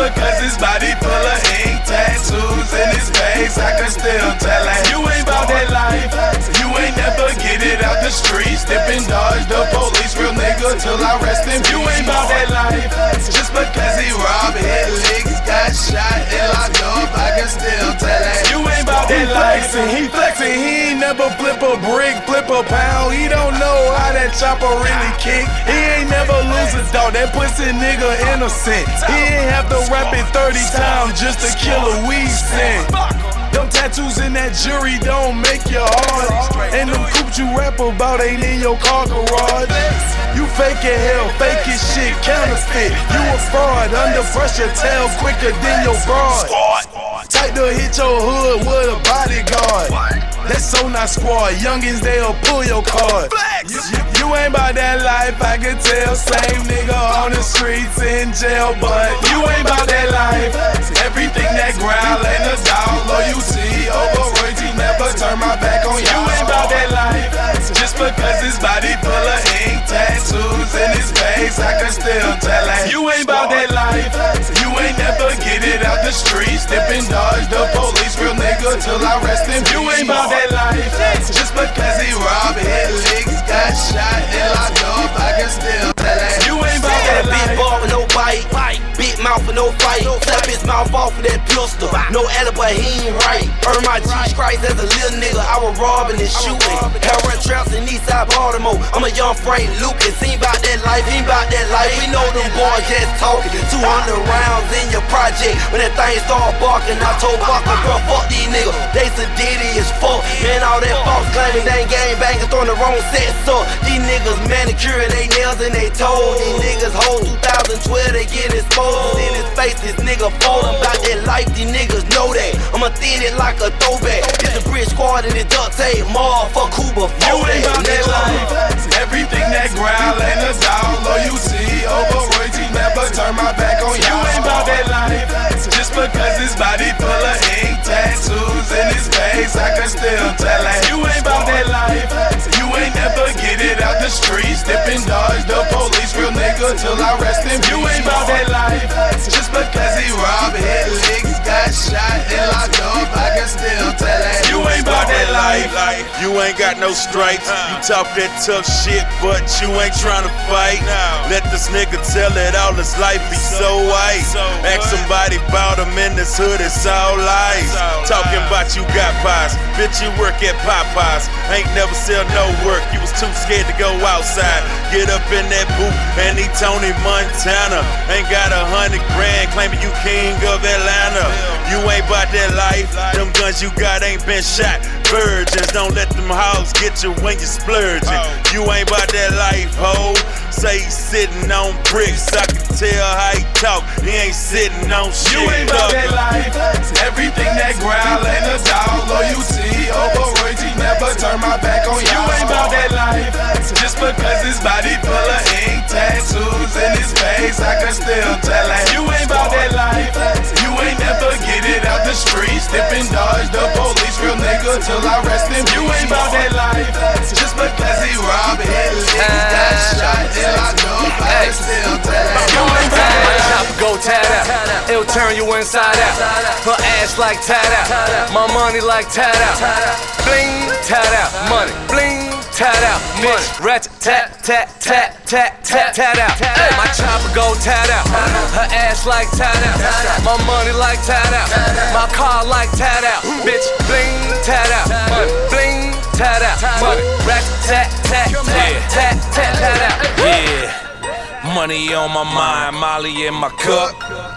because his body full of ink, tattoos in his face, I can still tell that you ain't about that life. You ain't never get it out the streets, dip and dodge the police, real nigga till I rest in peace. You ain't about that life. Just because he robbed, hit licks, got shot and locked up, I can still tell that you ain't about that life. He flexing, he ain't never flip a brick, flip a pound. He don't know how that chopper really kick. He ain't never lose a dog, that pussy nigga innocent. He ain't have to rap it 30 times just to kill a weed scent. Them tattoos in that jury don't make you hard. And them coops you rap about ain't in your car garage. You fake as hell, fake as shit, counterfeit. You a fraud, under pressure, tell quicker than your broad. Tight to hit your hood with a bodyguard. That's so not squad, youngins they'll pull your card. You ain't about that life, I can tell. Same nigga on the streets in jail, but you ain't about that life. Everything that growl ain't a dog, loyalty over royalty, never turn my back on you. You ain't about that life. Just because his body full of ink, tattoos in his face, I can still tell that you ain't about that life. You ain't never get it out the streets, dip and dodge the police, real nigga till I rest in peace. You ain't about that life. Just because he robbed, hit licks, got shot and locked up, I can still tell that you ain't about that life. Big ball with no bite, big mouth with no fight. Slap his mouth off with that pistol, no alibi, he ain't right. Earn my Jesus Christ as a little nigga, I was robbing and shooting. Heroin traps in Eastside Baltimore, I'm a young Frank Lucas. He ain't about that life, he ain't about that life. We know them boys just talking. 200 rounds in your project. When that thing start barking, I told Barker, bro, fuck these niggas. They sedity as fuck. Man, all that false claiming, they ain't gang banging, throwing the wrong sets up. These niggas manicure they nails and they toes. These niggas hold 2012, they get exposed. In his face, this nigga folding about that life, these niggas know that. I'ma thin it like a throwback. It's the bridge squad and the duct tape. Motherfuck Cuba, you ain't about that life. Everything that growl ain't a dog, loyalty over royalty, never turn my back on you. You ain't about that life. Just because his body full of ink, tattoos in his face, I can still tell that you ain't about that life. You ain't never get it out the streets, dip and dodge the police, real nigga till I rest in peace. You ain't about that life. Just because he robbed, hit licks, got shot and locked up, I can still tell that you ain't about that life. You ain't got no stripes, you talk that tough shit, but you ain't tryna fight. Let this nigga tell it all, his life be so white. Ask somebody about him in this hood, it's all lies. Talking about you got pies, bitch you work at Popeyes. Ain't never sell no work, you was too scared to go outside. Get up in that booth and he Tony Montana. Ain't got 100 grand, claiming you king of Atlanta. You ain't bout that life, them guns you got ain't been shot. Virgins, don't let them hoes get you when you splurging. You ain't bout that life, ho. Say he sitting on bricks, I can tell how he talk, he ain't sitting on shit. You ain't bout that life. Everything that growl ain't a dog, loyalty over royalty, never turn my back on you. You ain't bout that life. Just because his body full of ink, tattoos in his face, I can still tell that you ain't bout that life. You ain't never get it out the streets, dip and dodge the police, real nigga till I rest in peace. You ain't bout that life. Just because he robbed, hit licks, got shot and locked up, I can still tell that you ain't bout that life. My chopper go tat out, it'll turn you inside out. Her ass like tat out, my money like tat out. Bling, tat out, money, bling, tat out, money. Ratchet, tat, tat, tat, tat, tat, tat out. My chopper go tat out, her ass like tat out. My money like tat out, my car like tat out. Bitch, bling, tat out, money, bling, tat out, money. Ratchet, tat, tat, tat, tat, tat, tat out. Yeah. Money on my mind, Molly in my cup.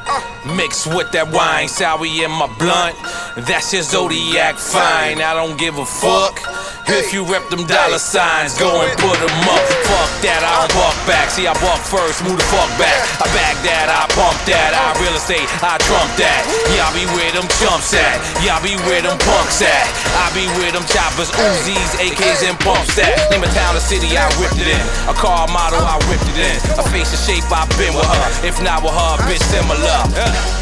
Mixed with that wine, sour in my blunt. That's just Zodiac fine, I don't give a fuck. If you rep them dollar signs, go and put them up. Fuck that, I don't buck back. See, I buck first, move the fuck back. I bag that, I pump that. I real estate, I trump that. Yeah, I be where them chumps at. Yeah, I be where them punks at. I be where them choppers, Uzis, AKs, and pumps at. Name a town or city, I ripped it in. A car model, I ripped it in. A face and shape, I been with her. If not with her, bitch, similar.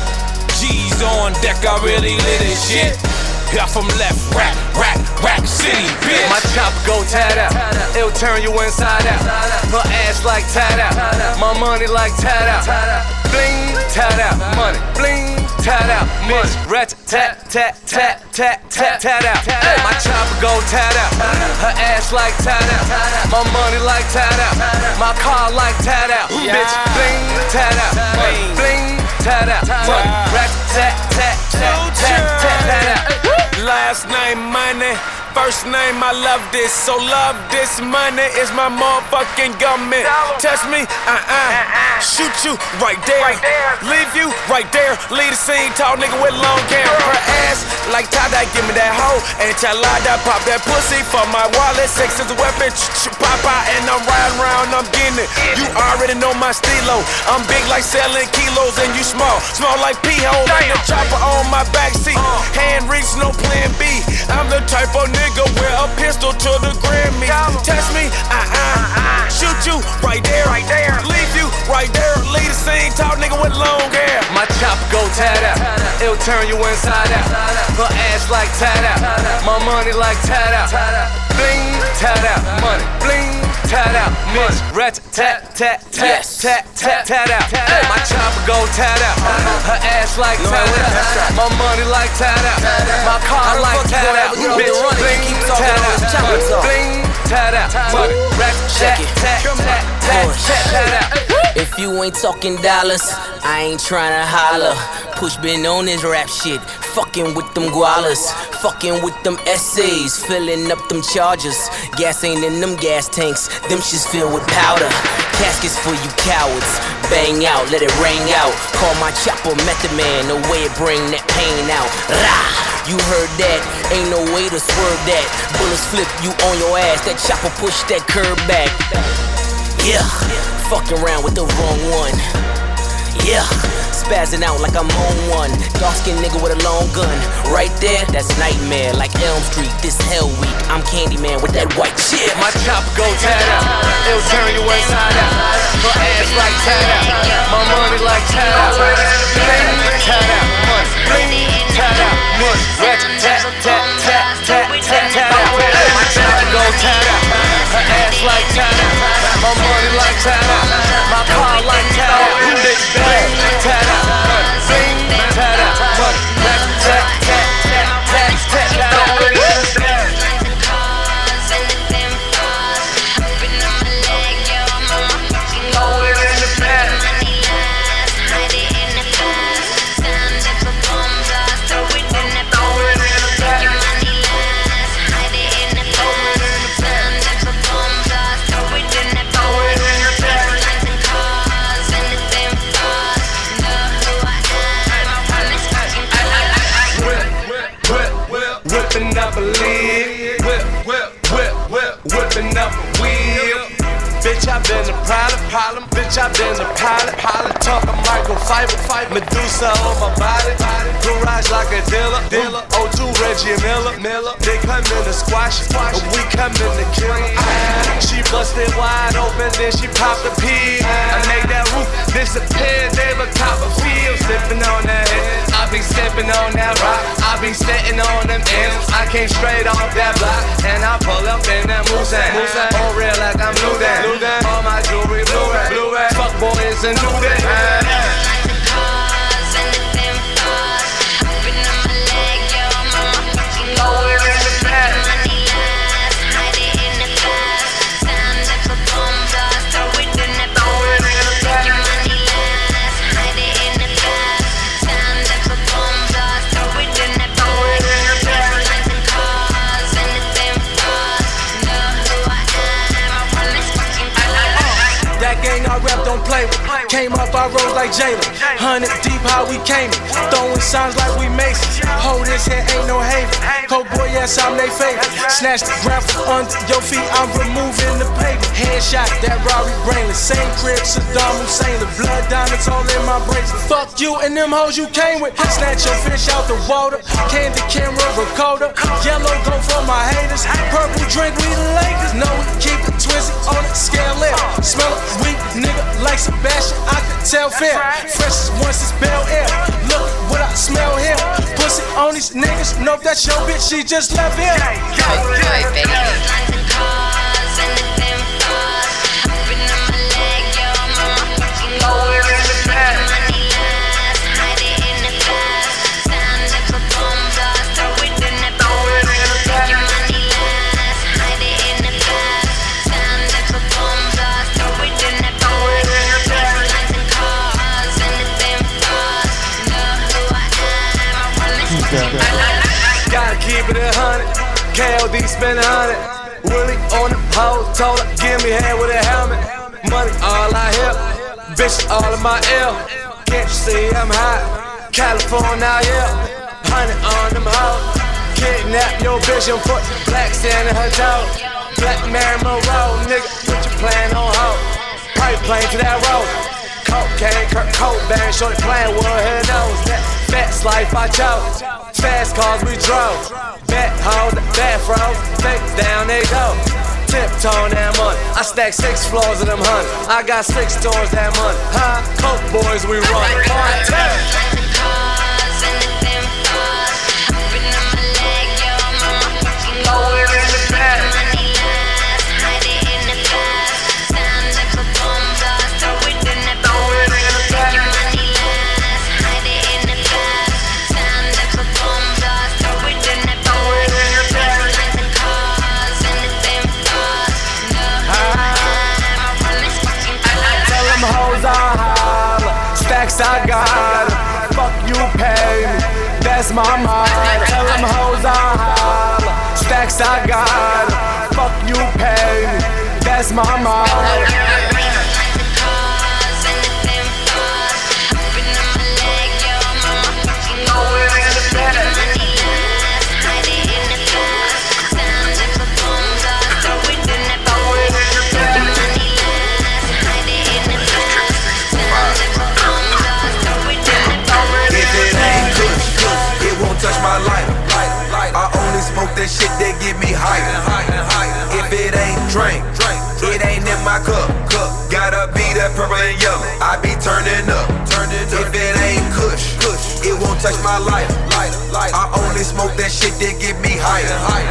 G's on deck, I really lit this shit. Yeah, from left, rack city, bitch. My chopper go tat out, it'll turn you inside out. Her ass like tat out, my money like tat out. bling, tat out, money, bling, tat out, money, ratchet, tat, tat, tat, tat, tat, tat out. Hey, my chopper go tat out, her ass like tat out, my money like tat out, my car like tat out, bitch, bling, tat out, money, bling, tat out, money, ratchet, tat, tat, tat, tat, tat, tat out. Last name money, first name I love this, so love this money is my motherfucking government. Touch me, shoot you right there, leave you right there. Leave the scene, tall nigga with long hair. Her ass like tie-dye, give me that hoe. And chalada, pop that pussy for my wallet. Sex is a weapon, pop out and I'm riding around, I'm getting it. You already know my stilo. I'm big like selling kilos and you small like pee-hole. And the chopper on my backseat, hand reach, no plan B. I'm the type of nigga wear a pistol to the Grammy. Test me, shoot you right there, leave you right there. Leave the scene, tall nigga with long hair. My chopper go tat out, it'll turn you inside out. Her ass like tat out, my money like tat out. Bling, tat out, money, bling, tat out, money, ratchet, tat, tat, tat, tat, tat, tat out. Hey, my chopper go tat out, her ass like tat out, my money like tat out, my car like tat out, bitch, bling, tat out, money, bling, tat out, money, ratchet, tat, tat, tat, tat, tat out. If you ain't talking dollars, I ain't tryna holler. Push been on this rap shit, fucking with them gualas, fucking with them essays, filling up them chargers. Gas ain't in them gas tanks, them shit's filled with powder. Caskets for you cowards, bang out, let it ring out. Call my chopper Method Man, the way it bring that pain out. Rah! You heard that, ain't no way to swerve that. Bullets flip you on your ass, that chopper push that curb back. Yeah, fucking around with the wrong one. Yeah, spazzing out like I'm on one. Dark-skinned nigga with a long gun. Right there, that's nightmare. Like Elm Street, this hell week. I'm Candyman with that white shit. My chopper go tat out, it'll turn you inside out. Her ass like tat out, my money like tat out. Bling, tat out, money, bling, tat out, money, ratchet, tat, tat, tat, tat, tat, tat out. Hey, my chopper go tat out, her ass like tat out, my money like tat out, my car like tat out. Bitch, bling, tat out, money, bling, tat out, money, ratchet, tat, tat, tat, tat, tat, tat out. Whipping up a lid, whipping up a wheel. Bitch, I been a problem. Bitch, I been a pilot. Talking microfiber, Medusa on my body. Garage like a dealer. O2 Reggie Miller. They come in the squash, and we come in the killer. She busted wide open, then she popped a pig. I made that roof disappear. They were top of field, sipping on that head. I be sipping on that rock. I be sitting on them ends. I came straight off that block, and I pull up in that Mustang. On real like I'm new then. All my jewelry blue red. Fuck boys and do that. I rap, don't play with. Came up, I rose like Jalen. 100 deep, how we came in. Throwing signs like we Masons. Hold this here, ain't no haven. Cold boy, yes, I'm they favorite. Snatch the ground from under your feet, I'm removing the pavement. Headshot, that Rari brainless. Same crib, Saddam Hussein. The blood diamonds all in my bracelet. Fuck you and them hoes you came with. Snatch your fish out the water. Candy camera recorder. Yellow go for my haters. Purple drink, we the Lakers. No, we keep it twisted on the scale lip. Smell it, weak nigga like Sebastian. I could tell fair. Fresh as once it's Bel Air. Look what I smell here. Pussy on these niggas. Know that's your bitch, she just left here. Go, Gotta keep it 100. KOD spend 100. Willie on the pole, told her, give me head with a helmet. Money all I hear, bitches all in my ear. Can't you see I'm hot? California, yeah. 100 on them hoes. Kidnap your bitch and put black sand in her toe. Black Mary Monroe, nigga, put your plan on hold. Pipe plane to that road. Cocaine, Kurt Cobain, shorty playing with her nose. That fast life I chose. Fast cars we drove. Back hoes, the bathrobes. Face down, they go. Tiptoeing that money. I stack 6 floors of them 100. I got 6 stores that money. Huh? Coke boys, we run. Stacks I got, fuck you pay me, that's my mind. Tell them hoes I holler. Stacks I got, fuck you pay me, that's my mind. Touch my lighter. I only smoke that shit that get me higher. If it ain't drink, it ain't in my cup. Gotta be that purple and yellow. I be turning up. If it ain't kush, it won't touch my lighter. I only smoke that shit that get me higher.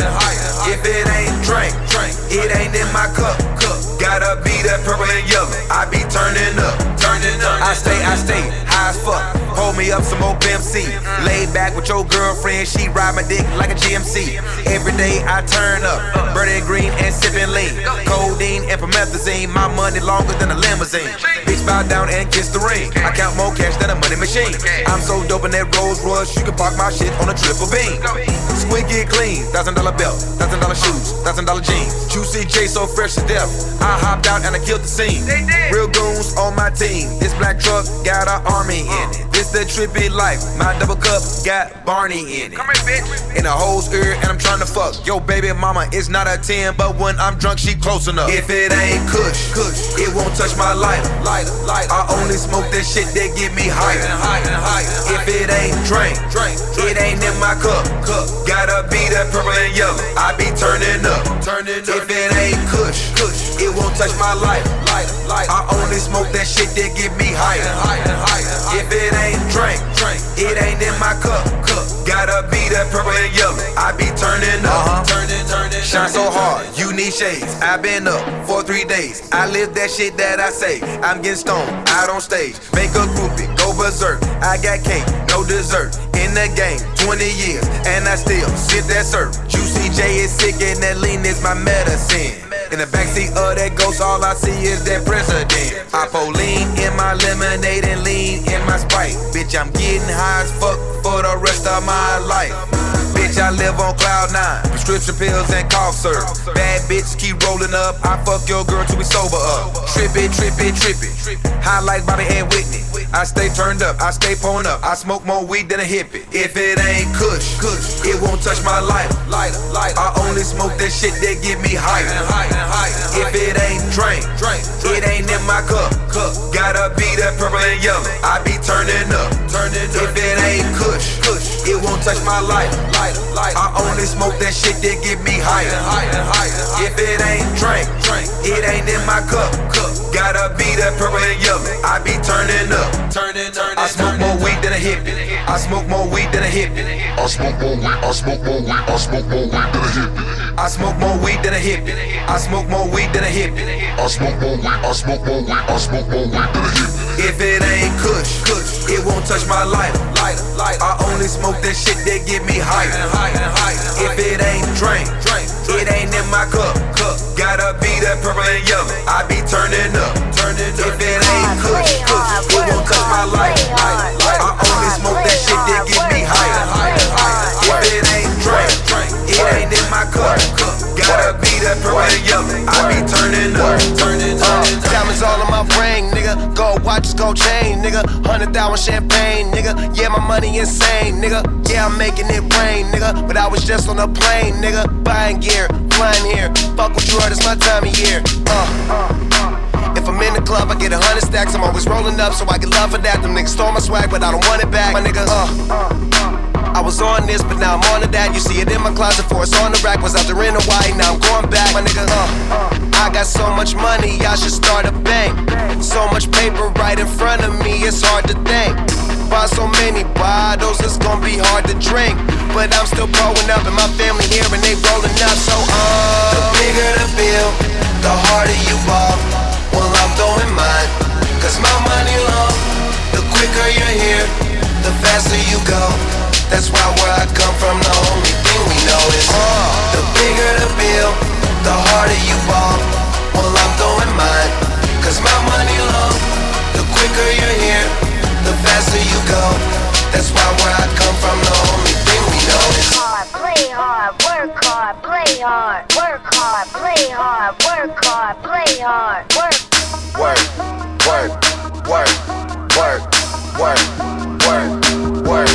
If it ain't drink, it ain't in my cup. Gotta be that purple and yellow. I be turning up. I stay high as fuck. Hold me up some more BMC. Laid back with your girlfriend, she ride my dick like a GMC. Every day I turn up, burning green and sipping lean. Codeine and promethazine, my money longer than a limousine. Bitch bow down and kiss the ring. I count more cash than a money machine. I'm so dope in that Rolls Royce, you can park my shit on a triple beam. Squeaky clean, $1,000 belt, $1,000 shoes, $1,000 jeans. Juicy J so fresh to death. I hopped out and I killed the scene. Real goons on my team. This black truck got an army in it. This the trippy life. My double cup got Barney in it. Come here, bitch. In a hoe's ear and I'm trying to fuck. Yo, baby mama is not a 10, but when I'm drunk, she close enough. If it ain't kush, it won't touch my lighter. I only smoke that shit that get me higher. If it ain't drink, it ain't in my cup. Gotta be that purple and yellow. I be turning up. If it ain't kush, it won't touch my lighter. I only smoke that shit that get me higher. If it ain't drink, it ain't in my cup. Gotta be that purple and yellow. I be turning up. Shine so hard, you need shades. I been up for 3 days. I live that shit that I say. I'm getting stoned out on stage. Make a groupie, go berserk. I got cake, no dessert. In the game, 20 years, and I still sip that surf. Juicy J is sick and that lean is my medicine. In the backseat of that ghost, all I see is that president. I pour lean in my lemonade and lean in my Sprite. Bitch, I'm getting high as fuck for the rest of my life. Bitch, I live on cloud 9. Prescription pills and cough syrup. Bad bitch keep rolling up. I fuck your girl till we sober up. Trippy. High like Bobby and Whitney. I stay turned up, I stay pwned up. I smoke more weed than a hippie. If it ain't kush, it won't touch my lighter. I only smoke that shit that get me higher. If it ain't drink, it ain't in my cup. Gotta be that purple and yellow. I be turning up. If it ain't kush, it won't touch my lighter. I only smoke that shit that get me higher. If it ain't drink, it ain't in my cup. Gotta be that purple and yellow. I be turning up. I smoke more weed than a hippie. I smoke more weed than a hippie. I smoke more weed. I smoke more weed. I smoke more weed than a hippie. I smoke more weed than a hippie. I smoke more weed than a hippie. I smoke more weed. I smoke more weed. I smoke more weed than a hippie. If it ain't kush, it won't touch my lighter. I only smoke that shit that get me higher. If it ain't drink, it ain't in my cup. Gotta be that purple and yellow. I be turning up. If it ain't kush, it won't touch my life. I only smoke that shit that get me higher. watches, gold chain, nigga. 100,000 champagne, nigga. Yeah, my money insane, nigga. Yeah, I'm making it rain, nigga. But I was just on a plane, nigga. Buying gear, flying here. Fuck what you heard, it's my time of year. If I'm in the club, I get 100 stacks. I'm always rolling up, so I get love for that. Them niggas stole my swag, but I don't want it back. My nigga, I was on this, but now I'm on to that. You see it in my closet, for it's on the rack. Was out there in Hawaii, now I'm going back. My nigga, I got so much money, I should start a bank. So much paper right in front of me, it's hard to think. Buy so many bottles, it's gonna be hard to drink. But I'm still growing up, and my family here, and they rolling up. So, the bigger the bill, the harder you ball. Well, I'm throwing mine, cause my money long. The quicker you're here, the faster you go. That's why where I come from, the only thing we know is the bigger the bill, the harder you ball. Well, I'm throwing mine, cause my money long. The quicker you're here, the faster you go. That's why where I come from, the only thing we know is hard, play hard, work hard, play hard, work hard, play hard, work hard, play hard, work. Work, work, work, work, work, work, work.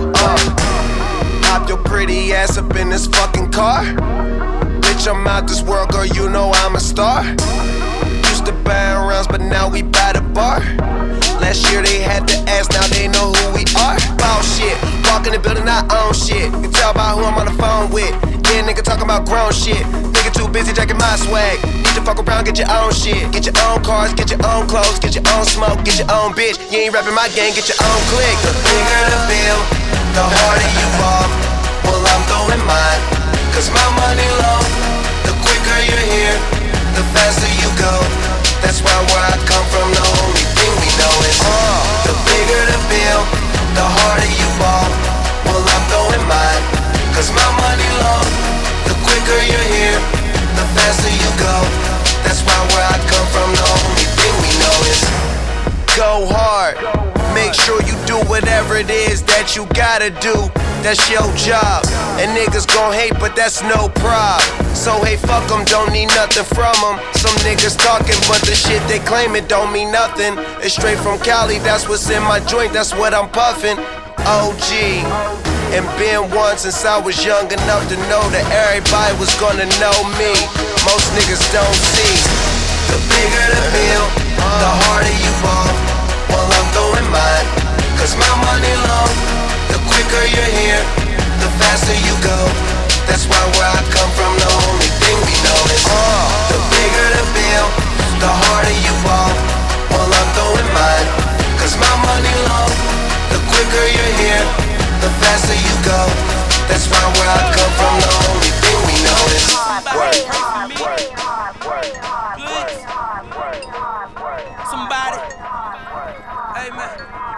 Pop your pretty ass up in this fucking car. Bitch, I'm out this world, girl, you know I'm a star. Used to buy rounds, but now we buy the bar. Last year they had to ask, now they know who we are. Ball shit, walk in the building, I own shit. You can tell by who I'm on the phone with. Yeah, nigga talking about grown shit. Nigga too busy jacking my swag. Need to fuck around, get your own shit. Get your own cars, get your own clothes, get your own smoke, get your own bitch. You ain't rapping my gang, get your own clique. The bigger the bill, the harder you ball. Well, I'm throwing mine, cause my money long. The quicker you're here, the faster you go. That's why where I come from, the only thing we know is the bigger the bill, the harder you ball. Well, I'm throwing mine, cause my money long. The quicker you're here, the faster you go. That's why where I come from, the only thing we know is go hard. Make sure you do whatever it is that you gotta do. That's your job. And niggas gon' hate, but that's no prob. So hey, fuck them, don't need nothing from them. Some niggas talking, but the shit they claim it don't mean nothing. It's straight from Cali, that's what's in my joint, that's what I'm puffin'. OG, and been one since I was young enough to know that everybody was gonna know me. Most niggas don't see. The bigger the bill, the harder you ball. Well, I'm throwing mine, cause my money long. The quicker you're here, the faster you go. That's why where I come from, the only thing we know is the bigger the bill, the harder you ball. Well, I'm throwing mine, cause my money long. The quicker you're here, the faster you go. That's why where I come from, the only thing we know is work. Somebody, amen.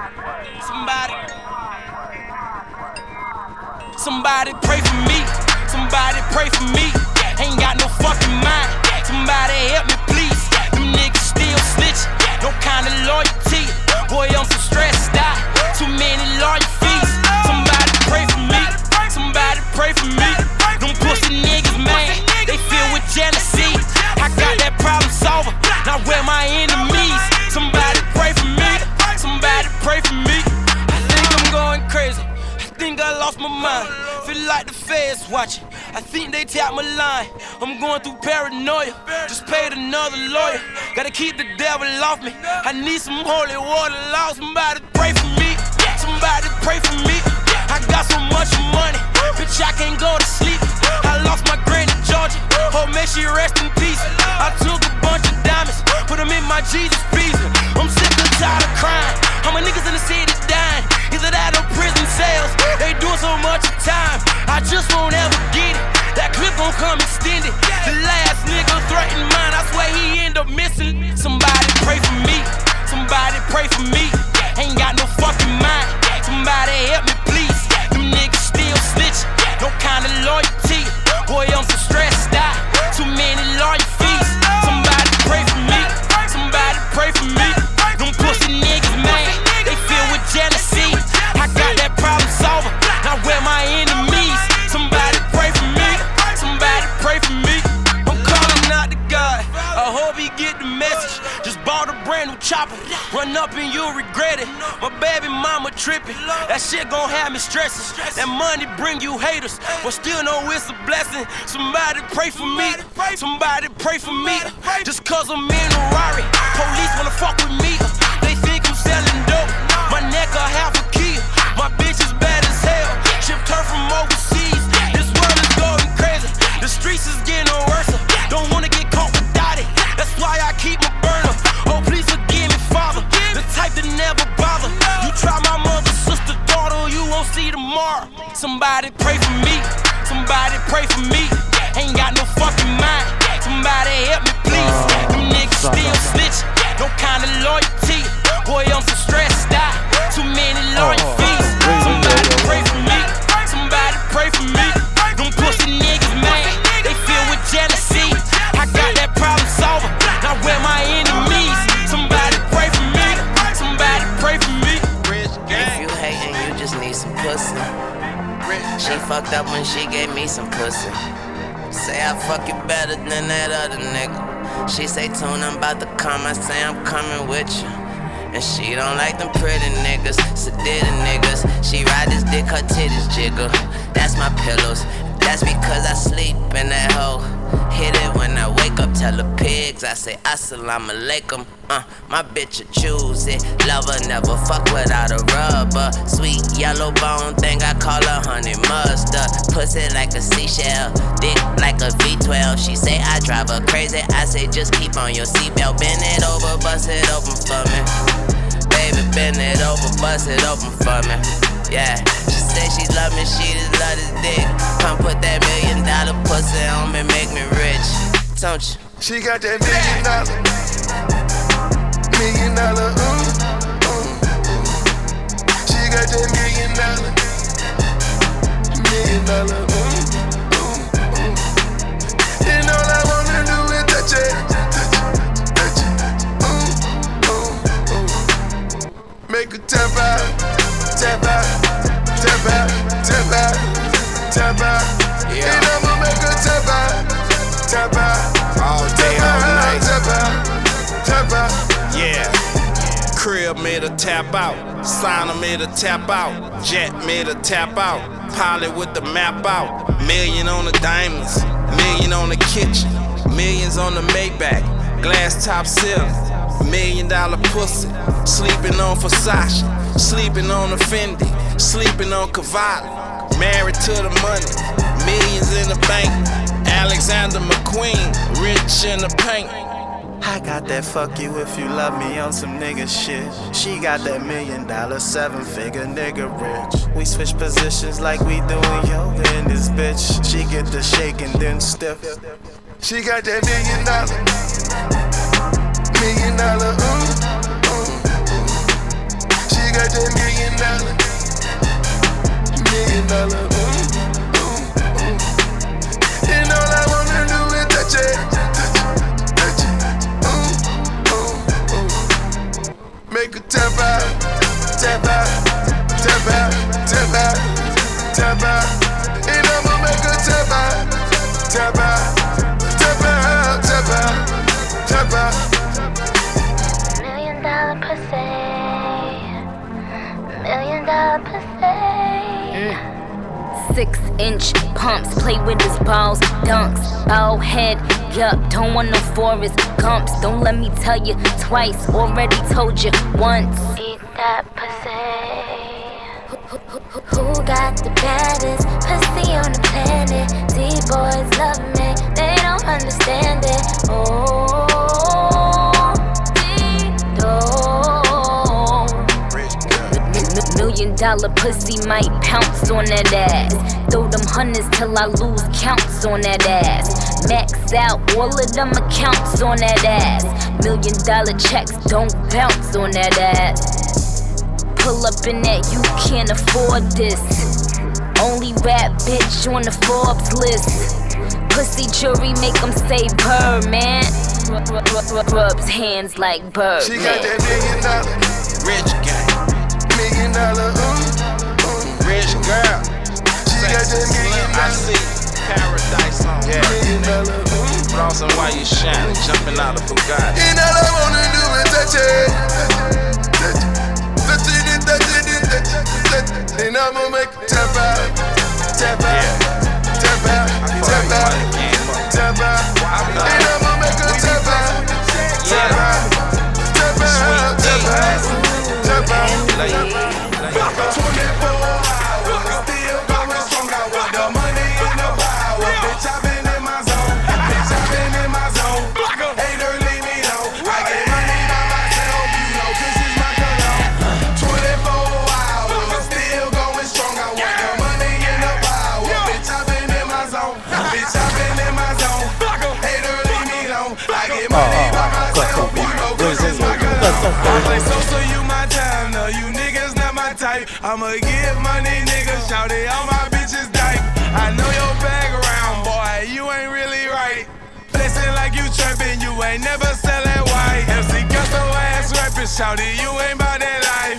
Somebody pray for me. Somebody pray for me. Ain't got no fucking mind. Somebody help me, please. Them niggas still snitch. No kind of loyalty. Boy, I'm so stressed out. Too many lawyer fees. Somebody pray for me. Somebody pray for me. Them pussy niggas, man, they filled with jealousy. I got that problem solver. Now where my enemies? Somebody pray for me. Somebody pray for me. I think I'm going crazy. I think I lost my mind. Feel like the feds watching. I think they tapped my line. I'm going through paranoia. Just paid another lawyer. Gotta keep the devil off me. I need some holy water, Lord. Somebody pray for me. Somebody pray for me. I got so much money, bitch, I can't go to sleep. I lost my granny Georgia. Oh, may she rest in peace. I took a bunch of diamonds, put them in my Jesus piece. I'm sick and tired of crying. How my niggas in the city dying? Either that or prison cells. They doing so much time. I just won't ever get it. That clip gon' come extended. The last nigga threatened mine. I swear he end up missing. Somebody pray for me. Somebody pray for me. Ain't got no fucking mind. Somebody help me, please. Them niggas still snitch. No kind of loyalty. Boy, I'm so stressed out. Too many lawyer fees. Somebody pray for me. Somebody pray for me. Them pussy niggas, man, they filled with jealousy. I got that problem solver. Now where my enemies? Somebody pray for me. Somebody pray for me. I'm calling out to God. I hope he get the message. Just bought a brand new chopper. Run growing up and you'll regret it. My baby mama tripping, that shit gon' have me stressing. That money bring you haters, but still know it's a blessing. Somebody pray for me, somebody pray for me. Just cause I'm in a Rari, police wanna fuck with me. They think I'm selling dope, my neck a half a key. My bitch is bad as hell, shipped her from overseas. This world is going crazy, the streets is getting worse. Don't wanna get caught without it, that's why I keep my burner. Oh, please forgive me, Father, the type that never bother. You try my mother, sister, daughter, you won't see tomorrow. Somebody pray for me, somebody pray for me. Ain't got no fucking mind, somebody help me please. Them niggas still snitch, no kind of loyalty. Boy, I'm so stressed out, too many lawyer fees. Somebody pray for me, somebody pray for me. Them pussy niggas mad, they filled with jealousy. I got that problem solver, now where my enemies. Somebody pray for me, somebody pray for me. If you hating, you just need some pussy. She fucked up when she gave me some pussy. Say I fuck you better than that other nigga. She say, Tune, I'm about to come. I say, I'm coming with you. And she don't like them pretty niggas, sedated niggas. She ride this dick, her titties jiggle. That's my pillows, that's because I sleep in that hoe. Hit it when I wake up, tell the pigs I say assalamu alaikum. My bitch a choose it, lover never fuck without a rubber. Sweet yellow bone thing, I call her honey mustard. Pussy like a seashell, dick like a V12. She say I drive her crazy, I say just keep on your seatbelt. Bend it over, bust it open for me. Baby, bend it over, bust it open for me. Yeah, she say she love me, she just love this dick. Come put that $1 million pussy on me, make me rich, don't you? She got that $1 million, $1 million, She got that $1 million, $1 million, And all I wanna do is touch it, touch it, Make her tap out, tap out, tap out, tap out, tap out. Yeah. And I'ma make her tap out, tap out. All day, all night. Tap out, tap out. Yeah. Crib made her tap out, Signer made her tap out, Jet made her tap out, Pilot with the map out. Million on the diamonds, million on the kitchen, millions on the Maybach, glass top ceiling, $1 million pussy, sleeping on Versace, sleeping on the Fendi, sleeping on Cavalli, married to the money, millions in the bank, Alexander McQueen, rich in the paint. I got that fuck you if you love me on some nigga shit. She got that $1 million, 7-figure nigga rich. We switch positions like we doing yoga in this bitch. She get the shake and then stiff. She got that $1 million, $1 million, She got that $1 million, $1 million, And all I wanna do is touch it, touch it, Make her tap out, tap out, tap out, tap out, tap out. And I'ma make her tap out, tap out, tap out, tap out, tap out. $1 million pussy, $1 million pussy. 6-inch pumps, play with his balls, dunks, bald head, yup, don't want no Forrest Gumps. Don't let me tell you twice, already told you once. Eat that pussy. Who got the baddest pussy on the planet? These boys love me, they don't understand it. Oh, $1 million pussy might pounce on that ass. Throw them hundreds till I lose counts on that ass. Max out all of them accounts on that ass. $1 million checks don't bounce on that ass. Pull up in that, you can't afford this. Only rap bitch on the Forbes list. Pussy jury make them say bird, man. Rubs hands like bird, She got that $1 million, Rich gang, $1 million, rich girl. She got that $1 million, I see paradise on $1 million, Flossing while you shining, jumping out of Bugatti. And all I wanna do is touch it. Touch it and touch it and touch it, touch it. And I'ma make it tap out, tap out, tap out, tap out, tap out. And I'ma make it tap out, tap out, tap out, tap out, tap out. 24 hours, still going strong. I want the money and the power. Bitch, I've been in my zone. Bitch, I've been in my zone. Hater, leave me alone. I get money by myself, you know, this is my cologne. 24 hours, still going strong. I want the money and the power. Bitch, I've been in my zone. Bitch, I've been in my zone. Hater, leave me alone. I get money by myself, you know, this is my cologne. I play so you my time, no, you niggas not my type. I'ma get money, niggas, shout it, all my bitches dyke. I know your background, boy, you ain't really right. Listen like you trapping, you ain't never selling white. MC Gusto ass rapping, shout it, you ain't bout that life.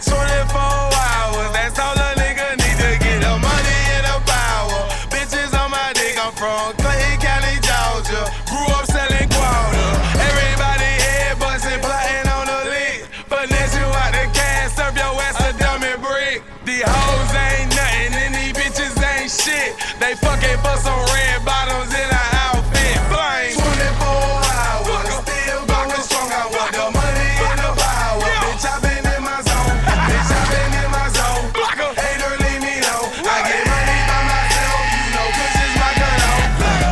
24 hours, that's all a nigga need to get the money and the power. Bitches on my dick, I'm from Clayton County, Georgia. Grew up selling quarter. Everybody head bustin', plotting on the lick. Finesse you out the cash, serve your ass a dummy brick. These hoes ain't nothing and these bitches ain't shit. They fucking for some red bottoms in an outfit. Flame. 24 hours, still going strong. I want the money and the power. Bitch, I've been in my zone. Bitch, I've been in my zone. Hater, leave me alone. I get money by myself, you know, cause it's my cologne.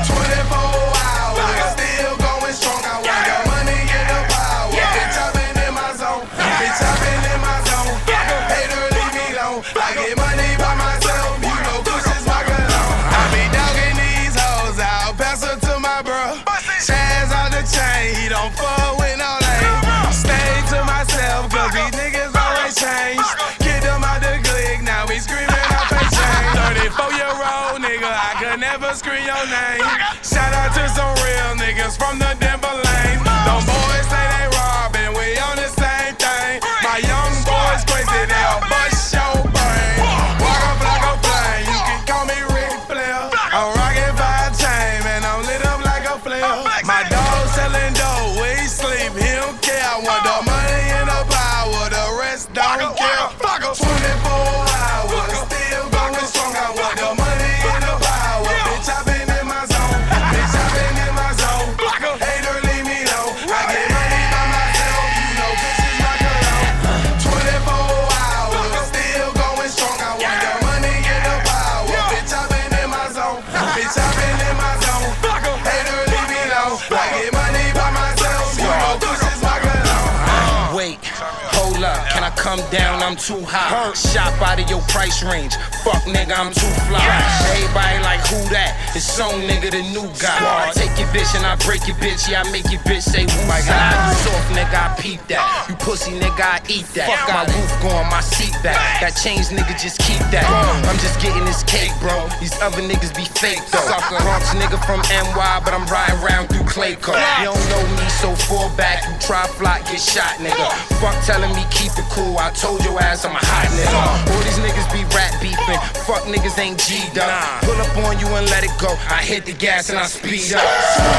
24 hours, still going strong. I want the money and the power. Bitch, I've been in my zone. Bitch, I've been in my zone. Hater, leave me alone. I get money by myself, you know, cause it's my cologne. I be dogging these hoes out, pass her to my bro. Chaz out the chain, he don't fuck with no lane. Stay to myself, cause these niggas always change. Get them out the clique, now we screaming out they chain. 34-year-old nigga, I could never scream your name. Shout out to some real niggas from the Denver lane. Them boys say they robbing, we on the same thing. My young boys crazy, they'll bust your brain. Walk up like a flame, you can call me Ric Flair. I'm rockin' 5 chain, man, I'm lit up like a flare. My dog selling dope, we sleep, he don't care. I want the money and the power, the rest don't care. 24 hours, still going strong. I want the money and the power. Bitch, I've been in my zone. Bitch, I've been in my zone. Hater, leave me alone. I get money by myself, you know, this is my cologne. 24 hours, still going strong. I want the money and the power. Bitch, I've been in my zone. Bitch, I've been in my zone. Hater, leave me alone. I get money by myself, you know, this is my cologne. Wait, hold up, can I come down? I'm too hot. Shop out of your price range. Fuck nigga, I'm too fly. Everybody like who that? It's some nigga, the new guy. I take your bitch and I break your bitch. Yeah, I make your bitch say woo side. You soft nigga, I peep that. You pussy nigga, I eat that. My roof gone, my seat back. That change nigga, just keep that. I'm just getting this cake, bro. These other niggas be fake though. Bronx nigga from NY, but I'm riding around through Clayco. You don't know me, so fall back. You try fly, get shot, nigga. Fuck telling me keep it cool. I told your ass I'm a hot nigga. All these niggas be rap beefing. Fuck niggas ain't G'd up. Pull up on you and let it go. I hit the gas and I speed up. 24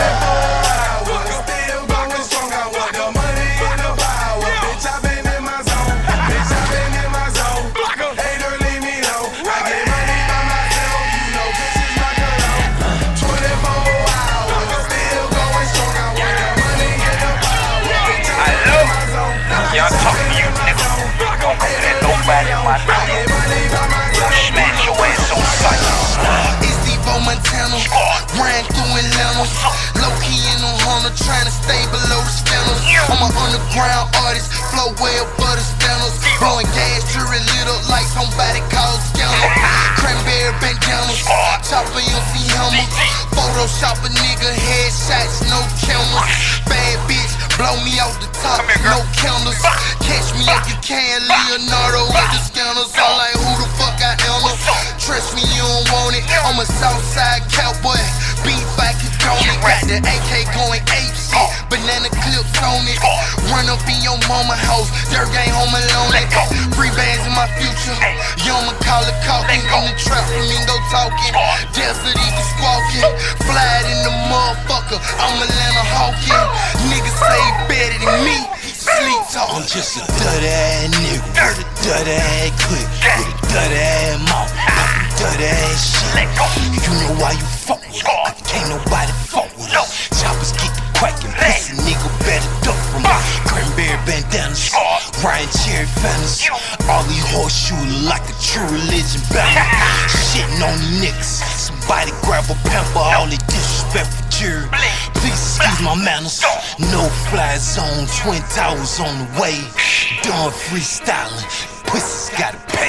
hours, still going strong. I want the money and the power. Bitch, I've been in my zone. Bitch, I've been in my zone. Hater, leave me alone. I get money by myself, you know, this is my cologne. 24 hours, still going strong. I want the money and the power. Bitch, I've been in my zone. Y'all talk to you, nigga. Don't go let nobody in my mouth. Smash your ass on sight. It's Devo Montana, ran through Atlanta. Low key in the Honda, trying to stay below the scanners. I'm an underground artist, flow way above the standards. Blowing gas, jury lit up like somebody called scandal. Cranberry bandanas, chopper MC Hammer. Photoshop a nigga, headshots, no cameras. Bad bitch, blow me off the top, no counters. Catch me if you can, Leonardo with the scanners. I'm like, who the fuck I am? Trust me, you don't want it. I'm a Southside cowboy, beef I condone it. Got the AK going apes. it. Banana clips on it. Run up in your mama house. Dirt gang home alone. Free bands in my future. Young Macaulay Culkin in the trap, flamingo talking. Desert eagle squawking. Fly in the motherfucker. I'm Atlanta Hawking. Niggas say better than me. Sleep talk. I'm just a dirty ass nigga with a dirty ass clip, with a dirty ass mouth, dirty ass shit. You know why you fuck with us? Can't nobody fuck with us. Choppers get the crackin', pussy nigga better duck from us. Cranberry bandanas, Ryan Cherry Fantas. All these horseshoes like a true religion banner. Shitting on the niggas. Somebody grab a pamper, all the disrespectful jury. Please excuse my manners. No fly zone, Twin Towers on the way. Done freestyling, pussies gotta pay.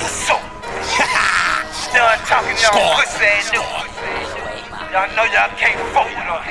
Done talking y'all pussy ass niggas. Y'all know y'all can't fuck with us.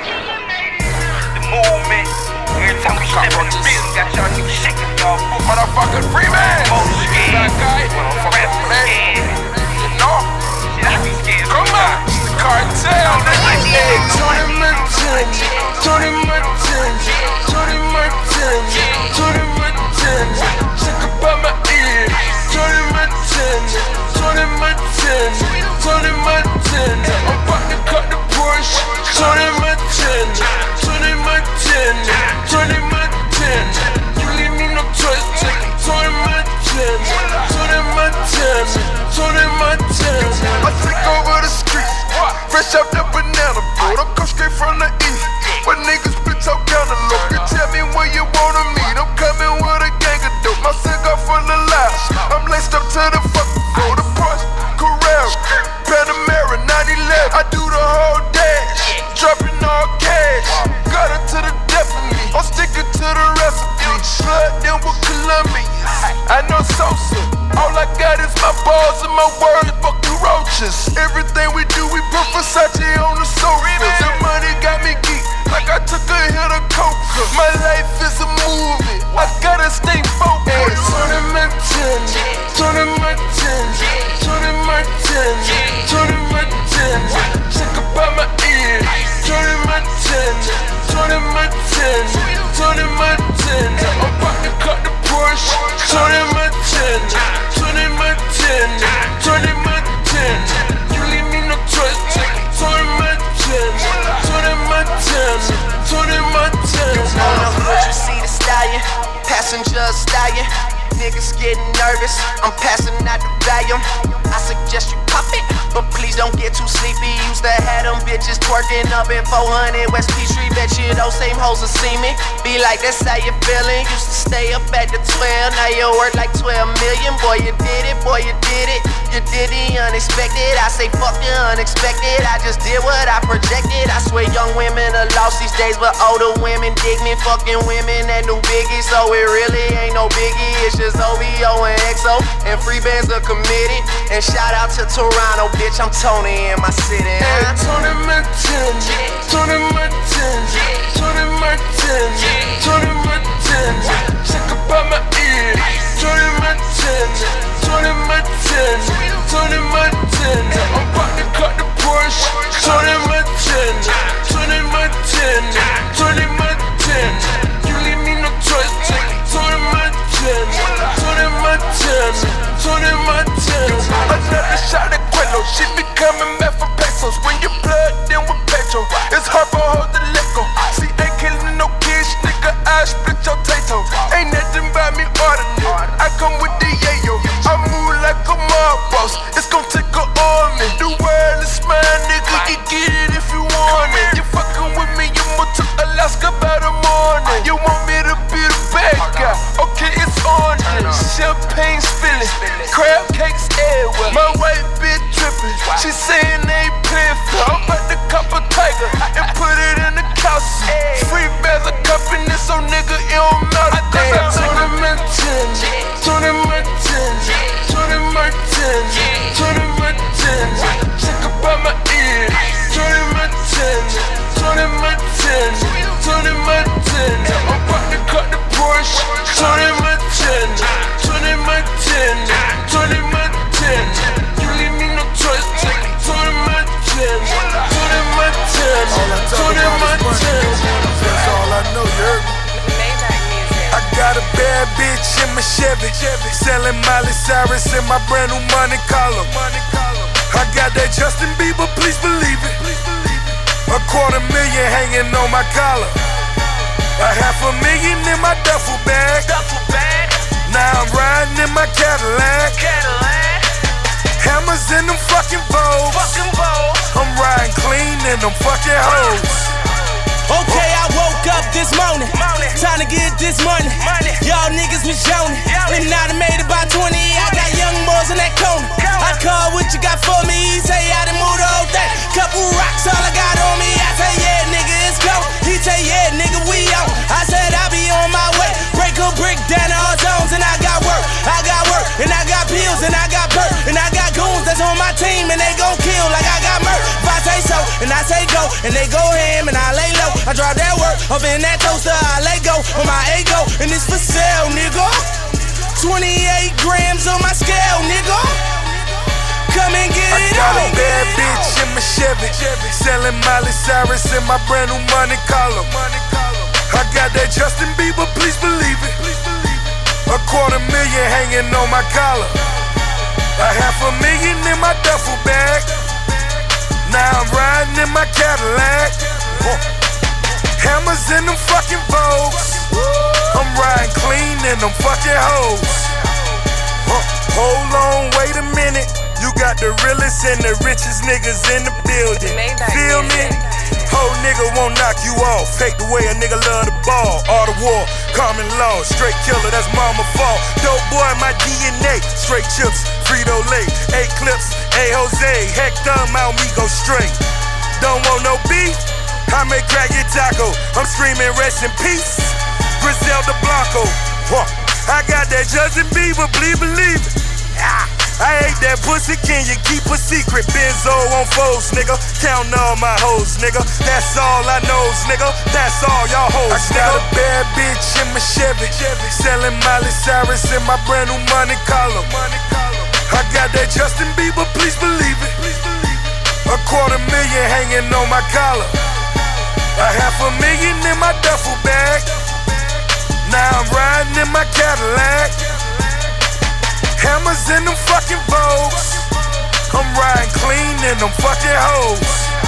The movement, every time we step in the business, got y'all niggas shaking y'all. Motherfucking free man. Most scared. Motherfucking scared. You know? Shit, I be scared. Come on, it's the cartel. Hey, Tony Montana, Tony Montana, Tony Montana, Tony Montana. Check about my ear. Tony Montana, Tony Montana, Tony Montana. I'm about to cut the Porsche. Tony Montana, Tony Montana, Tony Montana. You leave me no choice. Tony Montana, Tony Montana, Tony Montana. I take over the streets, fresh out that banana boat. I come straight from the east, but niggas split out cantaloupe. You tell me where you wanna meet, I'm coming with a gang of dope. My cigar full of lies, I'm laced up to the fucking floor. The Porsche, Carrera, Panamera, 911. I do the whole dash, dropping all cash. Got it to the death of me, I'm sticking to the recipe. Blood them with Colombians, I know Sosa. All I got is my balls and my words, fuck you roaches. Everything we do, we put Versace on the sofa. The money got me geek, like I took a hit of coca. My life is a movie, I gotta stay focused. Tony Montana, Tony Montana, Tony Montana, Tony Montana. Check about my ear. Tony Montana, Tony Montana, Tony Montana. I'm about to cut the Porsche. Tony Montana, Tony Montana, Tony Montana. You leave me no choice. Tony Montana, Tony Montana, Tony Montana. On the hood you see the stallion, passenger stallion. Niggas getting nervous, I'm passing out the volume. I suggest you pop it, but please don't get too sleepy. Used to have them bitches twerking up in 400 West Peachtree. Bet you those same hoes will see me. Be like, that's how you feeling. Used to stay up at the 12, now you worth like 12 million. Boy, you did it, boy, you did it. You did the unexpected. I say fuck the unexpected. I just did what I projected. I swear young women are lost these days, but older women dig me. Fucking women that do biggie, so it really ain't no biggie. It's just OVO and XO, and free bands are committed. And shout out to Toronto, bitch, I'm Tony in my city. Hey, Tony Montana, Tony Montana, Tony Montana, Tony Montana. Check about my ear. Tony Montana, Tony Montana, Tony Montana. I'm about to cut the Porsche. Tony Montana, Tony Montana, Tony Montana. You leave me no choice. Tony Montana, Tony Montana, Tony Montana. Another shot at Quello, she be coming back for pesos. When you plug in with petrol, it's hard for hoes to let go. See, ain't killing no kids, nigga, I split your tato. Ain't nothing about me ordinary, I come with the yayo. I move like a mob boss, it's gon' take a army. The world is mine, nigga, you get it if you want it. You fucking with me, you move to Alaska by the morning. You want me to be the bad guy, okay, it's on it. Champagne spilling, crab cakes everywhere. My white bitch tripping, she saying they ain't playing fair. bitch in my Chevy, selling Miley Cyrus in my brand new money collar. I got that Justin Bieber, please believe it. $250,000 hanging on my collar. $500,000 in my duffel bag. Now I'm riding in my Cadillac. Hammers in them fucking Vogues. I'm riding clean in them fucking hoes. Okay, I woke up this morning, time to get this money. Y'all niggas was yawning, and now I made about 20. I got young boys in that corner. I call what you got for me. He say I done moved the whole thing. Couple rocks, all I got on me. I say yeah, nigga, it's go. He say yeah, nigga, we on. I said I be on my way. Break a brick down to all zones, and I got work, and I got pills, and I got perk, and I got goons that's on my team, and they gon' kill like I got murk. If I say so, and I say go, and they go ham, and I lay low. I drop that work up in that toaster, I let go on my ego, and it's for sale, nigga. 28 grams on my scale, nigga. Come and get it on. I got a bad bitch in my Chevy, selling Miley Cyrus in my brand new money collar. I got that Justin Bieber, please believe it. $250,000 hanging on my collar. $500,000 in my duffel bag. Now I'm riding in my Cadillac. Hammers in them fucking Vogues. I'm riding clean in them fucking hoes. Hold on, wait a minute. You got the realest and the richest niggas in the building. Feel me? Whole nigga won't knock you off. Fake the way a nigga love the ball. All the war, common law. Straight killer, that's mama fault. Dope boy, my DNA. Straight chips, Frito-Lay. A-Clips, A-Jose. Heck dumb, out me go straight. Don't want no beef? I may crack your taco. I'm screaming rest in peace, Griselda Blanco. I got that Justin Bieber, please believe it. I ate that pussy, can you keep a secret? Benzo on foes, nigga. Counting all my hoes, nigga. That's all I knows, nigga. That's all y'all hoes, nigga. I got a bad bitch in my Chevy, selling Miley Cyrus in my brand new money collar. I got that Justin Bieber, please believe it. $250,000 hanging on my collar. $500,000 in my duffel bag. Now I'm riding in my Cadillac. Hammers in them fucking Vogues. I'm riding clean in them fucking hoes.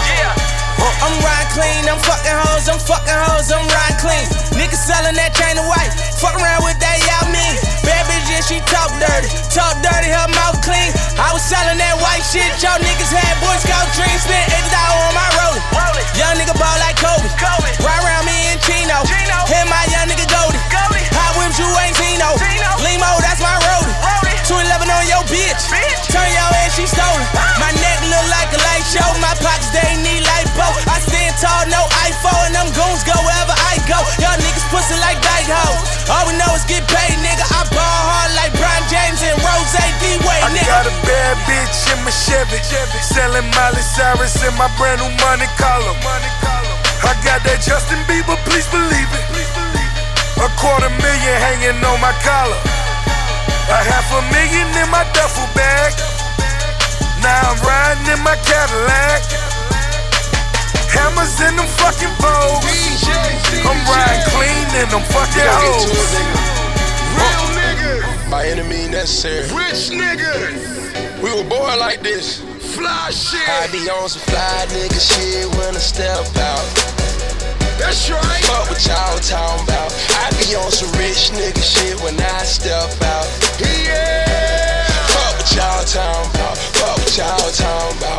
I'm riding clean, I'm fucking hoes, I'm riding clean. Niggas selling that chain of white, fuck around with that y'all mean. Bad bitch, yeah, she talk dirty, her mouth clean. I was selling that white shit, y'all niggas had Boy Scout dreams. Spent $80 on my rolling. Young nigga ball like Kobe. Ride around me in Chino, hit my young nigga Goldie. Hot whips, you ain't Zeno. Limo, that's my roadie. 211 on your bitch, turn your head, she stolen. My neck look like a light show, my pockets, they need lipo. I stand tall, no iPhone, and them goons go wherever I go. Y'all niggas pussy like dyke hoes. All we know is get paid, nigga. I ball hard like Brian James and Rose D-Way, nigga. I got a bad bitch in my Chevy, selling Miley Cyrus in my brand new money collar. I got that Justin Bieber, please believe it. $250,000 hanging on my collar. $500,000 in my duffel bag. Now I'm riding in my Cadillac. Hammers in them fucking Vogues. I'm riding clean in them fucking hoes. Real nigga. By any means necessary. Rich nigga. We were born like this. Fly shit. I be on some fly nigga shit when I step out. That's right. Fuck what y'all talking about. I be on some rich nigga shit when I step out. Yeah. Fuck what y'all talking about. Fuck what y'all talking about.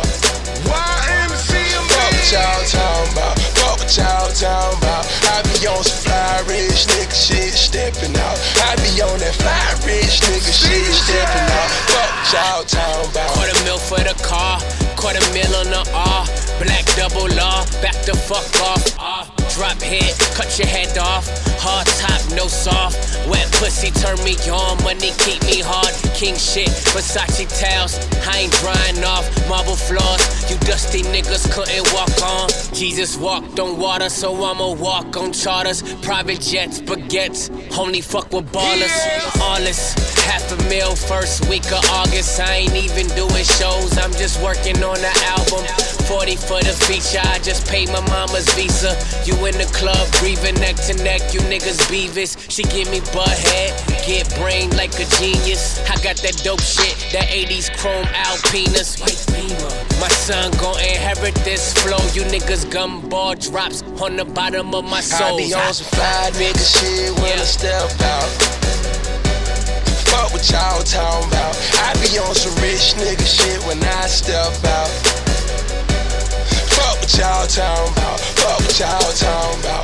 YMCA. Fuck what y'all talking about. Fuck what y'all talking about. I be on some fly rich nigga shit stepping out. I be on that fly rich nigga shit stepping out. Fuck what y'all talking about. $250,000 for the car, $250,000 on the R. Black double law, back the fuck off. Drop head, cut your head off. Hard top, no soft. Wet pussy turn me on, money keep me hard. King shit, Versace towels, I ain't drying off. Marble floors, you dust dusty niggas couldn't walk on. Jesus walked on water, so I'ma walk on charters. Private jets, baguettes, only fuck with ballers. All this, $500,000 first week of August. I ain't even doing shows, I'm just working on the album. 40 for the feature, I just paid my mama's visa. You in the club, breathing neck to neck, you niggas beavis. She give me butt head, get brain like a genius. I got that dope shit, that 80s chrome Alpinas. My son gon' inherit this flow. You niggas gumball drops on the bottom of my soul. I be on some fly nigga shit when I step out. Fuck what y'all talking about. I be on some rich nigga shit when I step out. Fuck what y'all talking about. Fuck what y'all talking about.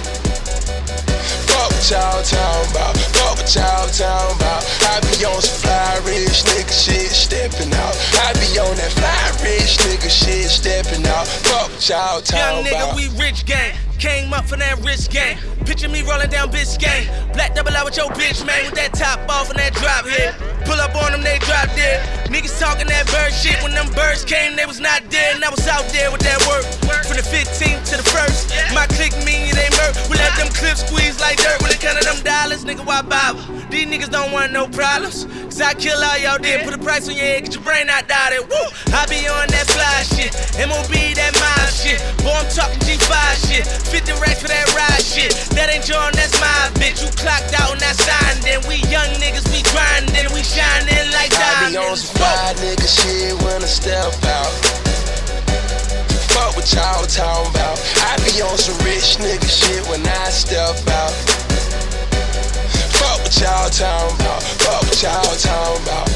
Fuck what y'all talking about. Fuck what y'all talking about. I be on some fly rich nigga shit stepping out. I be on that fly rich nigga shit stepping out. Fuck what y'all talking about. Young nigga, we rich gang. Came up for that rich gang. Picture me rolling down Biscayne. Black double out with your bitch, man. With that top off and that drop hit. Pull up on them, they drop dead. Niggas talking that bird shit. When them birds came, they was not dead. And I was out there with that work. From the 15th to the 1st. My click me, they murk. We let them clips squeeze like dirt. When they count of them dollars, nigga, why bother? These niggas don't want no problems. Cause I kill all y'all dead. Put a price on your head, get your brain out dotted. Woo! I be on that fly shit. MOB, that mob shit. Boy, I'm talking G5 shit. 50 racks for that ride shit. That ain't yours, that's my bitch. You clocked out and I signed. Then we young niggas, we grindin', we shining like diamonds. I be on some fly nigga shit when I step out. Fuck what y'all talking about. I be on some rich nigga shit when I step out. Fuck what y'all talking about. Fuck what y'all talking about.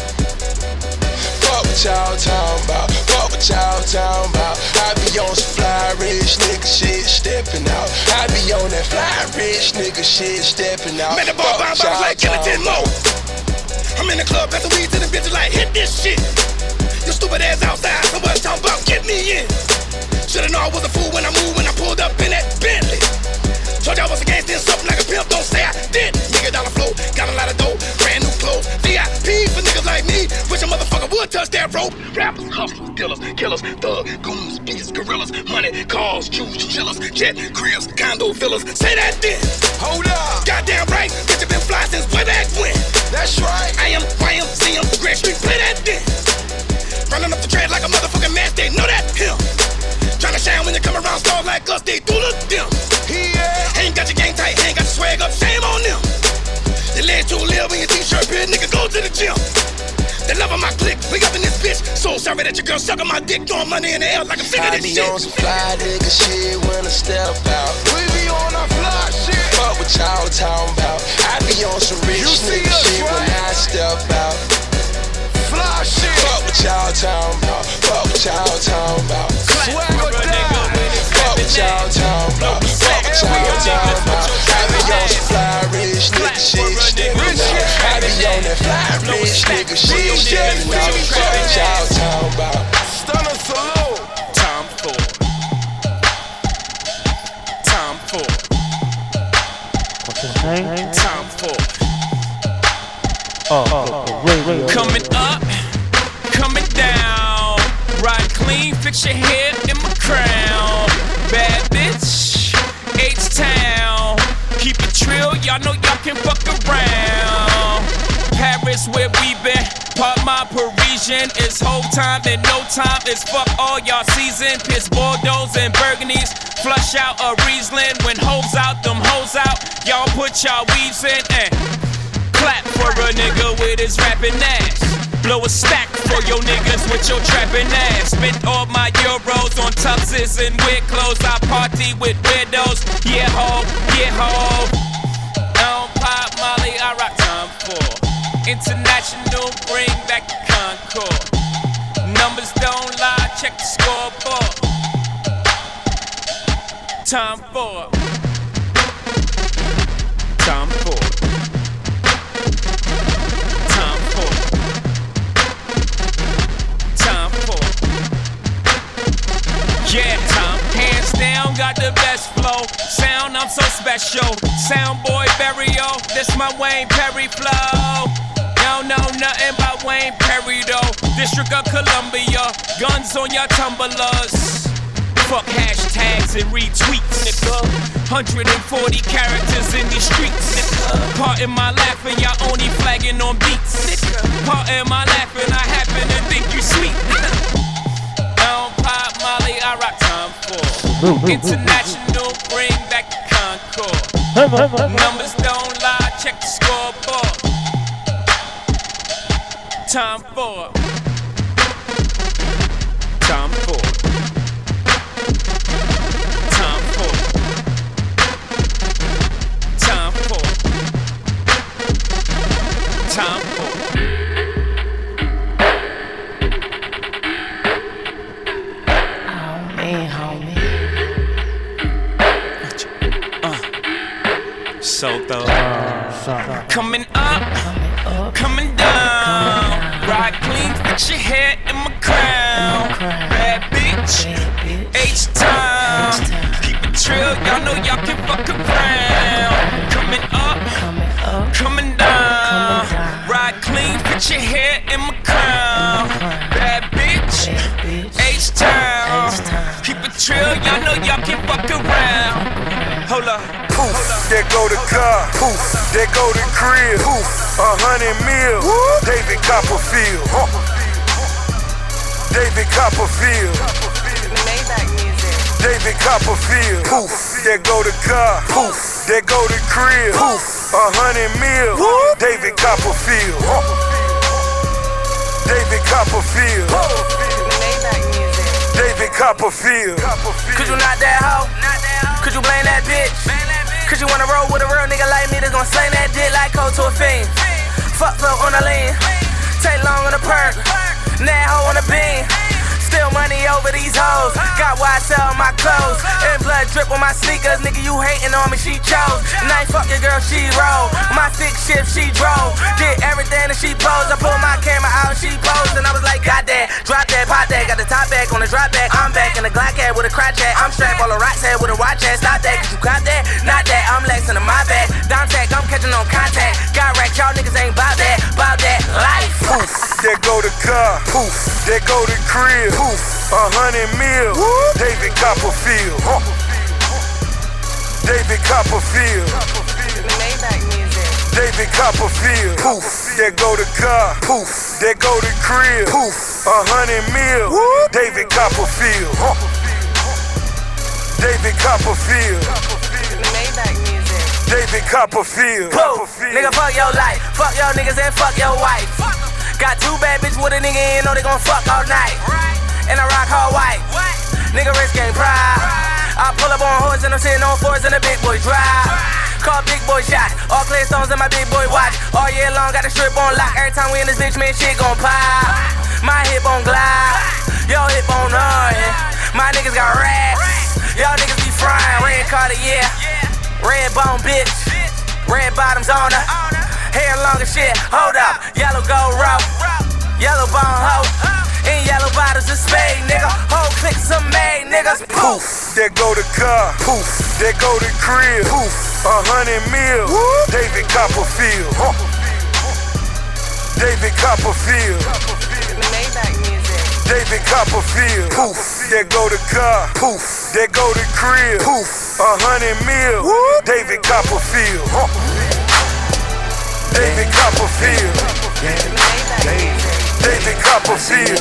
Fuck what y'all talking about. Fuck what y'all talking about. I be on some fly rich nigga shit stepping out. I be on that fly rich nigga shit stepping out. Man, the ball bounce like killing 10 more. I'm in the club, passing weed to the bitches like hit this shit. Your stupid ass outside, so what's talking about? Get me in. Shoulda known I was a fool when I moved, when I pulled up in that Bentley. Told y'all I was a gangster and something like a pimp, don't say I didn't. Nigga dollar flow, got a lot of dough, brand new clothes, VIP for niggas like me. Wish a motherfucker would touch that rope. Rappers, hustlers, dealers, killers, thugs, goons, beasts, gorillas, money, cars, jewels, chillers, jet, cribs, condo villas. Say that then. Hold up. Goddamn right, bitch, you been fly since way back when. That's right. I am, YM, Grand Street, play that then. Running up the track like a motherfucking match, they know that him. Tryna shine when you come around stars like us, they do look dim. Ain't got your gang tight, ain't got your swag up, shame on them. They let you live in your t-shirt, bitch, nigga, go to the gym. They love my click, we up in this bitch. So sorry that your girl sucking my dick, throwing money in the air like I'm sick of this shit. I be on some fly nigga shit when I step out. We be on our fly shit. Fuck what y'all talking about. I be on some rich nigga shit when I step out. Fly shit. Fuck what y'all talking about. Fuck what y'all talking about. Swagger down. Fuck what y'all talking about. Fuck what y'all talking about. I be on some fly rich nigga shit stepping out. I be on that fly rich nigga shit stepping out. Fuck what y'all talking about. Stunner salute. Time for. What's his name? Time for. Ray. Coming up, coming down. Ride clean, fix your head in my crown. Bad bitch, H-Town. Keep it trill, y'all know y'all can fuck around. Paris where we been, part my Parisian. It's whole time and no time, it's fuck all y'all season. Piss Bordeaux and Burgundies, flush out a Riesling. When hoes out, them hoes out, y'all put y'all weaves in and clap for a nigga with his rapping ass. Blow a stack for your niggas with your trapping ass. Spent all my euros on tuxes and weird clothes. I party with weirdos. Yeah ho, yeah ho. I don't pop Molly, I rock time for. International, bring back the Concord. Numbers don't lie, check the scoreboard. Time for. Time for. Yeah, hands down, got the best flow. Sound, I'm so special. Sound boy burial, this my Wayne Perry flow. Y'all know nothing about Wayne Perry though. District of Columbia, guns on your tumblers. Fuck hashtags and retweets, nigga. 140 characters in these streets, nigga. Pardon my laughing, y'all only flagging on beats, nigga. Pardon my laughing, I happen to think you sweet, nigga. I don't pop Molly, I rock time for international, bring back the Concord. Numbers don't lie, check the scoreboard. Time for. Time for. Time for. Time for. Time for. Homie. So though. Coming up, coming down. Ride clean, fix your hair in my crown. Bad bitch, H-time. Keep it trill, y'all know y'all can fuck around. Coming up, coming down. Ride clean, fix your hair in my crown. Bad bitch, H-time. Keep it trill, y'all know y'all can fuck around. Hold up. Poof, there go the car. Poof, there go the crib. Poof, 100 mil. David Copperfield. David Copperfield. David Copperfield. Poof, there go the car. Poof, there go the crib. Poof, 100 mil. David Copperfield. David Copperfield. David Copperfield. Could you not that hoe? Could you blame that bitch? Could you wanna roll with a real nigga like me that's gon' slang that dick like cold to a fiend? Fuck flow on the lean, take long on the perk, that hoe on the beam. Still money over these hoes, got why I sell my clothes. And blood drip on my sneakers, nigga you hating on me, she chose. And I ain't fuck your girl, she roll. My 6 shift, she drove. Did everything that she posed. I pulled my camera out, she posed. And I was like, got that, drop that, pop that. Got the top back on the drop back. I'm back in the Glock head with a crotch at. I'm strapped on the right head with a watch at. Stop that, cause you caught that, not that. I'm lexing in my back. Down tech, I'm catching on contact. Got wrecked, y'all niggas ain't bout that life. Poof, there go the car. Poof, there go the crib. Poof, 100 mil. David Copperfield. David Copperfield. David Copperfield. Poof, there go the car. Poof, there go the crib. Poof, 100 mil. David Copperfield. David Copperfield. David Copperfield. Poof, nigga fuck your life, fuck your niggas and fuck your wife. Got 2 bad bitches with a nigga in, know they gon' fuck all night. And I rock all white, nigga wrist game pride. I pull up on horse and I'm sitting on 4s in a big boy drive. Call big boy shot, all clear stones in my big boy watch. All year long got the strip on lock, every time we in this bitch man shit gon' pop. My hip on glide, your hip on none. My niggas got racks, y'all niggas be frying. Red Cartier, red bone bitch, red bottoms on her. Hair long as shit, hold up, yellow gold rope, yellow bone hoe. In yellow bottles of spade, nigga. Whole clicks of made, niggas. Poof, there go the car. Poof, there go the crib. Poof, 100 mil. David Copperfield. David Copperfield. David Copperfield. Poof, there go the car. Poof, there go the crib. Poof, 100 mil. David Copperfield. David Copperfield. David Copperfield.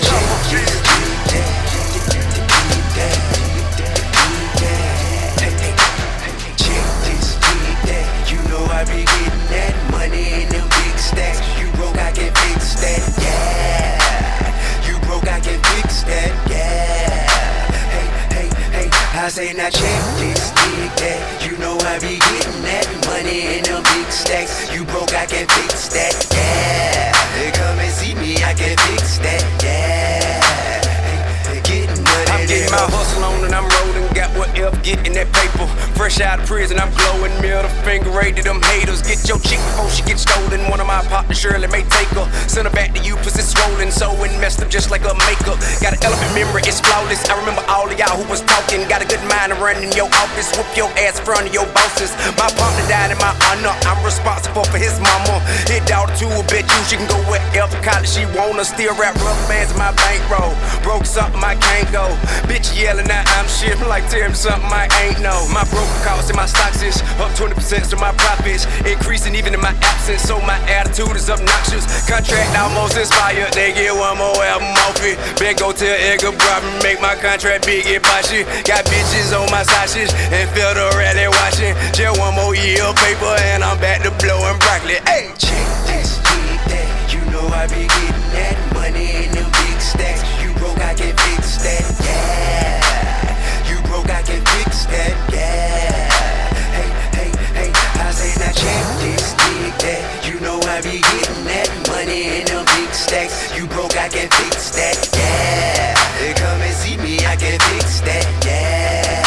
You know I be getting that money in them big stacks. You broke, I can fix that. Yeah. You broke, I can fix that. Yeah. Hey. I say now check this, dig that. You know I be getting that money in them big stacks. You broke, I can fix that. Yeah. Come and see me, I can fix that. Yeah. Getting money. I'm getting my hustle on and I'm rolling. Got what F getting that paper. Fresh out of prison, I'm glowing. Middle finger right to them haters. Get your chick before she gets stolen. One of my partners surely may take her. Send her back to you, pussy swollen. So and messed up just like a makeup. Got an elephant memory, it's flawless. I remember all of y'all who was talking. Got a good mind to run in your office. Whoop your ass in front of your bosses. My partner died in my honor. I'm responsible for his mama. Hit daughter to a bitch. You she can go wherever college she wanna. Still rap rubber bands in my bankroll. Broke something I can't go. Bitch yelling that I'm shit. Like tell me something I ain't know. My broker cost and my stocks is up 20%, so my profits increasing even in my absence. So my attitude is obnoxious. Contract almost expired. They get one more album off it. Big go tell Edgar Brotman, make my contract big and shit. Got bitches on my sausages and feel the rally watching. Just one more year of paper and I'm back to blowing broccoli. Hey, check this, check that. You know I be getting that money in them big stacks. You broke, I can fix that. Yeah. You broke, I can fix that. Yeah. Hey, hey, hey. I say now check this, check that. You know I be getting that money in them big stacks. You broke, I can fix that. Yeah. Hey, come and see me, I can fix that. Yeah.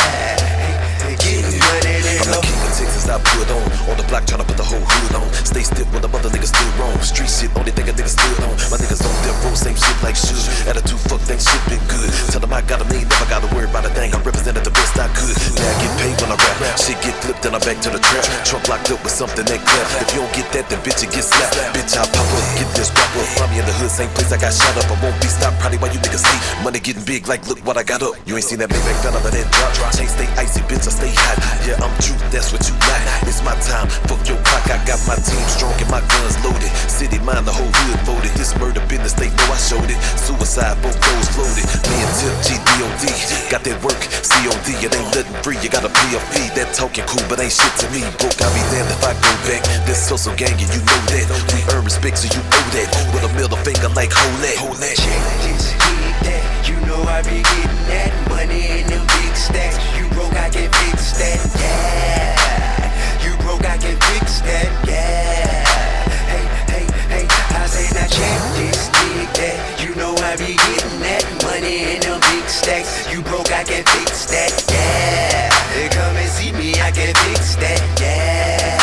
Hey, getting money, I'm the king of Texas, I put on the block tryna put the whole hood on. Stay stiff when the mother niggas still wrong. Street shit, only thing a nigga stood on. My niggas on death row, same shit like shoes. Attitude, fuck that shit been good. Tell them I got a million, never gotta worry about a thing. I represented the best I could. Now I get paid when I rap. Shit get flipped and I'm back to the trap. Trump locked up with something that clap. If you don't get that, then bitch, it get slapped. Bitch, I'll pop up, get this rap up. Find me in the hood, same place I got shot up. I won't be stopped, probably why you niggas hate. Money getting big, like look what I got up. You ain't seen that Maybach fella that drop. Chain stay icy, bitch, I stay hot. Yeah, I'm true, that's what you like. It's my time, fuck your clock. I got my team strong and my guns loaded. City mind, the whole hood voted. This murder business, they know I showed it. Suicide, both those loaded. Me and Tip, G.D.O.D. Got that work, C.O.D. It ain't nothing free, you gotta pay a fee. That talking cool, but ain't shit to me. Broke, I'll be damned if I go back. This social gang, and you know that. We earn respect, so you owe that. With a middle finger like hold that. Check this, check that. You know I be getting that money in them big stacks. You broke, I can fix that. Yeah. You broke, I can fix that. Yeah. Hey, hey, hey. I say now check this, check that. You know I be getting that money in them big stacks. You broke, I can fix that. Yeah. Hey, come and see me, I can fix that. Yeah.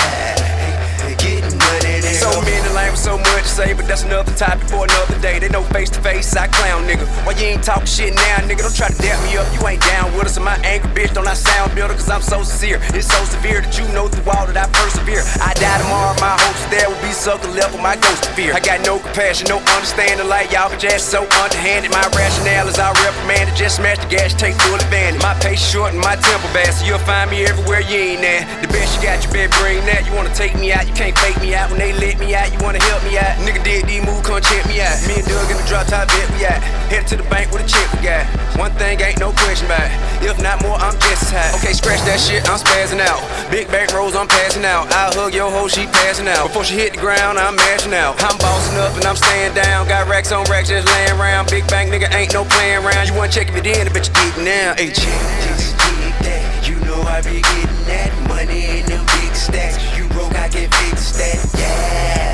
Hey, getting money there. So many lines, so much to say, but that's another topic for another day. They know face to face, I clown nigga. Why you ain't talking shit now, nigga? Don't try to dap me up, you ain't down with us. And my anger, bitch, don't I sound bitter? Cause I'm so sincere. It's so severe that you know through all that I persevere. I die tomorrow, my hopes there will be sucker left with my ghost of fear. I got no compassion, no understanding like y'all, but just so underhanded. My rationale is I reprimanded, just smash the gas, take full advantage. My pace short and my temper bad, so you'll find me everywhere you ain't at. The best you got, you better bring that. You wanna take me out, you can't fake me out. When they let me out, you wanna help me out. Nigga did these moves, come check me out. Me and Doug in the drop top bet we out. Headed to the bank with a check we got. One thing ain't no question about it. If not more, I'm just as high. Okay, scratch that shit, I'm spazzing out. Big bank rolls, I'm passing out. I'll hug your hoe, she passing out. Before she hit the ground, I'm mashing out. I'm bossing up and I'm staying down. Got racks on racks just laying around. Big bank nigga ain't no playing around. You wanna check if it in, I bet you getting down. Hey, check this, check that. You know I be getting that money in them big stacks. You broke, I can fix that. Yeah.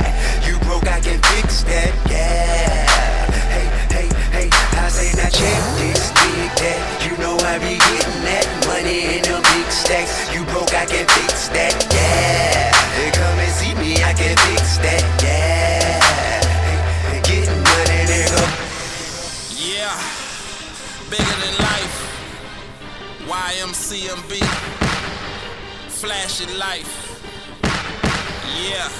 You broke, I can fix that. Yeah. Hey, hey, hey. I say now check this, check that. You know I be getting that money in them big stacks. You broke, I can fix that. Yeah. Hey, come and see me, I can fix that. Yeah. Hey, getting money, nigga. Yeah. Bigger than life. YMCMB. Flashy life. Yeah.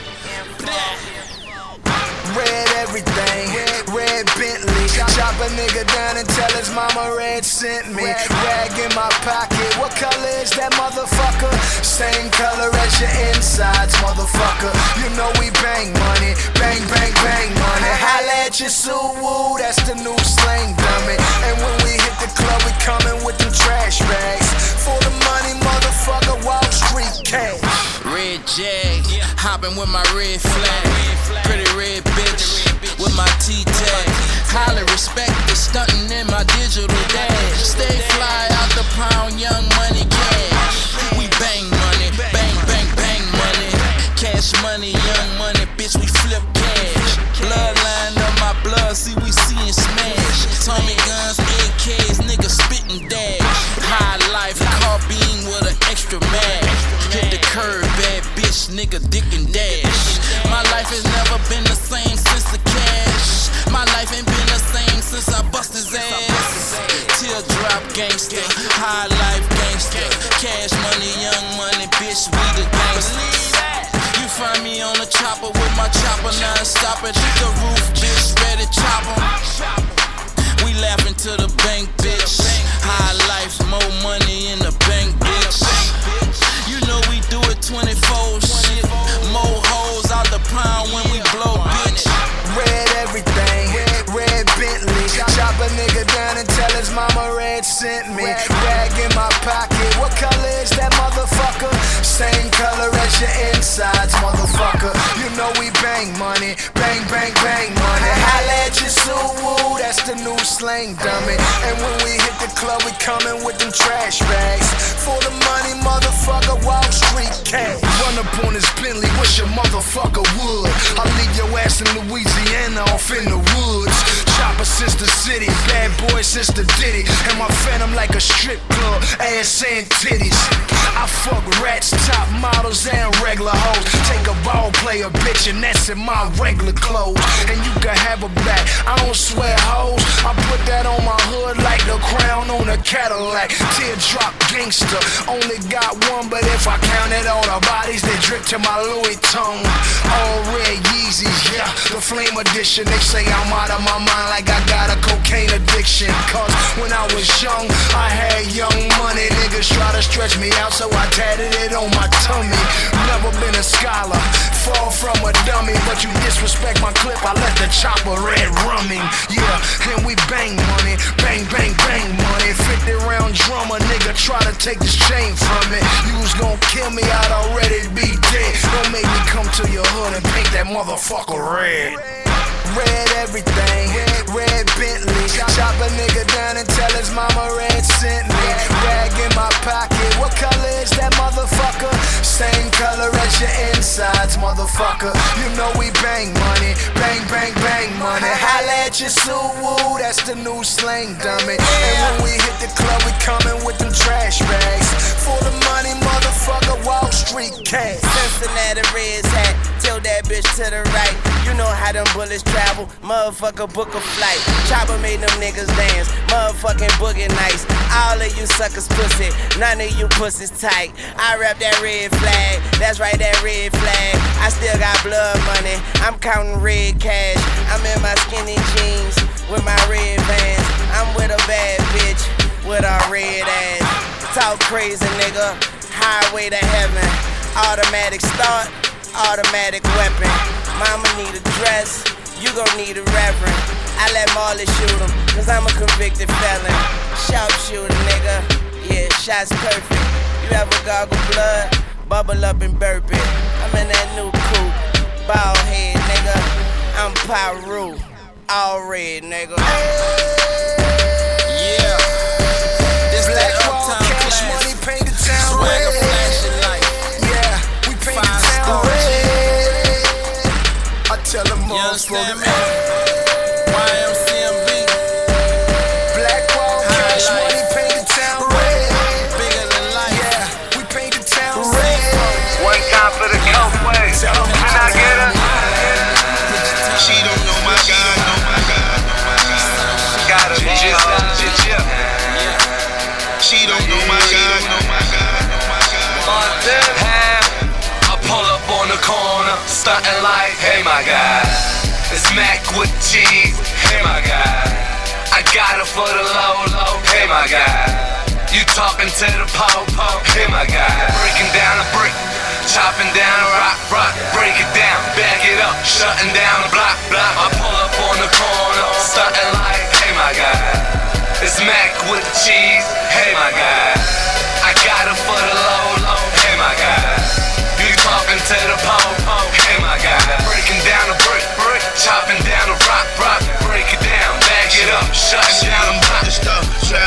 Red everything, red Bentley. Chop a nigga down and tell his mama red sent me. Rag in my pocket, what color is that motherfucker? Same color as your insides, motherfucker. You know we bang money, bang, bang, bang money. Holla at your Suwoo, that's the new slang, dummy. And when we hit the club, we coming with them trash bags. For the money, motherfucker, Wall Street cash. Red Jag, hopping with my red flag. Pretty red bitch with my T-tag. Highly respect the stunting in my digital dash. Stay fly out the pound, young money cash. We bang money, bang, bang, bang money. Cash money, young money, bitch, we flip cash. Bloodline of my blood, see we seeing smash. Tommy guns, AKs, niggas spitting dash. High nigga dick and dash. My life has never been the same since the cash. My life ain't been the same since I bust his ass. Teardrop gangster, high life gangster, cash money, young money, bitch, we the gangsters. You find me on the chopper with my chopper non-stop at the roof, bitch, ready chopper. We laughing to the bank, bitch. High life, more money in the bank, bitch. You know we do it 24 shit. More hoes out the pound when we blow, bitch. Red everything, red Bentley. Chop a nigga down and tell his mama Red sent me. Rag in my pocket, what color is that motherfucker? Same color as your insides, motherfucker. You know we bang money, bang, bang, bang money. Holla at your Suwoo, that's the new slang, dummy. And when we hit the club, we coming with them trash bags. For the money, motherfucker, Wall Street cash. Run up on this Bentley, wish your motherfucker would. I'll leave your ass in Louisiana off in the woods. Chopper sister city, bad boy sister Diddy. And my phantom like a strip club, ass and titties. I fuck rats, top models and regular hoes. Take a ball player bitch and that's in my regular clothes. And you can have a back, I don't swear hoes. I put that on my hood like the crown on a Cadillac. Teardrop gangster, only got one, but if I counted all the bodies that drip to my Louis tongue. All red Yeezys, yeah, the flame edition. They say I'm out of my mind like I got a cocaine addiction. Cause when I was young, I had young money. Niggas try to stretch me out, so I tatted it on my tummy. Never been a scholar, fall from a dummy. But you disrespect my clip, I let the chopper red rumming. Yeah, and we bang money, bang, bang, bang money. 50 round drummer, nigga try to take this chain from me. You was gon' kill me, I'd already be dead. Don't make me come to your hood and paint that motherfucker red. Red everything, red Bentley. Chop a nigga down and tell his mama Red sent me. Rag in my pocket, what color is that motherfucker? Same color as your insides, motherfucker. You know we bang money, bang, bang, bang money. Holla at your Suwoo, that's the new slang, dummy. And when we hit the club, we coming with them trash bags. For the money, motherfucker, Wall Street cash. Cincinnati Reds hat, tilt that bitch to the right. You know how them bullets travel, motherfucker book a flight. Chopper made them niggas dance, motherfucking boogie nights. All of you suckers pussy, none of you pussies tight. I rap that red flag, that's right, that red flag. I still got blood money, I'm counting red cash. I'm in my skinny jeans, with my red Vans. I'm with a bad bitch, with a red ass. Talk crazy nigga, highway to heaven. Automatic start, automatic weapon. Mama need a dress, you gon' need a reverend. I let Marley shoot him, cause I'm a convicted felon. Sharpshooter, nigga, yeah, shots perfect. You ever gargle blood, bubble up and burp it. I'm in that new coupe, bald head, nigga. I'm Pyru, all red, nigga. Yeah, this that uptown cash class. money, paint the town Swagger red. flashing light. Yeah, we paint the town red. I tell them You all understand me? YMCMB. Black wall, cash money, paint the town red. Bigger than life. Yeah, we paint the town red. One time for the coke way. Can I get her? She don't know my God, know my God, know my God. Got her, She don't know my God, know my God, know my God. I pull up on the corner, stuntin' like, hey my God, it's Mac with cheese, hey my God, I got it for the low, low, hey my God, you talking to the po-po, hey my God, breaking down a brick, chopping down a rock, rock, break it down, back it up, shutting down the block, block. I pull up on the corner, stuntin' like, hey my God, it's Mac with cheese, hey my God, I got it for the low, low, hey my God, you talking to the po-po, hey my God, breaking down a brick, brick, chopping down a rock, rock, break it down, back it up, shutting down the block. Travel for the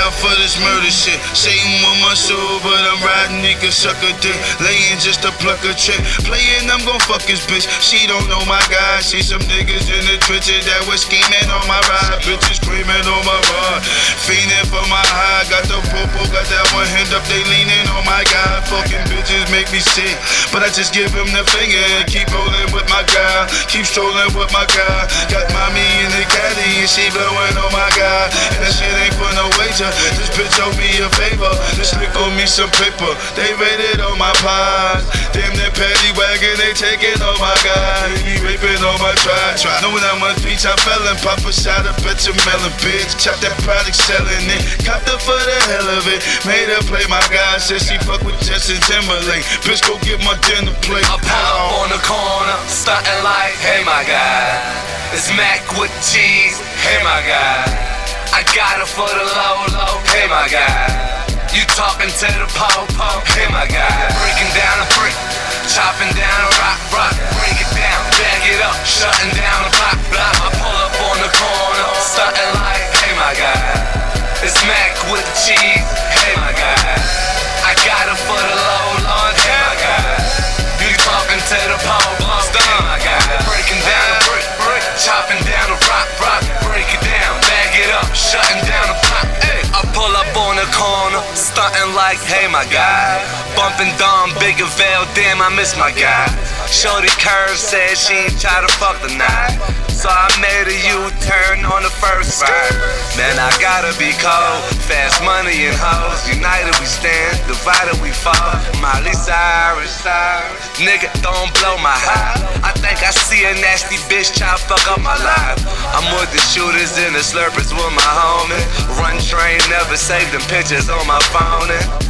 this murder shit. Satan on my soul, but I'm riding, he can suck a dick. Laying just to pluck a chick. Playing, I'm gon' fuck his bitch. She don't know my guy. See some niggas in the trenches that was scheming on my ride. Bitches screaming on my ride. Fiending for my high. Got the popo, got that one hand up, they leaning on my guy. Fucking bitches make me sick, but I just give him the finger and keep rolling with my guy. Keep strolling with my guy. Got mommy in the caddy and she blowing on my guy. And that shit ain't for no wager. This bitch owe me a favor. This lick on me some paper. They raided on my pies. Damn that paddy wagon, they taking on my guy. He raping on my try. Knowing I'm on beach, I'm felon. Pop a shot up at your melon, bitch. Chop that product, selling it. Copped her for the hell of it. Made her play my guy. Said she fuck with Justin Timberlake. Bitch, go get my dinner plate. I pull up on the corner, stunting like, hey my guy. It's Mac with cheese, hey my guy. I got it for the low, hey my guy. You talking to the po-po, hey my guy. Breaking down a brick, chopping down a rock. Break it down, bag it up, shutting down a block. I pull up on the corner, stunting like, hey my guy. It's Mac with the cheese, hey my guy. I got it for the low, hey my guy. You talking to the po-po, hey my guy. Breaking down a brick, chopping down a rock. Break it down, bag it up, shutting down a block. I pull up on the corner, stunting like, hey my guy. Bumping Dom, Bigger Veil, damn I miss my guy. Shorty Curve said she ain't try to fuck the night, so I made a U-turn on the first ride. Man, I gotta be cold, fast money and hoes. United we stand, divided we fall. Miley Cyrus, nigga don't blow my high. I think I see a nasty bitch try to fuck up my life. I'm with the shooters and the slurpers with my homie. Run train, never save them pictures on my phone.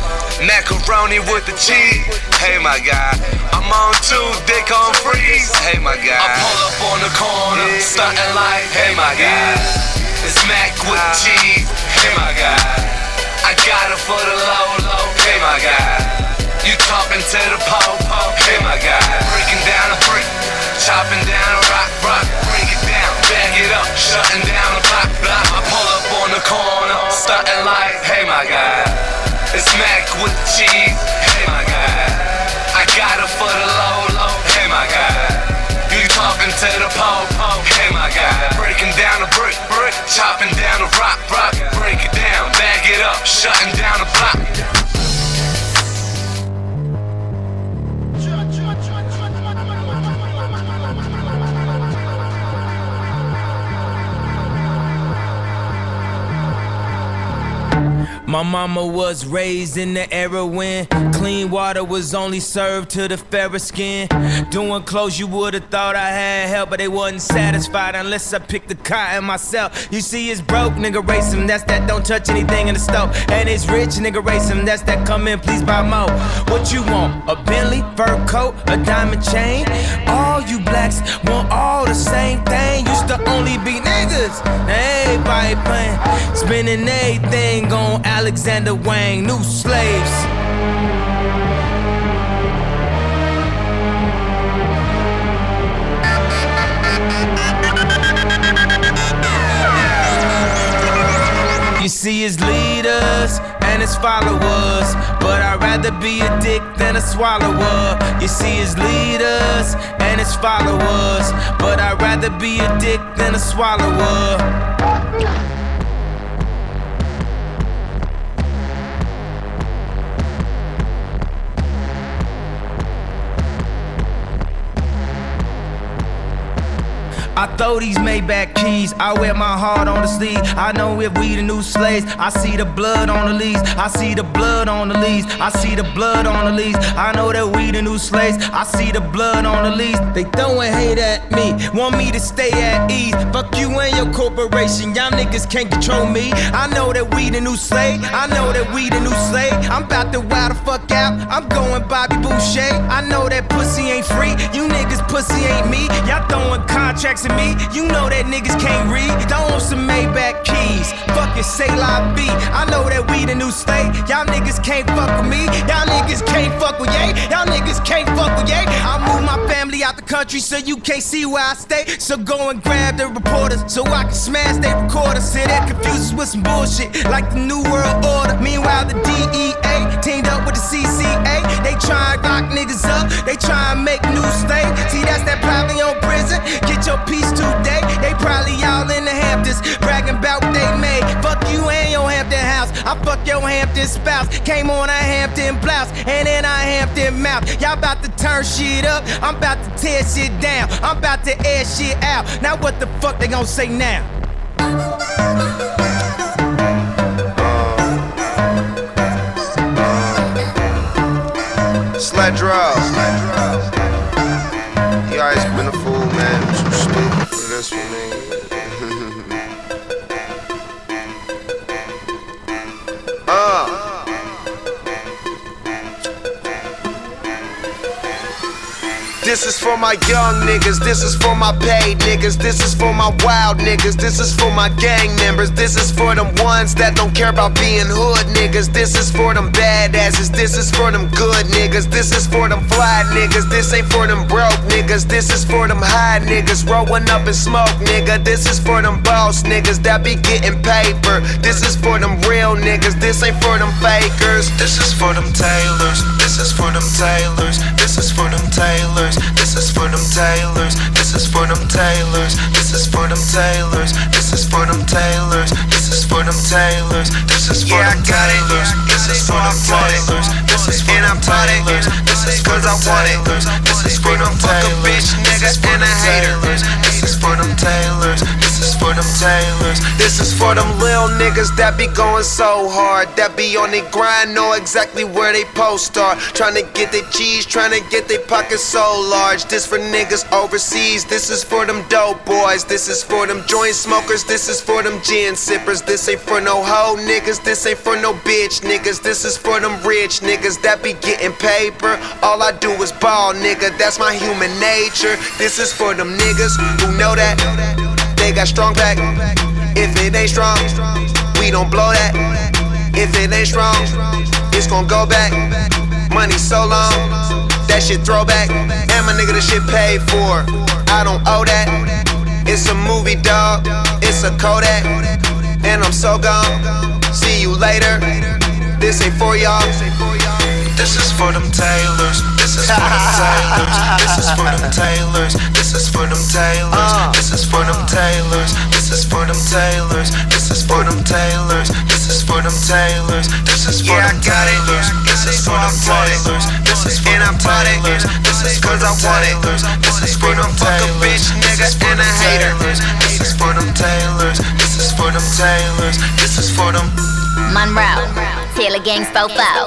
Macaroni with the cheese, hey my guy. I'm on 2, dick on freeze, hey my guy. I pull up on the corner, stunting like, hey my guy. It's Mac with the cheese, hey my guy. I got it for the low, hey my guy. You talking to the po-po, hey my guy. Breaking down a brick, chopping down a rock. Break it down, bag it up, shutting down a block. I pull up on the corner, stunting like, hey my guy. It's Mac with the cheese, hey my guy. I got it for the low, hey my guy. You talking to the po-po, hey my guy. Breaking down a brick, chopping down a rock. Break it down, bag it up, shutting down a block. My mama was raised in the era when clean water was only served to the fairer skin. Doing clothes you would've thought I had help, but they wasn't satisfied unless I picked the cotton myself. You see, it's broke, nigga, race him. That's that don't touch anything in the stove. And it's rich, nigga, race him. That's that come in, please buy more. What you want? A Bentley, fur coat, a diamond chain? All you blacks want all the same thing. Used to only be niggas. Now everybody playing, spending everything on Alexander Wang, new slaves. You see his leaders and his followers, but I'd rather be a dick than a swallower. You see his leaders and his followers, but I'd rather be a dick than a swallower. I throw these Maybach keys, I wear my heart on the sleeve. I know if we the new slaves, I see the blood on the leaves. I see the blood on the leaves. I see the blood on the leaves. I know that we the new slaves, I see the blood on the leaves. They throwing hate at me, want me to stay at ease. Fuck you and your corporation, y'all niggas can't control me. I know that we the new slave, I know that we the new slave. I'm about to wild the fuck out, I'm going Bobby Boucher. I know that pussy ain't free, you niggas pussy ain't me. Y'all throwing contracts and fucking me. You know that niggas can't read. Don't want some Maybach keys. Fuck it, say la vie. I know that we the new state. Y'all niggas can't fuck with me. Y'all niggas can't fuck with Ye. Y'all niggas can't fuck with Ye. I move my family out the country so you can't see where I stay. So go and grab the reporters so I can smash their recorders. Say that confuses with some bullshit like the New World Order. Meanwhile, the DEA teamed up with the CCA. They try and lock niggas up. They try and make new slaves. See, that's that probably on prison. Get your piece today. They probably all in the Hamptons bragging about what they made. Fuck you and your Hampton house. I fuck your Hampton spouse. Came on a Hampton blouse and then a Hampton mouth. Y'all about to turn shit up. I'm about to tear shit down. I'm about to air shit out. Now what the fuck they gon' say now? Sled Draw. You always been a fool, man. Too stupid for this one, man. This is for my young niggas, this is for my paid niggas, this is for my wild niggas, this is for my gang members, this is for them ones that don't care about being hood niggas, this is for them badasses, this is for them good niggas, this is for them fly niggas, this ain't for them broke niggas, this is for them high niggas, rolling up in smoke nigga, this is for them boss niggas that be getting paper, this is for them real niggas, this ain't for them fakers, this is for them tailors, this is for them tailors, this is for them tailors. This is for them tailors, this is for them tailors, this is for them tailors, this is for them tailors, this is for them tailors, this is for them tailors, this is for them tailors, this is for them tailors, this is cause I want it, this is for them tailors, bitch nigga and a hater, this is for them tailors, this is for them tailors, this is for them lil niggas that be going so hard, that be on their grind, know exactly where they post are, trying to get their cheese, trying to get their pockets so large. This for niggas overseas, this is for them dope boys, this is for them joint smokers, this is for them gin sippers, this ain't for no hoe niggas, this ain't for no bitch niggas, this is for them rich niggas that be getting paper. All I do is ball nigga, that's my human nature. This is for them niggas who know that they got strong back. If it ain't strong, we don't blow that. If it ain't strong, it's gon' go back. Money so long, that shit throwback. And my nigga, the shit paid for, I don't owe that. It's a movie, dog, it's a Kodak. And I'm so gone, see you later. This ain't for y'all. This is for them tailors, this is for them tailors, this is for them tailors, this is for them tailors, this is for them tailors, this is for them tailors, this is for them tailors, this is for them tailors, this is for them tailors, this is for them tailors, this is for them tailors, this is cause I want it, this is for them tailors, bitch nigga and a hater, this is for them tailors, this is for them tailors, this is for them Monroe, Taylor Gangs 4-4.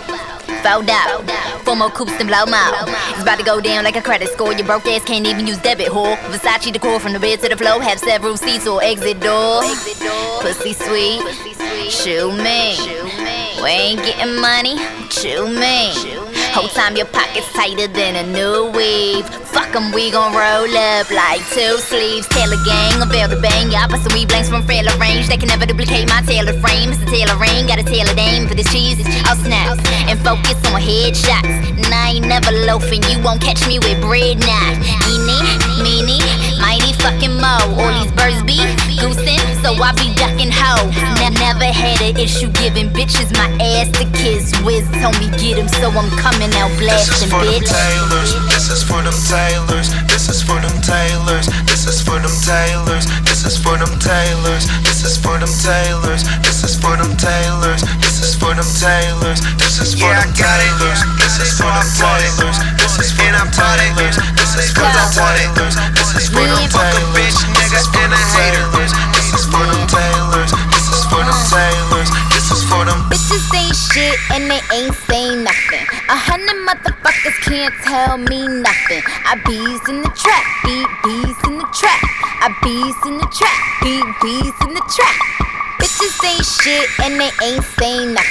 Fold out, 4 more coops and blow 'em out. It's about to go down like a credit score. Your broke ass can't even use debit, whore. Versace decor from the bed to the floor. Have several seats or exit doors. Pussy sweet, shoot me. We ain't getting money, chew me. Whole time your pockets tighter than a new weave. Fuck 'em, we gon' roll up like 2 sleeves. Taylor gang, avail the bang. Y'all bustin' weed blanks from Fairler range. They can never duplicate my Taylor frame. It's a Taylor ring, got a Taylor dame for this cheese. I'll snap and focus on headshots. And I ain't never loafing, you won't catch me with bread now. Eeny, meeny, mighty fucking mo. All these birds be goosing, so I be ducking ho. Never had an issue giving bitches my ass to kiss. Wiz told me get him, so I'm coming out blasting, bitch. This is for them tailors, this is for them tailors, this is for them tailors, this is for them tailors, this is for them tailors, this is for them tailors, this is for them tailors, this is for them tailors, this is for them tailors, this is for them tailors, this is cause I want it, this is for them tailors, bitch nigga and a hater, this is for them tailors, this is for them tailors, this is for them bitches ain't shit and they ain't saying nothing. 100 motherfuckers can't tell me nothing. I bees in the trap, bees in the trap. I bees in the trap, bees in the trap. Bitches ain't shit and they ain't saying nothing.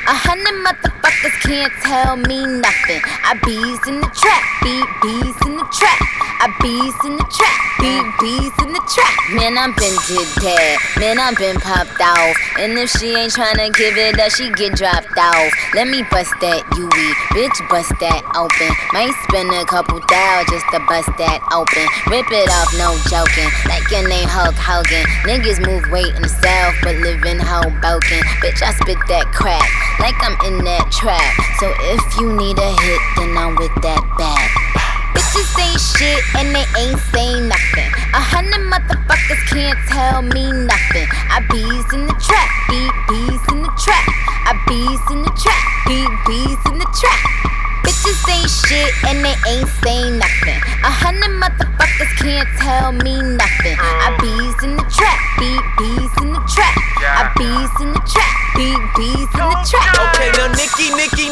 100 motherfuckers can't tell me nothing. I bees in the trap, bees in the trap. I bees in the trap, bees in the trap. Man, I been did that. Man, I been popped off. And if she ain't tryna give it up, she get dropped off. Let me bust that UE, bitch, bust that open. Might spend a couple thou just to bust that open. Rip it off, no joking. Like your name Hulk Hogan. Niggas move weight in the South, but live in Hoboken. Bitch, I spit that crack like I'm in that trap. So if you need a hit, then I'm with that bag. Bitches ain't shit and they ain't saying nothing. 100 motherfuckers can't tell me nothing. I bees in the trap, bees in the trap. I bees in the trap, bees in the trap. Bitches ain't shit and they ain't saying nothing. 100 motherfuckers can't tell me nothing. I bees in the trap, bees in the trap. I bees in the trap, bees in the trap. Okay, now Nikki.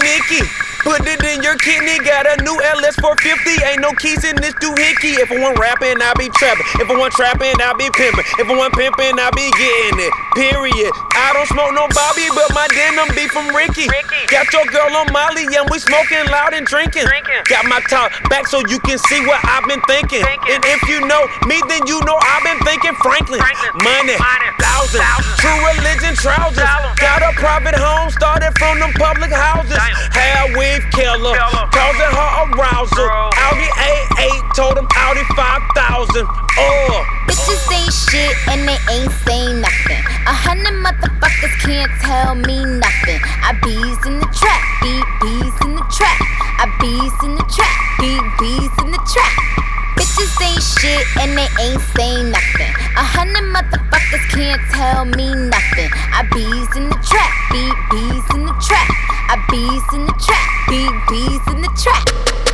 Put it in your kidney, got a new LS 450. Ain't no keys in this doohickey. If I want rapping, I be trapping. If I want trapping, I be pimping. If I want pimping, I be getting it. Period. I don't smoke no Bobby, but my denim be from Ricky. Got your girl on Molly, and we smoking loud and drinking. Got my top back so you can see what I've been thinking. And if you know me, then you know I've been thinking Franklin. Money, thousands, true religion trousers. Got a private home, started from them public houses. Hair weave killer, causing her arousal. Audi A8, told him Audi 5000. Bitches ain't shit and they ain't saying nothing. 100 motherfuckers can't tell me nothing. I bees in the trap, bees in the trap. I bees in the trap, bees in the trap. Bitches ain't shit and they ain't saying nothing. 100 motherfuckers can't tell me nothing. I bees in the trap, bees in the trap. I bees in the trap, bees in the trap.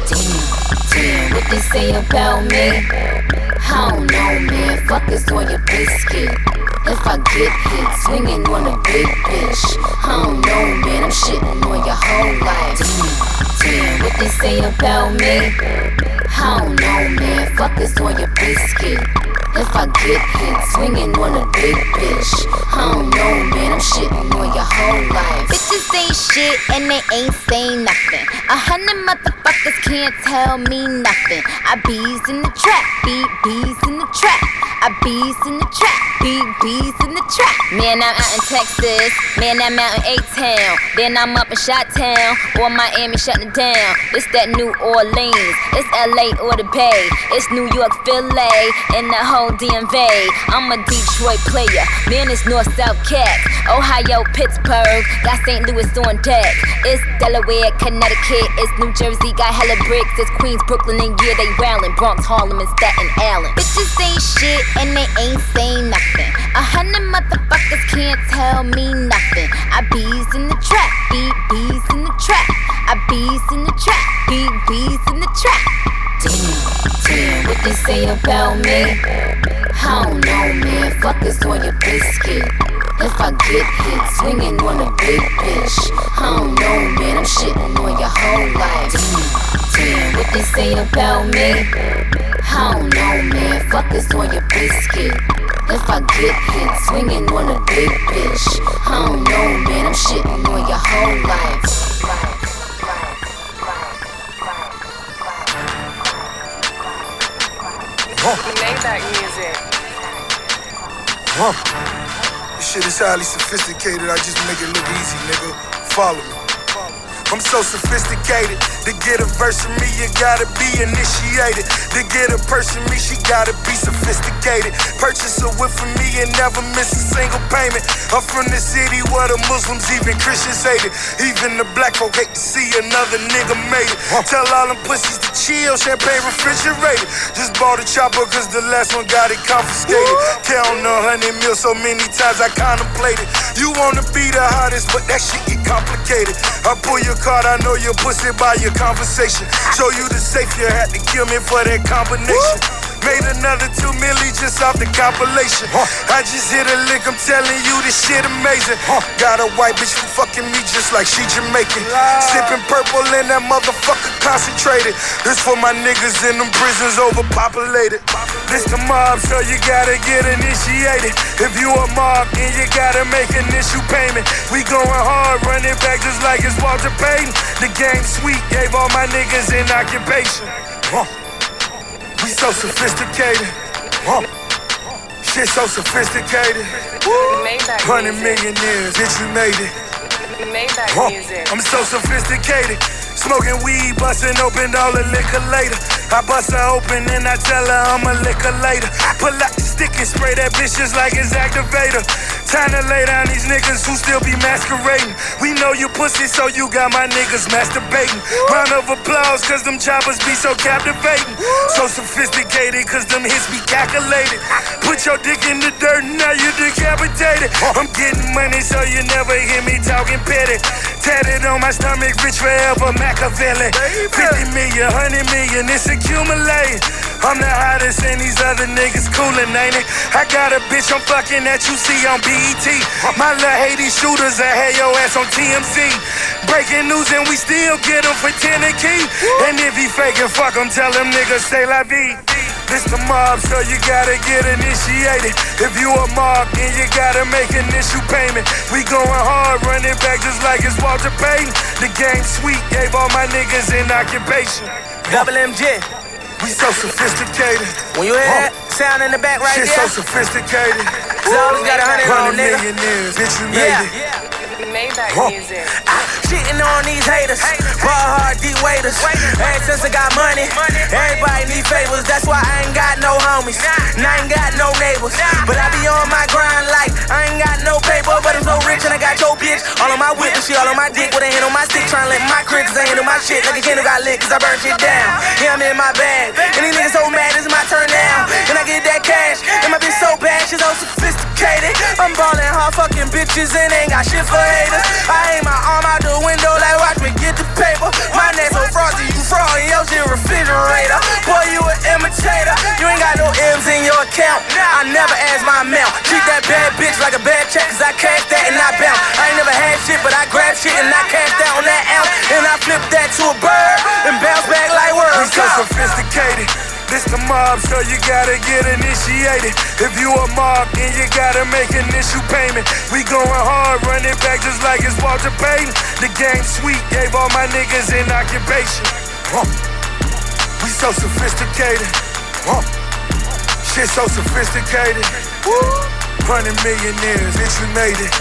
Damn, what they say about me? I don't know, man. Fuck is on your biscuit. If I get hit, swinging on a big bitch. I don't know, man. I'm shitting on your whole life. Damn, what they say about me? I don't know, man. Fuck is on your biscuit. If I get hit, swinging on a big bitch. I don't know, man. I'm shitting on your whole life. Bitches ain't shit and they ain't saying nothing. 100 motherfuckers can't tell me nothing. I bees in the trap, bees in the trap. I bees in the trap, bees in the trap. Man, I'm out in Texas. Man, I'm out in A-Town. Then I'm up in Chi-Town or Miami shutting down. It's that New Orleans. It's LA or the Bay. It's New York, Philly, and the whole DMV. I'm a Detroit player. Man, it's North-South Cats. Ohio, Pittsburgh. Got St. Louis on deck. It's Delaware, Connecticut. It's New Jersey. Got hella bricks. It's Queens, Brooklyn, and yeah, they wildin'. Bronx, Harlem, and Staten Island. Bitches ain't shit and they ain't saying nothing. 100 motherfuckers can't tell me nothing. I bees in the trap, bees in the trap. I bees in the trap, bees in the trap. Damn, what they say about me? I don't know, man. Fuck is on your biscuit. If I get hit, swinging on a big bitch. I don't know, man. I'm shitting on your whole life. Damn, what they say about me? I don't know, man. Fuck is on your biscuit. If I get hit, swinging on a big bitch. I don't know, man. I'm shitting on your whole life. Maybach music. This shit is highly sophisticated. I just make it look easy, nigga. Follow me. I'm so sophisticated. To get a verse from me, you gotta be initiated. To get a person me, she gotta be sophisticated. Purchase a whip for me and never miss a single payment. I'm from the city where the Muslims, even Christians hate it. Even the black folk hate to see another nigga made it. Tell all them pussies to chill, champagne refrigerated. Just bought a chopper cause the last one got it confiscated. Counting 100 mil so many times I contemplated. You wanna be the hottest, but that shit get complicated. I pull your card, I know your pussy by your conversation. Show you the safe, you had to kill me for that combination. Made another 2 milli just off the compilation. I just hit a lick, I'm telling you this shit amazing. Got a white bitch who fucking me just like she Jamaican. Sipping purple in that motherfucker concentrated. This for my niggas in them prisons overpopulated. This the mob, so you gotta get initiated. If you a mob, then you gotta make initial payment. We going hard, running back just like it's Walter Payton. The game sweet, gave all my niggas an occupation. We so sophisticated. Shit so sophisticated. 100 millionaires, bitch, you made it. I'm so sophisticated. Smoking weed, bustin' open all the liquor later. I bust her open and I tell her I'm a liquor later. Pull out the stick and spray that bitch just like it's activator. Time to lay down these niggas who still be masquerading. We know you pussy, so you got my niggas masturbating. Round of applause, cause them choppers be so captivating. So sophisticated, cause them hits be calculated. Put your dick in the dirt, now you decapitated. I'm getting money, so you never hear me talking petty. Tatted on my stomach, rich forever, Machiavelli. 50 million, 100 million, it's accumulating. I'm the hottest and these other niggas coolin', ain't it? I got a bitch I'm fucking that you see on BET. My little Haiti shooters that had your ass on TMZ. Breaking news and we still get them for 10 a key. And if he faking, fuck him, tell them niggas say la vie. This the mob, so you gotta get initiated. If you a mob, then you gotta make initial payment. We going hard, running back just like it's Walter Payton. The game sweet, gave all my niggas an occupation. Double MJ. We so sophisticated. When you hear that sound in the back right shit there, so sophisticated. Always got 100 on, nigga. Millionaires, bitch, you made it. Maybach music. Shitting on these haters, ball hard, deep waiters. Ever since I got money, everybody need favors. That's why I ain't got no homies, and I ain't got no neighbors. But I be on my grind like I ain't got no paper, but I'm so rich and I got your bitch all on my whip and shit, all on my dick with a hand on my stick, trying to let my crib, cause I handle my shit like a candle got lit, cause I burn shit down. Yeah, I'm in my bag, and these niggas so mad, it's my turn now. And I get that cash, and my bitch so bad, she's so sophisticated. I'm ballin' hard fucking bitches and ain't got shit for haters. I aim my arm out the window like watch me get the paper. My neck so frosty, you fraud in your shit refrigerator. Boy, you an imitator. You ain't got no M's in your account. I never ask my amount. Treat that bad bitch like a bad check, cause I cash that and I bounce. I ain't never had shit, but I grab shit and I cash that on that ounce. And I flip that to a bird and bounce back like words. We so sophisticated. This the mob, so you gotta get initiated. If you a mob, then you gotta make initial payment. We going hard, running back just like it's Walter Payton. The game sweet, gave all my niggas an occupation. We so sophisticated. Shit so sophisticated. 100 millionaires, bitch, we made it.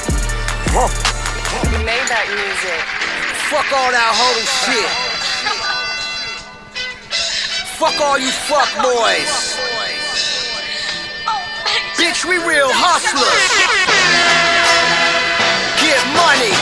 Maybach music. Fuck all that whole shit. Fuck all you fuck boys. Bitch, we real hustlers. Get money.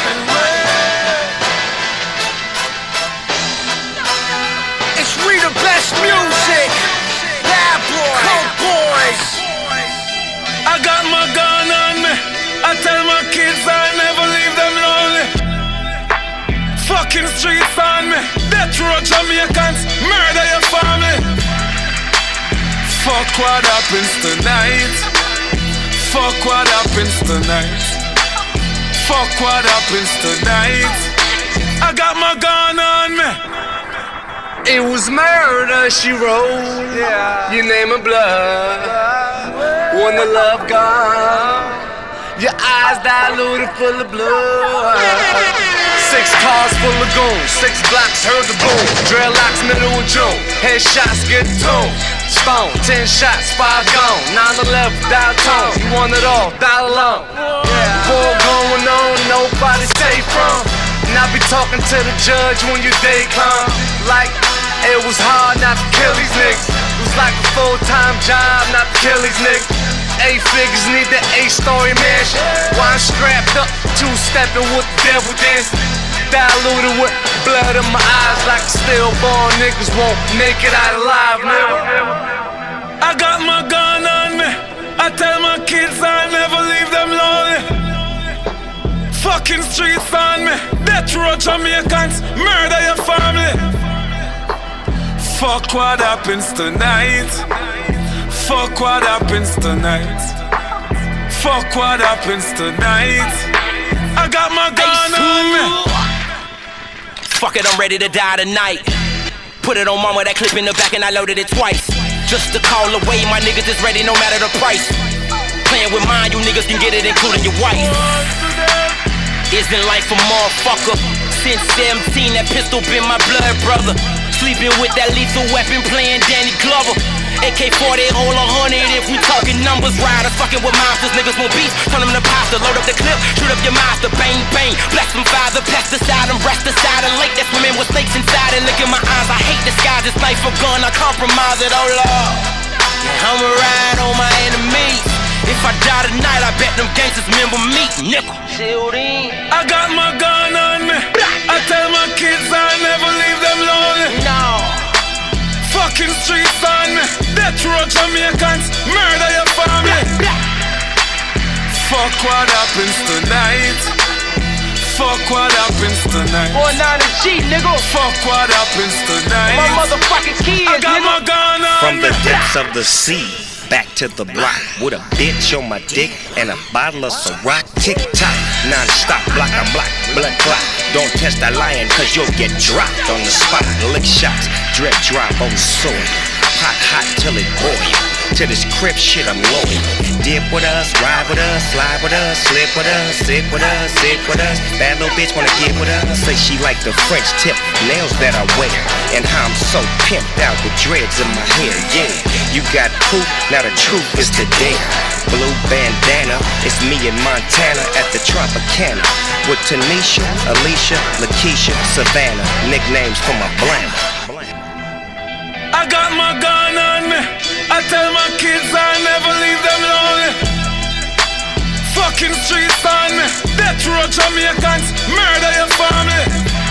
It's we the best music. Bad boy. Coke boys. I got my gun on me. I tell my kids I never leave them lonely. Fucking streets on me. Death row Jamaicans, murder your family. Fuck what happens tonight. Fuck what happens tonight. Fuck what happens tonight. I got my gun on me. It was murder, she wrote. Yeah. Your name and blood. When the love gone, your eyes diluted full of blood. 6 cars full of goons, 6 blocks heard the boom. Dreadlocks middle of June, headshots get tuned. Stone, 10 shots, 5 gone. 9/11, dial tone. You want it all, dial alone. War going on, nobody safe from. And I be talking to the judge when your day come. Like it was hard not to kill these niggas. It was like a full-time job not to kill these niggas. 8 figures need the 8-story mansion. Why I'm strapped up, 2-stepping with the devil dancing. Diluted with blood in my eyes like stillborn niggas won't make it out alive, nigga. I got my gun on me. I tell my kids I never leave them lonely. Fucking streets on me. Death row Jamaicans, murder your family. Fuck what happens tonight. Fuck what happens tonight. Fuck what happens tonight. I got my gun on me. Fuck it, I'm ready to die tonight. Put it on mama, that clip in the back, and I loaded it twice. Just to call away, my niggas is ready no matter the price. Playing with mine, you niggas can get it, including your wife. Isn't life a motherfucker? Since 17, that pistol been my blood brother. Sleeping with that lethal weapon, playing Danny Glover. AK-40, all 100 if we talking numbers. Riders fucking with monsters, niggas want beef, turn them to pasta. Load up the clip, shoot up your monster. Bang, bang, blast them father, pesticide them, rest aside. And lake that swimming with snakes inside. And look in my eyes, I hate disguise. This knife or gun, I compromise it, oh Lord. I'ma ride on my enemies. If I die tonight, I bet them gangsters remember me, nickel. I got my gun on me. I tell my kids I'll never leave them lonely. No. Fucking streets on me. Death row Jamaicans, murder your family. Fuck what happens tonight. Fuck what happens tonight. 49G, nigga. Fuck what happens tonight. My motherfucking kids, I got my gun on From me. the depths of the sea, back to the block with a bitch on my dick and a bottle of Ciroc. Tick-tock, non-stop, block on block, blood clot. Don't test that lion cause you'll get dropped on the spot. Lick shots, drip drop on the soil. Hot, hot till it boil. To this crib shit I'm loyal. Dip with us, ride with us, slide with us, slip with us, sit with us, sit with us. Bad little bitch wanna get with us. Say she like the French tip nails that I wear. And how I'm so pimped out with dreads in my hair, yeah. You got proof, now the truth is the dare. Blue bandana, it's me in Montana at the Tropicana. With Tanisha, Alicia, Lakeisha, Savannah. Nicknames for my blammer. I got my gun on me. I tell my kids I'll never leave them lonely. Fucking streets on me. Death row Jamaicans, murder your family.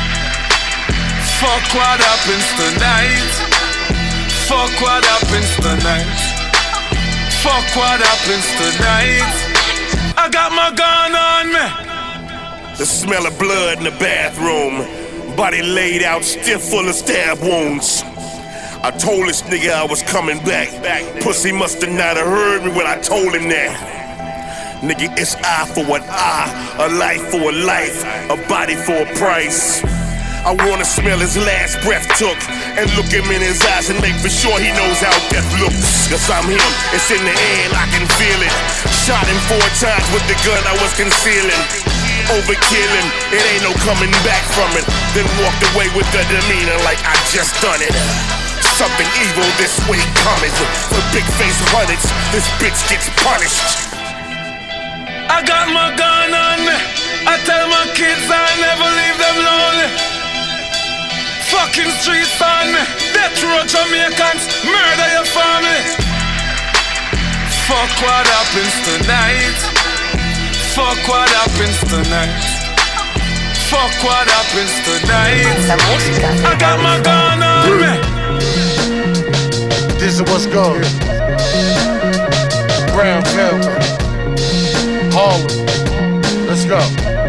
Fuck what happens tonight. Fuck what happens tonight. Fuck what happens tonight. I got my gun on me. The smell of blood in the bathroom. Body laid out stiff full of stab wounds. I told this nigga I was coming back. Pussy musta not have heard me when I told him that. Nigga, it's eye for an eye, a life for a life, a body for a price. I wanna smell his last breath took and look him in his eyes and make for sure he knows how death looks. Cause I'm him, it's in the air and I can feel it. Shot him 4 times with the gun I was concealing. Overkill him, it ain't no coming back from it. Then walked away with the demeanor like I just done it. Something evil this way coming. For big face hundreds, this bitch gets punished. I got my gun on me. I tell my kids I'll never leave them lonely. Fucking streets on me. Death row Jamaicans, murder your family. Fuck what happens tonight. Fuck what happens tonight. Fuck what happens tonight. I got my gun on me. This is what's going. Brown Pepper, Harlem, let's go.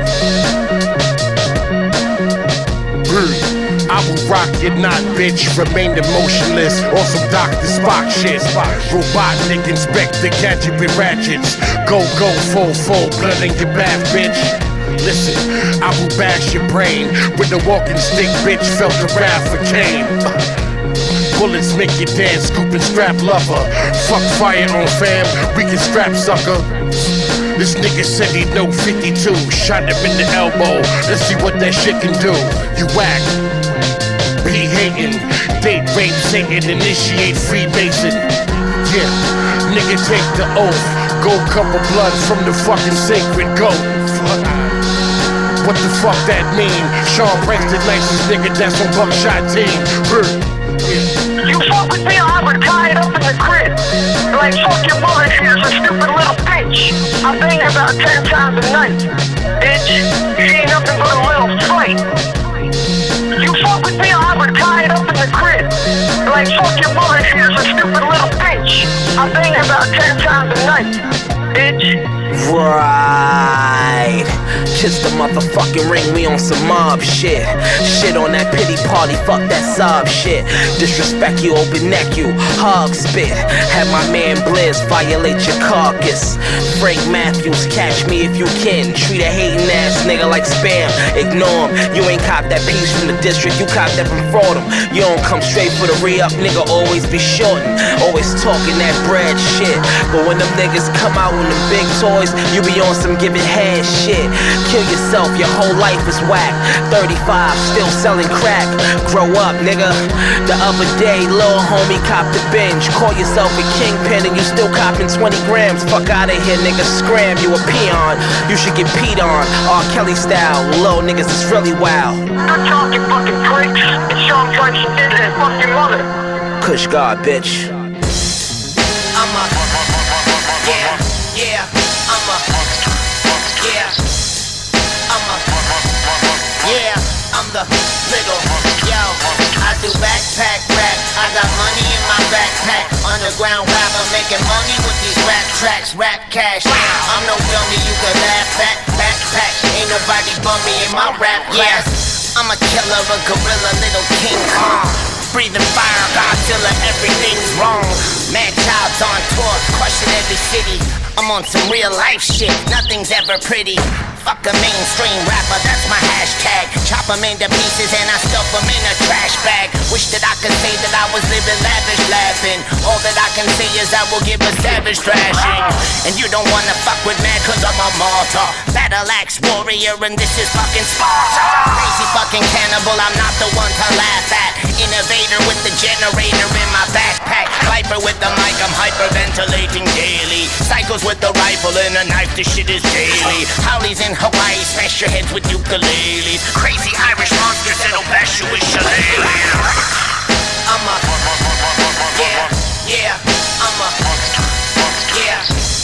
I will rock your knot, bitch. Remain emotionless on some Dr. Spock shit. Robotnik inspector, gadget with ratchets. Go, full, blood in your bath, bitch. Listen, I will bash your brain with the walking stick, bitch. Felt the wrath of Cain. Bullets make you dance, scoop and strap lover. Fuck fire on fam, we can strap sucker. This nigga said he know 52, shot him in the elbow. Let's see what that shit can do. You whack, be hating, date rape Satan, initiate Freemason. Yeah, nigga take the oath, go cup of blood from the fucking sacred goat. What the fuck that mean? Sean Price the nicest nigga that's on Buckshot team. You fuck with me, I would tie it up in the crib. Like fuck your mother, she's a stupid little bitch. I bang her about 10 times a night. Bitch, she ain't nothing but a little fight. You fuck with me, I would tie it up in the crib. Like fuck your mother, she's a stupid little bitch. I bang her about 10 times a night. Bitch. Right. Kiss the motherfucking ring, we on some mob shit. Shit on that pity party, fuck that sob shit. Disrespect you, open neck you, hog spit. Have my man Blizz violate your carcass. Frank Matthews, catch me if you can. Treat a hating ass nigga like spam, ignore him. You ain't cop that piece from the district, you cop that from Fordham. You don't come straight for the re-up, nigga, always be shortin'. Always talking that bread shit. But when them niggas come out with them big toys, you be on some giving head shit. Kill yourself, your whole life is whack. 35, still selling crack. Grow up, nigga. The other day, little homie copped a binge. Call yourself a kingpin and you still copping 20 grams. Fuck out of here, nigga, scram, you a peon. You should get peed on, R. Kelly style. Little niggas is really wild. Good talk, you fucking pricks. And show them like you did that fucking mother. Kush God, bitch. I'm a, yeah, I'm a, yeah, I'm a, yeah, I'm the little, yo, I do backpack rap, I got money in my backpack, underground rapper making money with these rap tracks, rap cash, I'm no dummy you can laugh at, backpack, ain't nobody bummy in my rap class, I'm a killer, a gorilla, little King Kong. Breathing fire, Godzilla, everything's wrong. Mad Child's on tour, crushing every city. I'm on some real life shit, nothing's ever pretty. Fuck a mainstream rapper, that's my hashtag. Chop them into pieces and I stuff them in a trash bag. Wish that I could say that I was living lavish, laughing. All that I can say is I will give a savage thrashing. And you don't wanna fuck with me cause I'm a martyr. Battle axe warrior and this is fucking Sparta. Crazy fucking cannibal, I'm not the one to laugh at. Innovator with the generator in my backpack. Viper with the mic, I'm hyperventilating daily. Cycles with the rifle and a knife, this shit is daily. Howlies in Hawaii, smash your heads with ukuleles. Crazy Irish monsters that'll bash you with shillelaghs. I'm a, yeah, I'm a, yeah,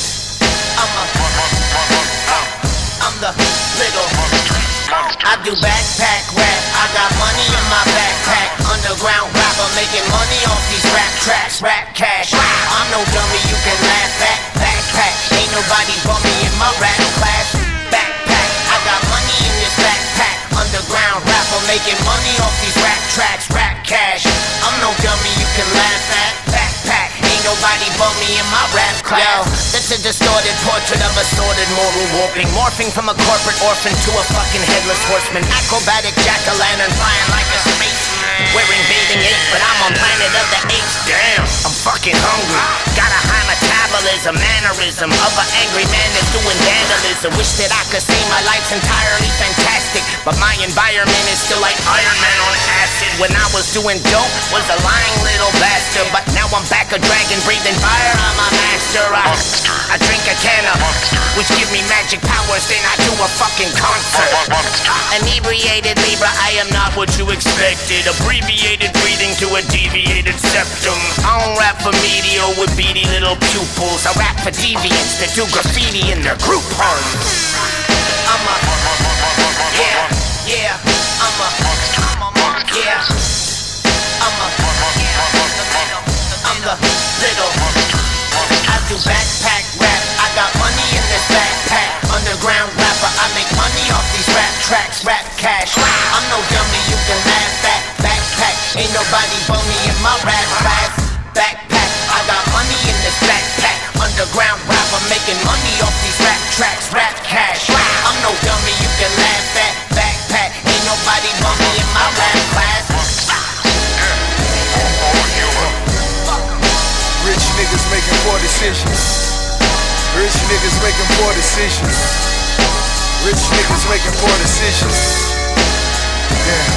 I'm the little, I do backpack rap, I got money in my backpack. Underground rapper making money off these rap tracks, rap cash. I'm no dummy you can laugh at, backpack, ain't nobody bummy in my rap class. Backpack, I got money in this backpack. Underground rapper making money off these rap tracks, rap cash. I'm no dummy you can laugh at, backpack, ain't nobody bummy in my rap class. Yo, that's a distorted portrait of a sordid moral warping. Morphing from a corporate orphan to a fucking headless horseman. Acrobatic jack-o'-lantern flying like a spaceman. Wearing bathing ape, but I'm on planet of the apes. Damn, I'm fucking hungry. Got a high metabolism, mannerism of an angry man that's doing vandalism. Wish that I could say my life's entirely fantastic, but my environment is still like Iron Man on acid. When I was doing dope, was a lying little bastard, but now I'm back a dragon breathing fire. I'm a master. I drink a can of which give me magic powers, then I do a fucking concert. Inebriated Libra, I am not what you expected. Abbreviated breathing to a deviated septum. I don't rap for media with beady little pupils. I rap for deviants that do graffiti in their group homes. I'm a, yeah, I'm a, yeah, I'm the little, I do backpack rap, I got money in this backpack. Underground rapper, I make money off these rap tracks, rap cash. I'm no dummy you can laugh at, backpack, ain't nobody bummy in my rap class. Backpack, I got money in this backpack. Underground rapper making money off these rap tracks, rap cash. I'm no dummy you can laugh at, backpack, ain't nobody bummy in my rap class. Rich niggas making poor decisions. Rich niggas making poor decisions. Rich niggas making poor decisions. Yeah.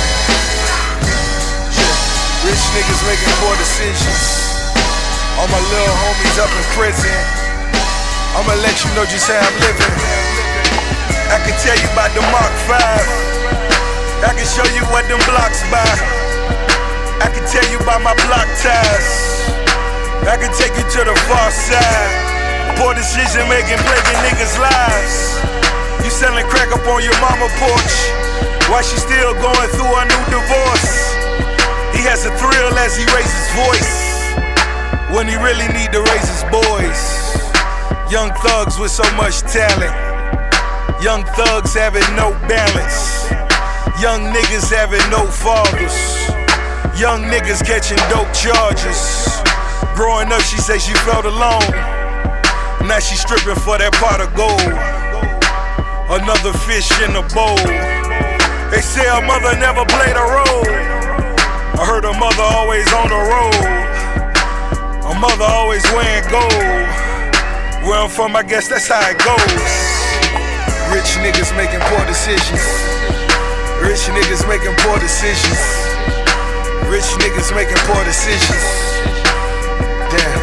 Rich niggas making poor decisions. All my little homies up in prison. I'ma let you know just how I'm living. I can tell you about the Mark 5. I can show you what them blocks buy. I can tell you about my block ties. I can take you to the far side. Poor decision making, plaguing niggas' lives. You selling crack up on your mama porch while she still going through a new divorce. He has a thrill as he raises his voice when he really need to raise his boys. Young thugs with so much talent. Young thugs having no balance. Young niggas having no fathers. Young niggas catching dope charges. Growing up, she say she felt alone. Now she stripping for that pot of gold. Another fish in the bowl. They say her mother never played a role. I heard her mother always on the road. Her mother always wearing gold. Where I'm from, I guess that's how it goes. Rich niggas making poor decisions. Rich niggas making poor decisions. Rich niggas making poor decisions. Damn.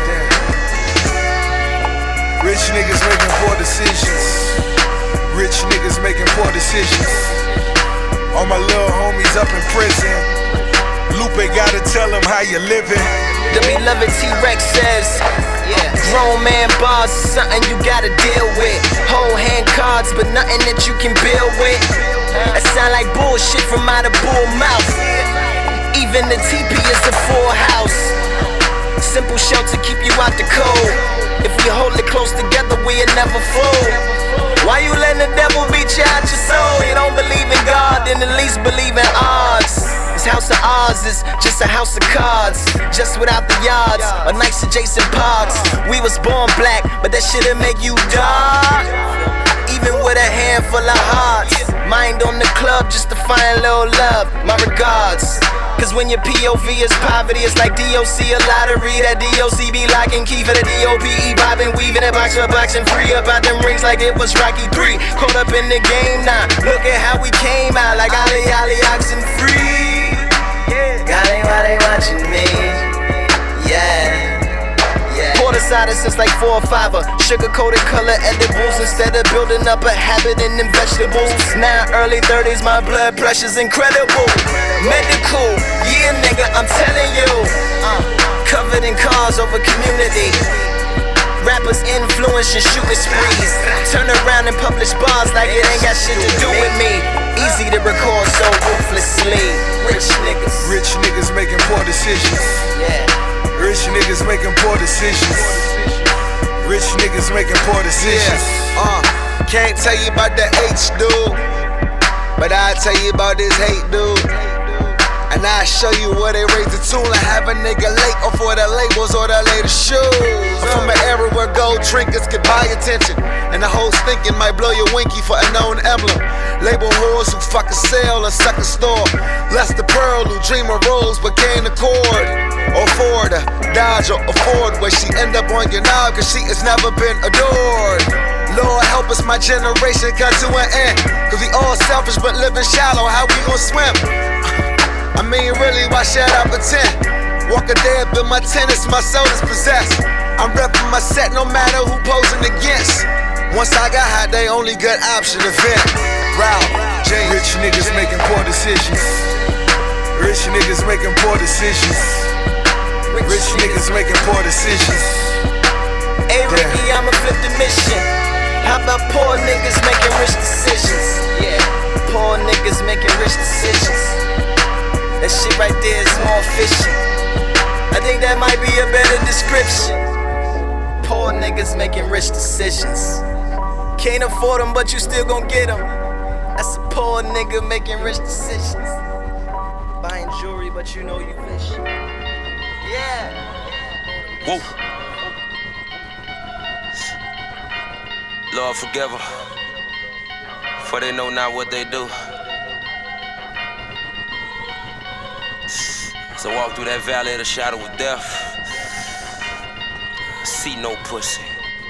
Rich niggas making poor decisions. Rich niggas making poor decisions. All my little homies up in prison. Lupe gotta tell them how you living. The beloved T-Rex says, grown man bars is something you gotta deal with. Whole hand cards, but nothing that you can build with. That sound like bullshit from out of bull mouth. Even the TP is a full house. Simple shelter keep you out the cold. If we hold it close together, we'll never fold. Why you letting the devil beat you out your soul? You don't believe in God, then at least believe in odds. This house of Oz is just a house of cards, just without the yards, a nice adjacent parts. We was born black, but that shit'll make you dark. Even with a handful of hearts. Mind on the club just to find a little love. My regards. Cause when your POV is poverty, it's like DOC a lottery. That DOC be locking key for the DOPE. Bobbing, weaving it, box and free up out them rings like it was Rocky 3. Caught up in the game now. Look at how we came out like Ali, oxen free. Got it while they watching me. Poured aside since like 4 or 5. Sugar-coated color edibles instead of building up a habit in them vegetables. Now early 30s, my blood pressure's incredible. Medical, yeah nigga, I'm telling you. Covered in cars over community. Rappers influence and shooting sprees. Turn around and publish bars like it ain't got shit to do with me. Easy to record so ruthlessly. Rich niggas making poor decisions. Rich niggas making poor decisions. Rich niggas making poor decisions. Can't tell you about the H dude, but I'll tell you about this hate dude. And I'll show you where they raise the tool and have a nigga late or for the labels or the latest shoes. I'm from an era where gold trinkets could buy attention, and the whole thinking might blow your winky for a known emblem. Label whores who fuck a sale or suck a store. Less the pearl who dream of rose but can't accord. Or Ford, Dodge or Ford, where she end up on your knob cause she has never been adored. Lord help us, my generation come to an end. Cause we all selfish but living shallow, how we gon' swim? I mean really, why should I pretend? Walk a day up in my tennis, my soul is possessed. I'm repping my set no matter who posing against. Once I got hot, they only good option to vent. Rich niggas making poor decisions. Rich niggas making poor decisions. Rich niggas making poor decisions. Hey Ricky, I'ma flip the mission. How about poor niggas making rich decisions? Poor niggas making rich decisions. That shit right there is more efficient. I think that might be a better description. Poor niggas making rich decisions. Can't afford them, but you still gon' get them. That's a poor nigga making rich decisions. Buying jewelry, but you know you fish. Whoa. Lord forgive them, for they know not what they do. So walk through that valley of the shadow of death. See no pussy.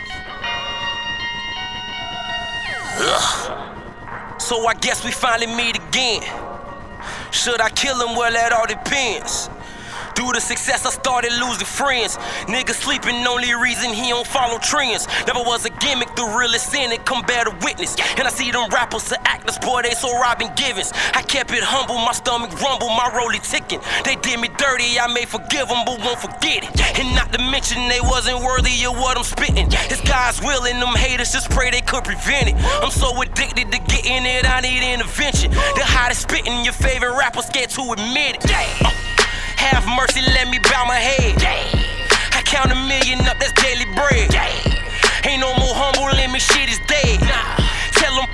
Ugh. So I guess we finally meet again. Should I kill him? Well, that all depends. Due to success, I started losing friends. Niggas sleeping, only reason he don't follow trends. Never was a gimmick, the realest in it, come bear the witness. And I see them rappers, the actors, boy, they so Robin Givens. I kept it humble, my stomach rumble, my rollie ticking. They did me dirty, I may forgive them, but won't forget it. And not to mention, they wasn't worthy of what I'm spitting. It's God's will, and them haters just pray they could prevent it. I'm so addicted to getting it, I need intervention. The hottest spitting, your favorite rapper scared to admit it. Have mercy, let me bow my head. I count 1 million up, that's daily bread. Ain't no more humble in me, shit is dead. Tell them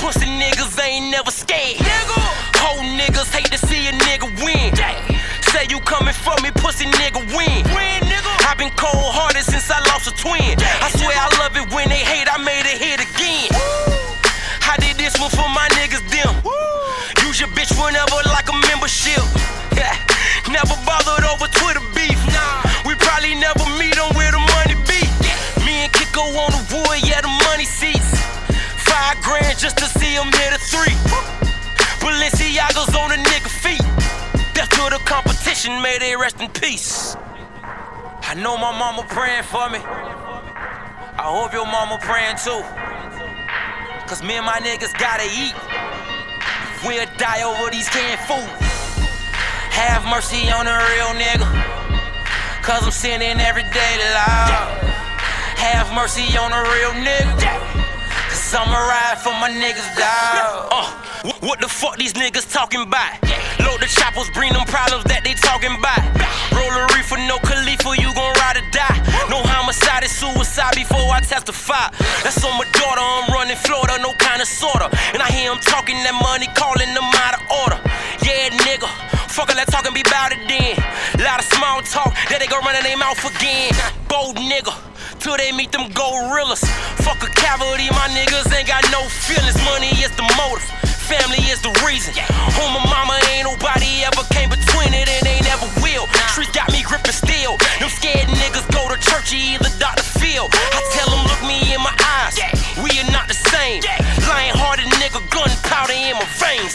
Pussy niggas ain't never scared. Whole niggas hate to see a nigga win. Say you coming for me, pussy nigga win. I've been cold-hearted since I lost a twin. I swear I love it when they hate, I made a hit again. I did this one for my niggas, them. Use your bitch whenever like a membership. Never bothered over Twitter beef. We probably never meet on where the money be. Me and Kiko on the wood, yeah, the money seats. 5 grand just to see him hit a 3. Balenciaga's on a nigga feet. Death to the competition, may they rest in peace. I know my mama praying for me. I hope your mama praying too. Cause me and my niggas gotta eat. We'll die over these canned food. Have mercy on a real nigga. Cause I'm sinning every day loud. Have mercy on a real nigga. Cause I'ma ride for my niggas, dawg. What the fuck these niggas talking about? Load the choppers, bring them problems that they talking about. Roll a reefer, no Khalifa, you gon' ride or die. No homicide, it's suicide before I testify. That's on my daughter, I'm running Florida, no kind of sorta. And I hear him talking that money, calling them out of order. Yeah, nigga, fuck all that talking, be bout it then. Lot of small talk, that they go running their mouth again. Bold nigga, till they meet them gorillas. Fuck a cavalry, my niggas ain't got no feelings. Money is the motive, family is the reason. On my mama, ain't nobody ever came between it and they never will. Streets got me gripping steel. Them scared niggas go to church, you either Dr. Phil. I tell them, look me in my eyes, we are not the same. Lion-hearted nigga, gunpowder in my veins.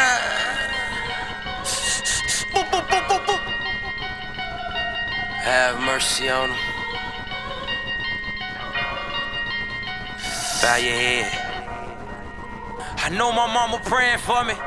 Have mercy on them. Bow your head. I know my mama praying for me.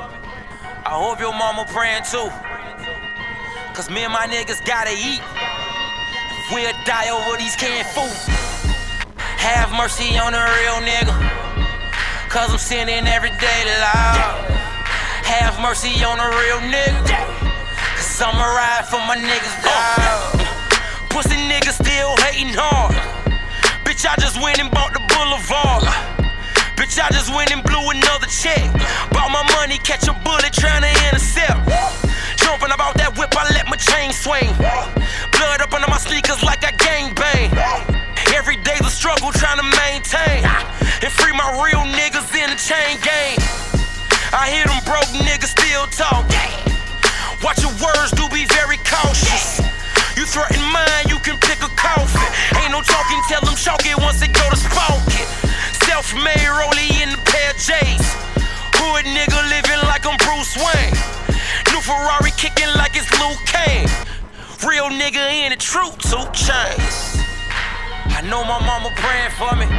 I hope your mama praying too. Cause me and my niggas gotta eat. We'll die over these canned food. Have mercy on a real nigga. Cause I'm sinning every day loud. Have mercy on a real nigga. Cause I'ma ride for my niggas, dawg. Pussy niggas still hating hard. Bitch, I just went and bought the boulevard. Bitch, I just went and blew another check. Bought my money, catch a bullet, tryna intercept. Jumping about that whip, I let my chain swing. Blood up under my sneakers like I gangbang. Every day's a struggle trying to maintain and free my real niggas in the chain gang. I hear them broke niggas still talk. Watch your words, do be very cautious. You threaten mine, you can pick a coffin. Ain't no talking, tell them chalk it once it go to spoken. Self-made rollie in the pair of J's. Hood nigga living like I'm Bruce Wayne. New Ferrari kicking like it's Luke Kane. Real nigga in the truth, 2 chains. I know my mama praying for me.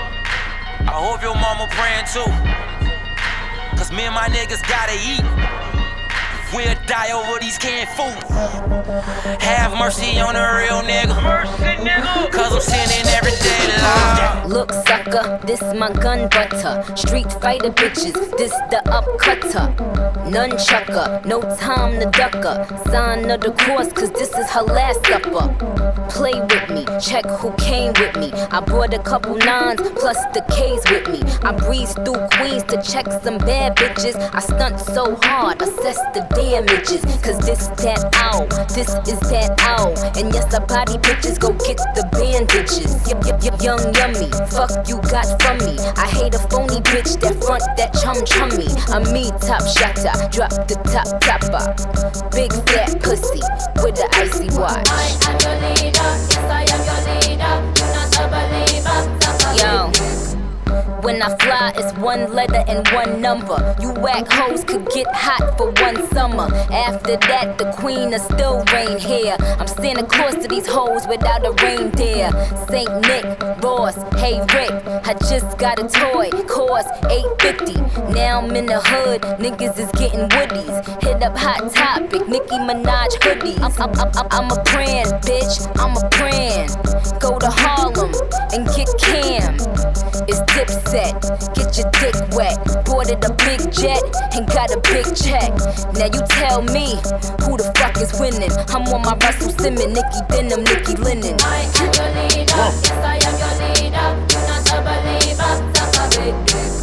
I hope your mama praying too. Cause me and my niggas gotta eat. We'll die over these canned food. Have mercy on a real nigga. Cause I'm sinning every day loud. Look, sucker, this my gun butter. Street fighter bitches, this the upcutter. Nunchucker, no time to ducker. Sign of the course, cause this is her last supper. Play with me, check who came with me. I brought a couple 9s plus the K's with me. I breeze through Queens to check some bad bitches. I stunt so hard, assess the damages. Cause this that ow, this is that ow. And yes, the body bitches go get the bandages. Young yummy, fuck you got from me. I hate a phony bitch that front that chummy. A me top shotter, drop the top topper. Big fat pussy with the icy watch. I am your leader, yes I am your leader. You're not a believer, yo. When I fly, it's 1 letter and 1 number. You whack hoes could get hot for 1 summer. After that, the queen will still reign here. I'm Santa Claus to these hoes without a reindeer. Saint Nick, Ross, hey Rick, I just got a toy, cost $8.50. Now I'm in the hood, niggas is getting woodies. Hit up Hot Topic, Nicki Minaj hoodies. I'm a brand, bitch, I'm a brand. Go to Harlem and get Cam. It's Dipset, get your dick wet. Boarded a big jet and got a big check. Now you tell me who the fuck is winning. I'm on my Russell Simmons, Nicki Denim, Nicki Linen. I am your leader, yes I am your leader. You're not a believer, that's a big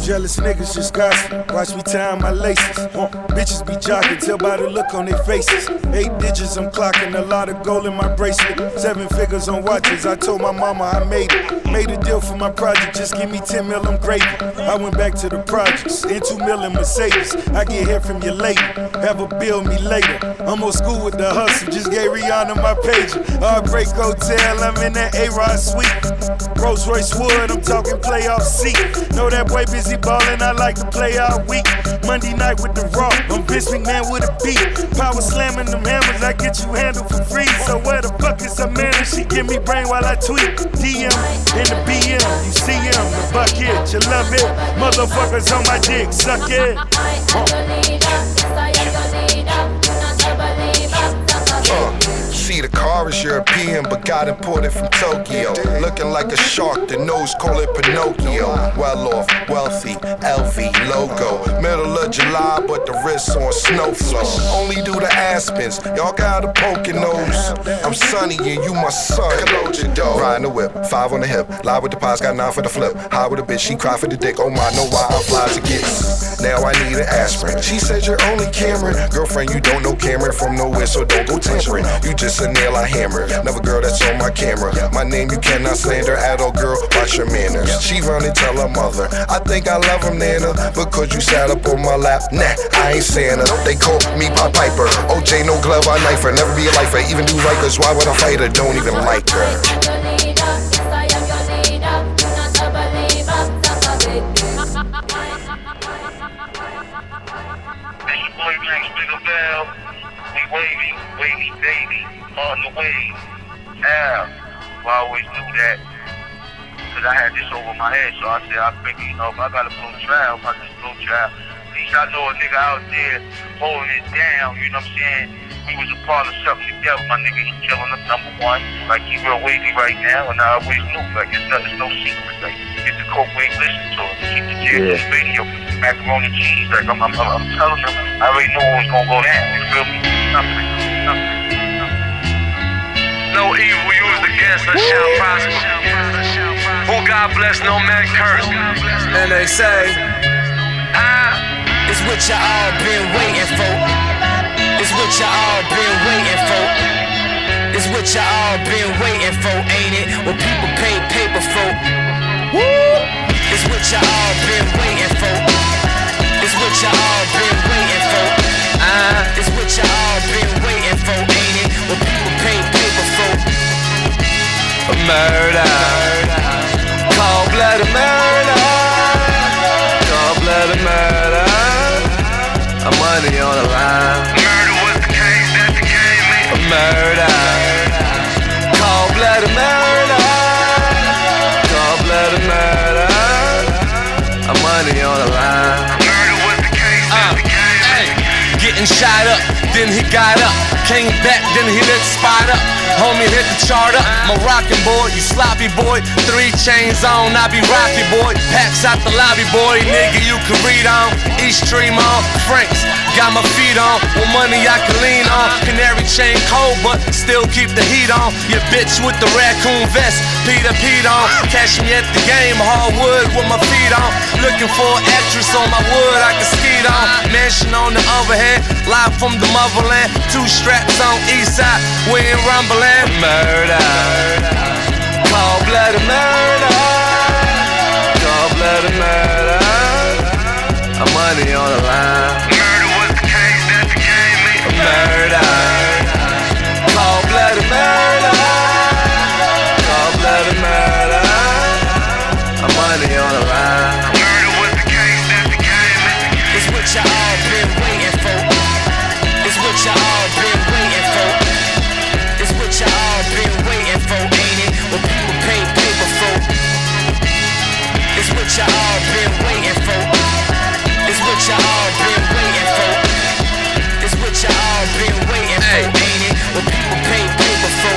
Jealous niggas just gossip. Watch me tie my laces. Bitches be jocking, tell by the look on their faces. 8 digits I'm clocking, a lot of gold in my bracelet. 7 figures on watches, I told my mama I made it. Made a deal for my project, just give me 10 mil, I'm gravy. I went back to the projects, in 2 mil in Mercedes. I get here from you later, have a bill me later. I'm old school with the hustle, just gave Rihanna my page. Heartbreak Hotel, I'm in that A-Rod suite. Rolls Royce Wood, I'm talking playoff seat. Know that boy busy ballin', I like to play all week. Monday night with the Raw, I'm Vince McMahon with a beat. Power slamming them hammers, I get you handled for free. So where the fuck is Amanda? She give me brain while I tweet. DM in the BM, you see him, the bucket, you love it. Motherfuckers on my dick, suck it. See, the car is European, but got imported from Tokyo. Looking like a shark, the nose call it Pinocchio. Well off, wealthy, LV logo. Middle of July, but the wrist on snow flow. Only do the Aspens, y'all got a poking nose. I'm Sunny and you my son. Riding the whip, 5 on the hip. Lie with the pies, got 9 for the flip. High with a bitch, she cry for the dick. Oh my, know why I fly to get. Now I need an aspirin. She said you're only Cameron. Girlfriend, you don't know Cameron from nowhere, so don't go tampering. You just a nail I hammer. Never girl that's on my camera. My name you cannot slander at all, girl. Watch your manners. She run and tell her mother, I think I love him, Nana, because you sat up on my lap. Nah, I ain't Santa. They call me Pop Piper. OJ, no glove, I knife her. Never be a lifer, even do Rikers. Why would I fight her? Don't even like her. Wavy baby, on the way. Yeah, I always knew that. Cause I had this over my head, so I said, I figure, you know, if I gotta blow trial, if I just blow trial. At least I know a nigga out there holding it down, you know what I'm saying? He was a part of something together, my nigga, he killing us, #1. Like, he real wavy right now, and I always knew, like, it's no secret. Like, get the coke wave, listen to it. Keep the JS radio, macaroni cheese. Like, I'm telling them, I already knew it was gonna go down, you feel me? Nothing. No evil used against us shall prosper. Who God bless, no man curse. And they say, it's what you all been waiting for. It's what you all been waiting for. It's what you all been waiting for, ain't it? What people pay paper for. It's what you all been waiting for. It's what you all been waiting for. It's what you all been waiting for, ain't it? What people pay paper for. Murder, cold-blooded murder, cold-blooded murder. Money on the line. Murder was the case that became me. Murder, cold-blooded murder, cold-blooded murder. Money on the line. Murder was the case that became me. Getting shot up, then he got up. Came back, then he lit the spot up. Homie hit the chart up. I'm a rockin' boy, you sloppy boy. 3 chains on, I be rocky boy. Packs out the lobby boy, nigga you can read on. East Stream on, Franks, got my feet on. With money I can lean on. Canary chain cold, but still keep the heat on. Your bitch with the raccoon vest, Peter Pete on. Catch me at the game, hardwood with my feet on. Looking for an actress on my wood, I can skeet on. Mansion on the overhead, live from the motherland. 2 straps on east side, we ain't rumbling. Murder, cold-blooded murder, cold-blooded murder. Money on the line. Murder was the case that became me. Murder, cold-blooded murder, cold-blooded murder. Money on the line. Murder was the case that became me. It's what you all been waiting for. It's what you all been waiting for. It's what you all been waiting for, ain't it? What people pay paper for. It's what you all been waiting for. It's what you all been waiting for. It's what you all been waiting for, ain't it? What people pay paper for.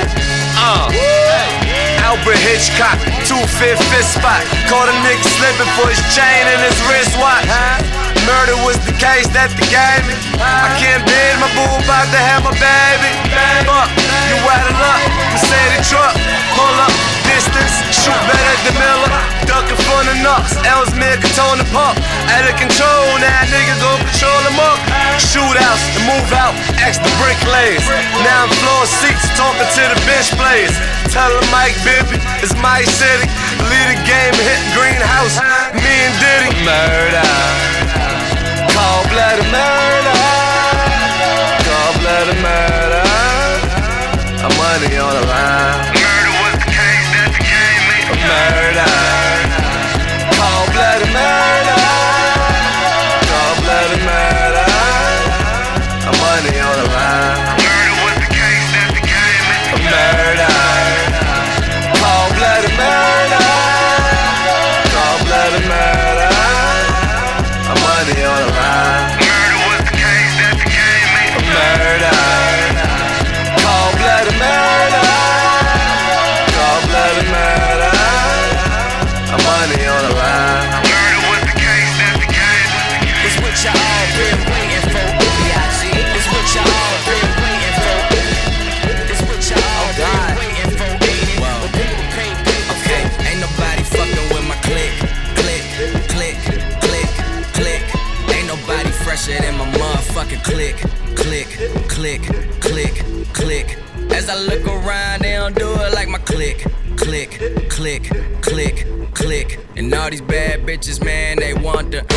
Albert Hitchcock, 2-5 fist spot. Caught a nigga slipping for his chain and his wristwatch. Murder was the case that the game. I can't bid, my boo about to have my baby. Fuck, you out of luck, Mercedes truck, pull up. distance, shoot better than Miller. Ducking from the Knucks, Ellesmere, Katona Park. Out of control, now niggas gon' control them up. Shootouts and move out, ask the bricklayers. Now I'm floor seats, talking to the bench players. Tell them Mike Bibby, it's my city. Lead the game, hit greenhouse, me and Diddy. Murder, cold-blooded murder. Cold-blooded murder. I'm money on the line. Murder was the case that became me. Murder, cold-blooded murder. Cold-blooded murder. I'm money on the line. Murder was the case that became me. Murder, cold-blooded murder. Cold-blooded murder. I'm money on the line. Murder was the case that became me. Murder, cold-blooded murder. Cold-blooded murder. I'm money on the line. Murder was the case that became me. It's what y'all all been waiting for, B.I.G. It's what y'all all been waiting for. It's what y'all all been waiting for, ain't it? Well, people can't be okay. Ain't nobody fucking with my click, click, click, click, click. Ain't nobody fresher than my motherfucking click, click, click, click, click. As I look around, they don't do it like my click, click, click, click, click. And all these bad bitches, man, they want the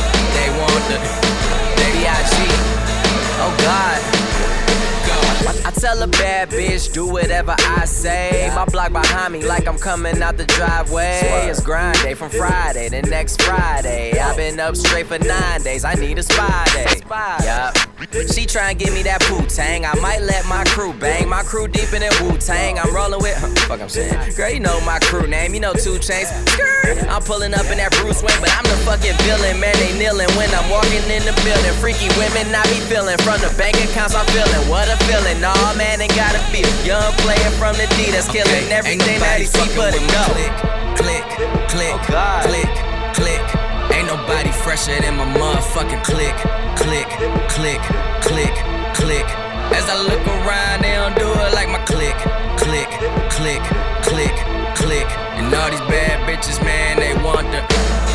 B.I.G. Oh God. I tell a bad bitch, do whatever I say. My block behind me like I'm coming out the driveway. It's grind day from Friday to next Friday. I've been up straight for 9 days, I need a spy day. Yup. She try and give me that Wu-Tang. I might let my crew bang. My crew deep in that Wu-Tang. I'm rolling with, fuck I'm saying. Girl, you know my crew name, you know 2 Chainz. I'm pulling up in that Bruce Wayne, but I'm the fucking villain. Man, they kneeling when I'm walking in the building. Freaky women I be feeling. From the bank accounts I'm feeling. What a feeling. Nah, man, ain't gotta be a young player from the D that's killing everything that he see but it go. Click, click, click, click, click. Ain't nobody fresher than my motherfucking click, click, click, click, click. As I look around, they don't do it like my click, click, click, click, click. And all these bad bitches, man, they want the.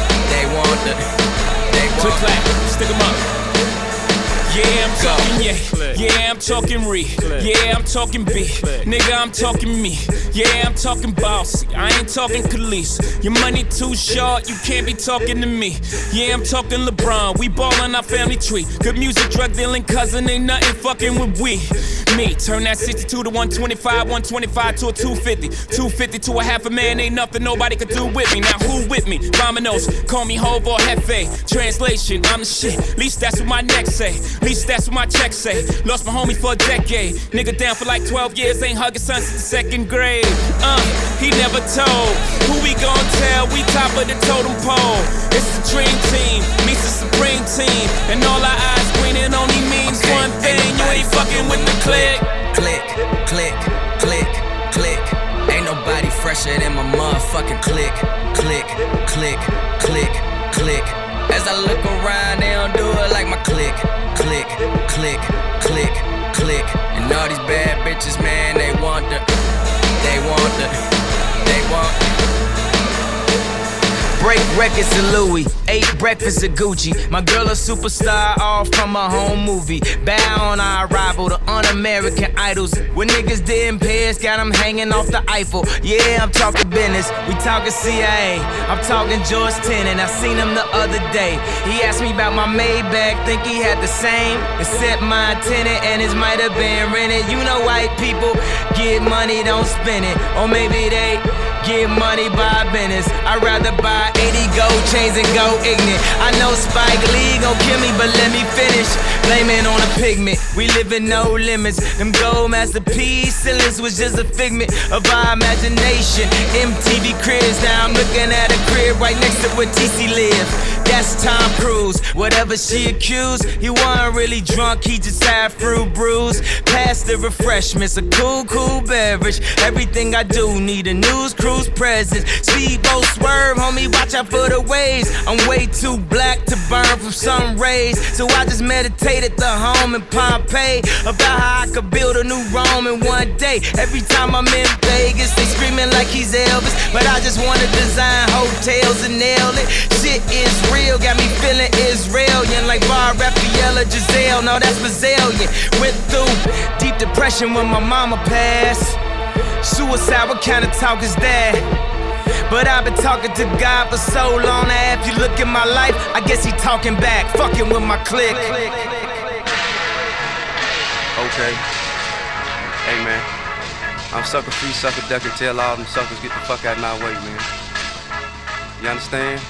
Stick 'em up. Yeah, I'm talking yeah, I'm talking re. Yeah, I'm talking B. Nigga, I'm talking me. Yeah, I'm talking bossy. I ain't talking Khalees. Your money too short, you can't be talking to me. Yeah, I'm talking LeBron. We ballin' our family tree. Good music, drug dealing cousin, ain't nothing fucking with we. Me, turn that 62 to 125, 125 to a 250. 250 to a half a man, ain't nothing nobody could do with me. Now who with me? Vominos, call me Hov or Hefe. Translation, I'm the shit. Least that's what my neck say. Least that's what my check say. Lost my homie for a decade. Nigga down for like 12 years, ain't hugging son since the 2nd grade. He never told. Who we gon' tell? We top of the totem pole. It's the dream team, meets the supreme team. And all our eyes green, it only means one thing. You ain't fucking with the click. Click, click, click, click. Ain't nobody fresher than my motherfucking click, click, click, click, click. As I look around, they don't do it like my click, click, click, click, click. And all these bad bitches, man, they want the. Break records to Louis, 8 breakfasts at Gucci. My girl a superstar, all from a home movie. Bow on our arrival to un-American idols. When niggas didn't pay us, got them hanging off the Eiffel. Yeah, I'm talking business, we talking CIA. I'm talking George Tenet, I seen him the other day. He asked me about my Maybach, think he had the same. Except my tenant and his might have been rented. You know white people get money, don't spend it. Or maybe they get money by business. I'd rather buy 80 gold chains and go ignorant. I know Spike Lee gon' kill me, but let me finish. Blame it on a pigment, we live in no limits. Them gold masterpiece ceilings was just a figment of our imagination. MTV cribs, now I'm looking at a crib right next to where TC lives. That's Tom Cruise, whatever she accused. He wasn't really drunk, he just had fruit brews. Pass the refreshments, a cool beverage. Everything I do need a news crew cruise presence. Speedboat swerve, homie, watch out for the waves. I'm way too black to burn from sun rays, so I just meditate at the home in Pompeii about how I could build a new Rome in one day. Every time I'm in Vegas, they screaming like he's Elvis, but I just wanna design hotels and nail it. Shit is real, got me feeling Israelian like Bar Raphael or Giselle. No, that's Brazilian. Went through deep depression when my mama passed. Suicide, what kind of talk is that? But I've been talking to God for so long. Now if you look at my life, I guess he talking back, fucking with my clique. Okay. Hey man, I'm sucker free, sucker duck, and tell all them suckers get the fuck out of my way, man. You understand?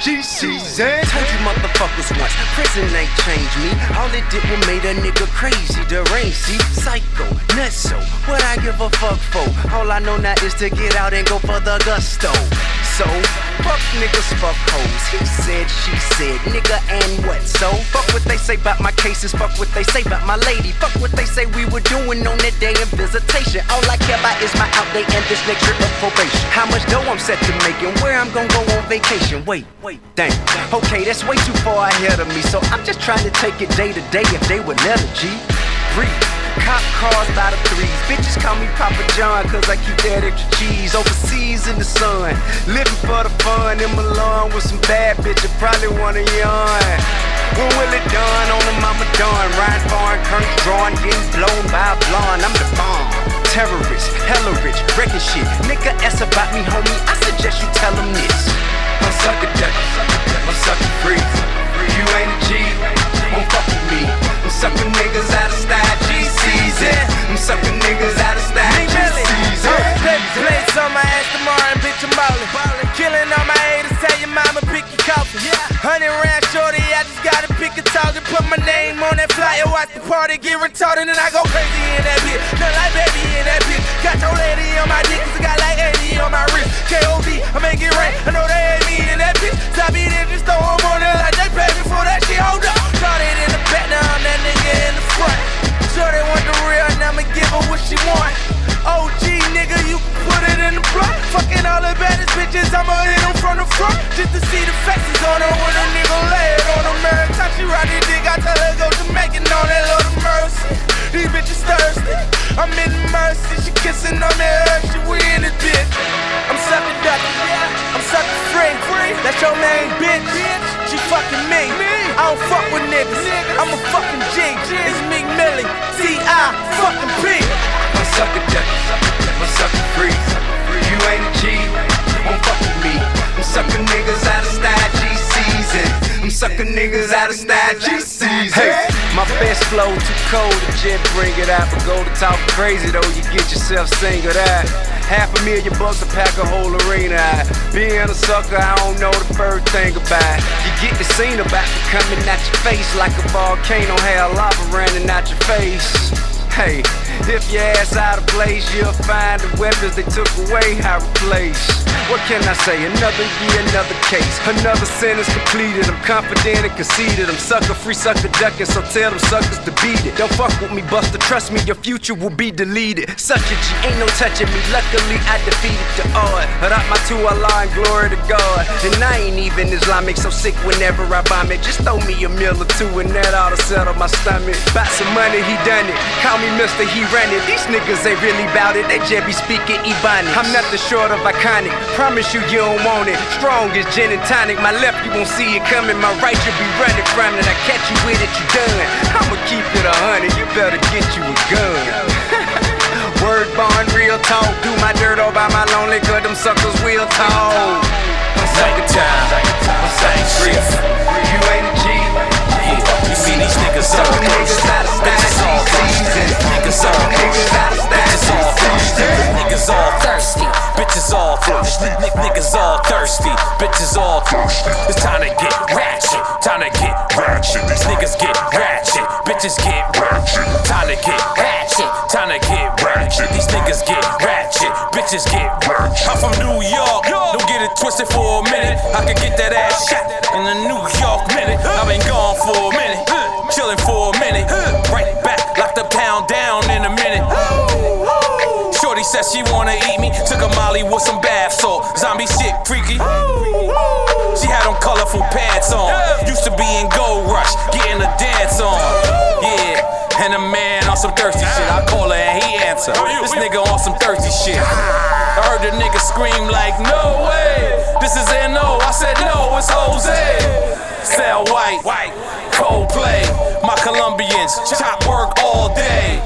GCZ. Told you motherfuckers once, prison ain't changed me. All it did was made a nigga crazy, deranged, see? Psycho, nutso, what I give a fuck for? All I know now is to get out and go for the gusto. So, fuck niggas, fuck hoes. He said, she said, nigga, and what? So, fuck what they say about my cases, fuck what they say about my lady, fuck what they say we were doing on that day of visitation. All I care about is my outdate and this next year of probation. How much dough I'm set to make and where I'm gonna go on vacation. Wait, damn. Okay, that's way too far ahead of me, so I'm just trying to take it day to day if they would let a G. Breathe. Cop cars by the threes. Bitches call me Papa John cause I keep that extra cheese. Overseas in the sun, living for the fun. In Milan with some bad bitches, probably wanna yawn. When will it done on the mama done? Ryan foreign curtains drawn, getting blown by a blonde. I'm the bomb. Terrorist, hella rich, wrecking shit. Nigga ask about me, homie, I suggest you tell him this. I'm sucker duck, I'm sucker free. You ain't a G, won't fuck with me. I'm sucking niggas out of style, GCZ. I'm sucking niggas out of style, GCZ. Plates on my ass tomorrow and bitch I'm ballin'. Killing all my haters, tell your mama pick your coffin. 100 round shorty, I just gotta pick a target. Put my name on that flyer, watch the party get retarded, and I go crazy in that bitch. Look like baby in that bitch. Got your lady on my dick, cause I got like 80 on my wrist. KOD, I make it rain, I know they hate me in that bitch. So I be there, just throw them on there like they pay me for that shit. Hold up, started in the back, now I'm that nigga in the front. Sure they want the real, and I'ma give her what she want. OG nigga, you can put it in the blunt. Fucking all the baddest bitches, I'ma hit them from the front. Just to see the faces on her when a nigga lay it on her. Every time she ride the dick, I tell her go Jamaican on that Lord of mercy. These bitches thirsty, I'm in mercy. She kissing on that earth, she we in this bitch. I'm sucking ducky, I'm sucking free. That's your main bitch, she fucking me. I don't fuck with niggas, I'm a fucking G. It's Meek Millie, T.I. fucking P. I'm sucker duck, I'm sucker free. You ain't a G, won't fuck with me. I'm sucking niggas out of style, G-Season. I'm sucking niggas out of style, G-Season. Hey, my best flow too cold to jet bring it out. But go to talk crazy though, you get yourself singled out. $500,000 to pack a whole arena out. Being a sucker, I don't know the first thing about. You get the scene about it coming at your face like a volcano, have lava running out your face. Hey, if your ass out of place, you'll find the weapons they took away, I replace. What can I say? Another year, another case, another sentence completed. I'm confident and conceited. I'm sucker free, sucker ducking, so tell them suckers to beat it. Don't fuck with me, Buster. Trust me, your future will be deleted. Such a G, ain't no touching me. Luckily, I defeated the odd. Up my to Allah and glory to God. And I ain't even Islamic, so sick whenever I vomit. Just throw me a meal or two, and that ought to settle my stomach. Bought some money, he done it. Call me Mr. He ran it. These niggas ain't really bout it. They just be speaking Ebonics. I'm nothing short of iconic. Promise you, you don't want it. Strong as gin and tonic. My left, you won't see it coming. My right, you'll be running from it. I catch you with it, you done. I'ma keep it 100. You better get you a gun. Word bond, real talk. Do my dirt all by my lonely, cause them suckers will talk. I'm sucker time. I'm sucker free. You ain't a G. Yeah, you see these niggas all niggas out of style. Niggas all niggas all thirsty. Bitches all thirsty. Niggas all thirsty. Bitches all thirsty. It's time to get ratchet. Time to get ratchet. These niggas get ratchet. Bitches get ratchet. Time to get ratchet. Time to get ratchet. These niggas get ratchet. Bitches get ratchet. I'm from New York. Don't get it twisted for a minute. I can get that ass shot in a New York minute. I've been gone for a minute. Chillin' for a minute. Right back, locked up town down in a minute. Shorty said she wanna eat me. Took a molly with some bath salt. Zombie shit, freaky. She had on colorful pants on. Used to be in Gold Rush, getting a dance on. Yeah, and a man on some thirsty shit. I call her and he answer. This nigga on some thirsty shit. I heard the nigga scream like, no way. This is N.O. I said no, it's Jose. Sell white, Coldplay. My Colombians chop work all day.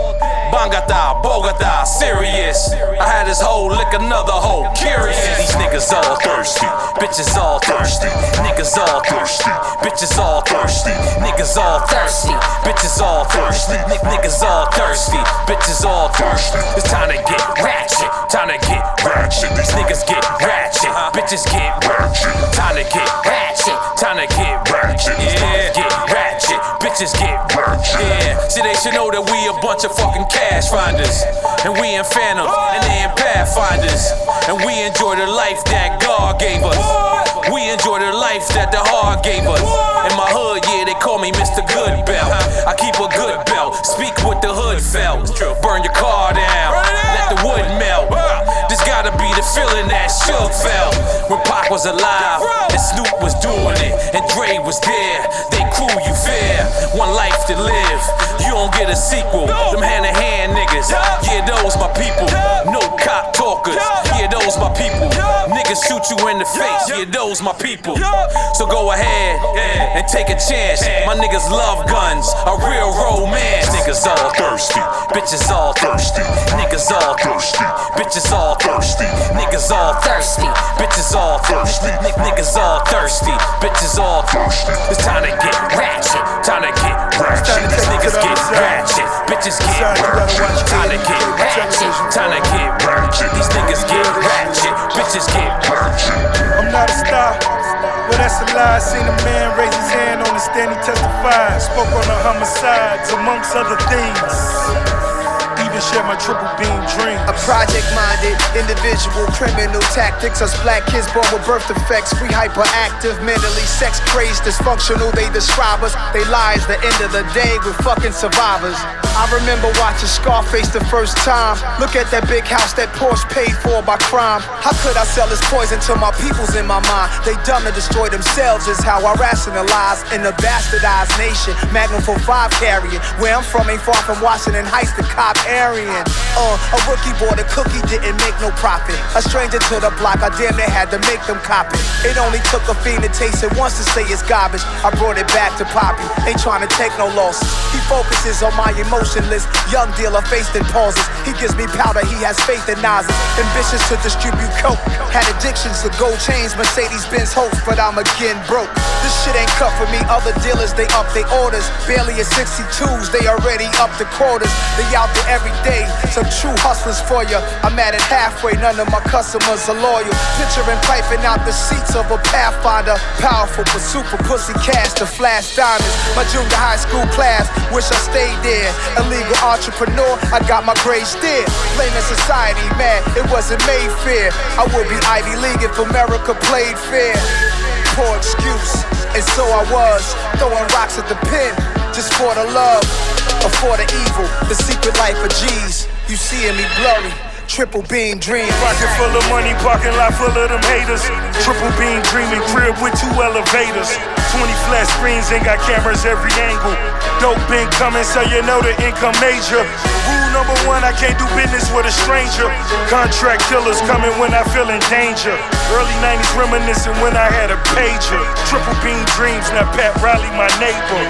Bogota, serious. I had this hoe lick another hoe, curious. These niggas all thirsty, bitches all thirsty. Niggas all thirsty, bitches all thirsty. Niggas all thirsty, bitches all thirsty. Niggas all thirsty, bitches all thirsty. It's time to get ratchet, time to get ratchet. These niggas get ratchet, bitches get ratchet. Time to get ratchet, time to get ratchet. Yeah, get ratchet, bitches get ratchet. Yeah, see they should know that we a bunch of fucking cash finders. And we in Phantom, and they in Pathfinders. And we enjoy the life that God gave us. We enjoy the life that the heart gave us. In my hood, yeah, they call me Mr. Good Belt. I keep a good belt, speak with the hood felt. Burn your car down, let the wood melt. This gotta be the feeling that Suge felt when Pac was alive and Snoop was doing it and Dre was there. They crew you fair, one life to live. You don't get a sequel. Them hand-to-hand niggas, yeah, those my people. No cop talkers, yeah, those my people. Niggas shoot you in the face, yeah, those my people. So go ahead and take a chance. My niggas love guns, a real romance. Niggas all thirsty, bitches all thirsty. Niggas all thirsty, bitches all thirsty. Niggas all thirsty, bitches all thirsty. Niggas all thirsty, bitches all thirsty. It's time to get ratchet, time to get ratchet. These niggas get ratchet, bitches get ratchet. Time to get ratchet, time to get ratchet. These niggas get ratchet, bitches get ratchet. I'm not a star, well that's a lie. Seen a man raise his hand on the stand, he testified. Spoke on the homicides, amongst other things. Even share my triple beam dream. A project-minded individual, criminal tactics. Us black kids born with birth defects. We hyperactive, mentally sex crazed, dysfunctional. They describe us. They lie is the end of the day. We're fucking survivors. I remember watching Scarface the first time. Look at that big house that Porsche paid for by crime. How could I sell this poison to my peoples in my mind? They dumb to destroy themselves is how I rationalize. In a bastardized nation, Magnum 45 carrying. Where I'm from ain't far from Washington Heights, the cop Aryan. A rookie bought a cookie, didn't make no profit. A stranger to the block, I damn near had to make them cop it. It only took a fiend to taste it once to say it's garbage. I brought it back to Poppy, ain't trying to take no losses. He focuses on my emotionless young dealer faced in pauses. He gives me powder, he has faith in Nazis. Ambitious to distribute coke, had addictions to gold chains, Mercedes-Benz hopes, but I'm again broke. This shit ain't cut for me, other dealers, they up their orders. Barely at 62s, they already up the quarters. They out there every day, some true hustlers for ya. I'm at it halfway, none of my customers are loyal. Picturing piping out the seats of a Pathfinder. Powerful pursuit for pussy cash to flash diamonds. My junior high school class, wish I stayed there. Illegal entrepreneur, I got my grades there. Blaming society, man, it wasn't made fair. I would be Ivy League if America played fair. Poor excuse, and so I was throwing rocks at the pen, just for the love, or for the evil, the secret life of G's. You seeing me blurry, triple beam dream. Pocket full of money, parking lot full of them haters. Triple beam dreaming, crib with 2 elevators. 20 flat screens, ain't got cameras every angle. Dope been coming, so you know the income major. Rule number 1, I can't do business with a stranger. Contract killers coming when I feel in danger. Early 90s reminiscing when I had a pager. Triple beam dreams, now Pat Riley my neighbor.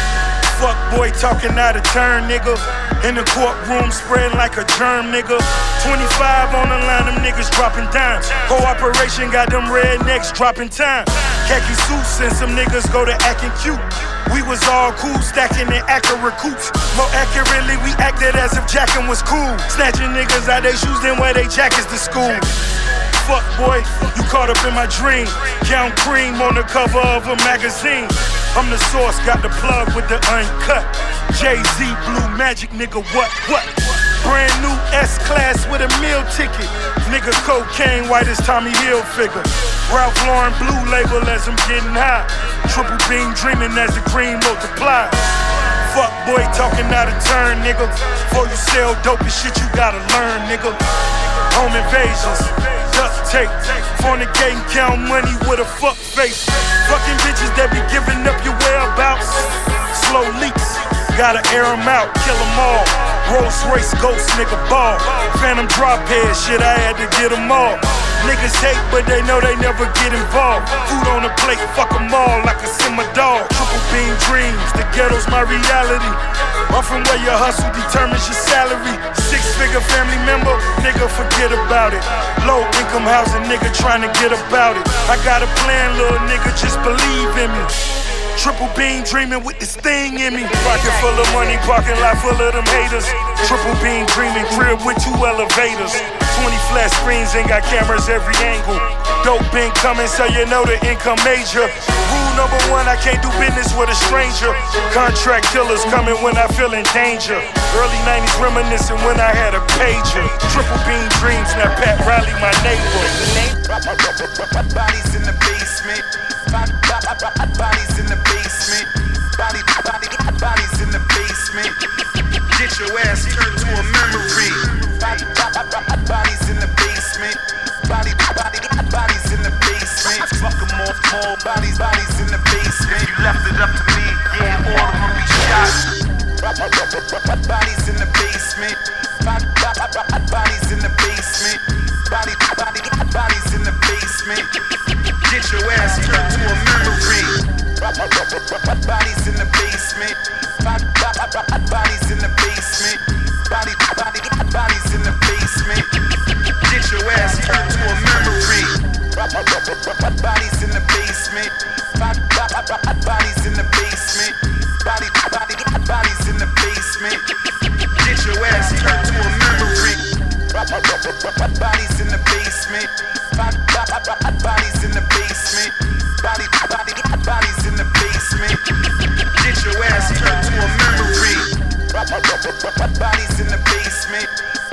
Fuck boy talking out of turn, nigga. In the courtroom spreading like a germ, nigga. 25 on the line, them niggas dropping dimes. Cooperation got them rednecks dropping time. Khaki suits and some niggas go to acting cute. We was all cool, stacking in accurate coops. More accurately, we acted as if jacking was cool. Snatching niggas out they shoes, then wear they jackets to school. Fuck boy, you caught up in my dream. Count cream on the cover of a magazine. I'm the source, got the plug with the uncut. Jay-Z, Blue Magic, nigga, what? Brand new S-Class with a meal ticket. Nigga, cocaine, white as Tommy Hilfiger. Ralph Lauren, blue label as I'm getting high. Triple beam dreaming as the green multiplies. Fuck boy talking out of turn, nigga. Before you sell dope and shit, you gotta learn, nigga. Home invasions, duct tape, fornicating, count money with a fuck face. Fucking bitches that be giving up your whereabouts. Slow leaks, gotta air them out, kill them all. Rolls Royce ghost, nigga ball. Phantom drop head, shit, I had to get them all. Niggas hate, but they know they never get involved. Food on the plate, fuck them all like a simmer dog. Triple beam dreams, the ghetto's my reality. I'm from where your hustle determines your salary. 6-figure family member, nigga, forget about it. Low income housing, nigga, trying to get about it. I got a plan, little nigga, just believe in me. Triple beam dreaming with this thing in me. Pocket full of money, parking lot full of them haters. Triple beam dreaming, crib with 2 elevators. 20 flat screens and got cameras every angle. Dope been coming, so you know the income major. Rule number 1, I can't do business with a stranger. Contract killers coming when I feel in danger. Early 90s reminiscing when I had a pager. Triple beam dreams, now Pat Riley my neighbor. Bodies in the basement. Bodies in the basement. Bodies in the basement. Get your ass turned to a memory. Bodies in the basement. Bodies in the basement. Fuck 'em off, more bodies in the basement. You left it up to me, yeah, all of them be shot. Bodies in the basement. Bodies in the basement. Bodies in the basement. Get your ass turned to a memory. Bodies in the basement. Bodies in the basement. Bodies in the basement. Get your ass turned to a memory. Bodies in the basement. Bodies in the basement. Bodies in the basement. Get your ass turned to a memory. Bodies in the basement. Bodies in the basement. Bodies in the basement. Get your ass turned to a memory. Bodies in the basement.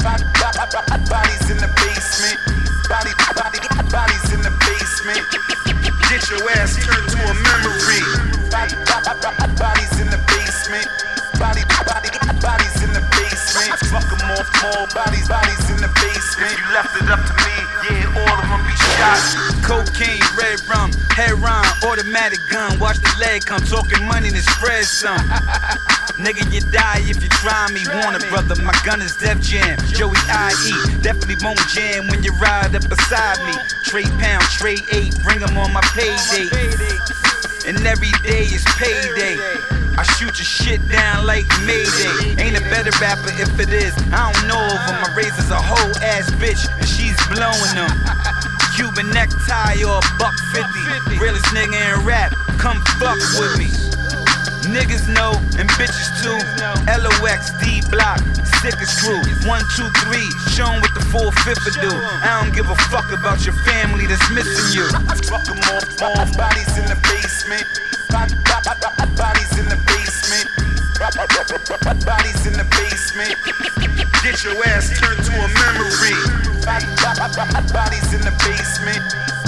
Bodies in the basement. Bodies in the basement. Get your ass turned to a memory. Bodies in the basement. Bodies in the basement. Fuck 'em off, more bodies in the basement. You left it up to me, yeah, all of them be shot. Cocaine, red rum, heroin, automatic gun. Watch the leg come, talking money to spread some. Nigga, you die if you try me. Warner brother, my gun is Def Jam. Joey I.E. definitely won't jam when you ride up beside me. Trade pound, trade 8, bring them on my payday. And every day is payday. I shoot your shit down like Mayday. Ain't a better rapper if it is. I don't know of him. My razor's a whole ass bitch and she's blowing them. Cuban necktie or $1.50. Realest nigga in rap, come fuck with me. Niggas know and bitches too. LOX, D Block, sickest crew. 1, 2, 3, show 'em what the 4/5 do. I don't give a fuck about your family that's missing you. Fuck 'em all bodies in the basement. Bodies in the basement. Bodies in the basement. Get your ass turned to a memory. Bodies in the basement.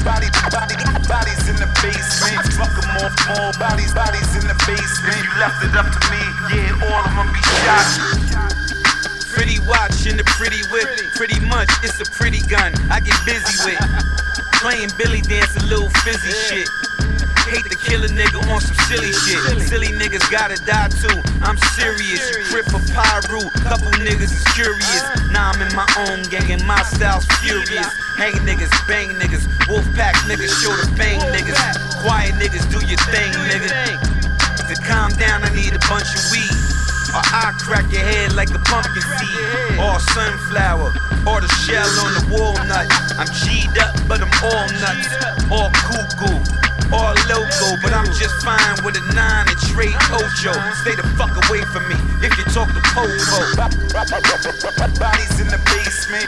Bodies in the basement. Fuck 'em off, more bodies in the basement. You left it up to me, yeah, all of them be shot. Pretty watch in the pretty whip. Pretty much, it's a pretty gun I get busy with. Playing Billy dance, a little fizzy shit. Hate to kill a nigga on some silly shit. Silly niggas gotta die too. I'm serious. Crip a pyro, couple niggas is curious. Now I'm in my own gang and my style's furious. Hang niggas, bang niggas, wolf pack niggas, show the fang niggas. Quiet niggas, do your thing, nigga. To calm down, I need a bunch of weed. Or I crack your head like a pumpkin seed. Or sunflower, or the shell on the walnut. I'm G'd up, but I'm all nuts. All cuckoo, all loco, but I'm just fine with a 9 and trade Ocho. Stay the fuck away from me if you talk to Popo. Bodies in the basement.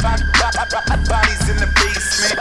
Bodies in the basement.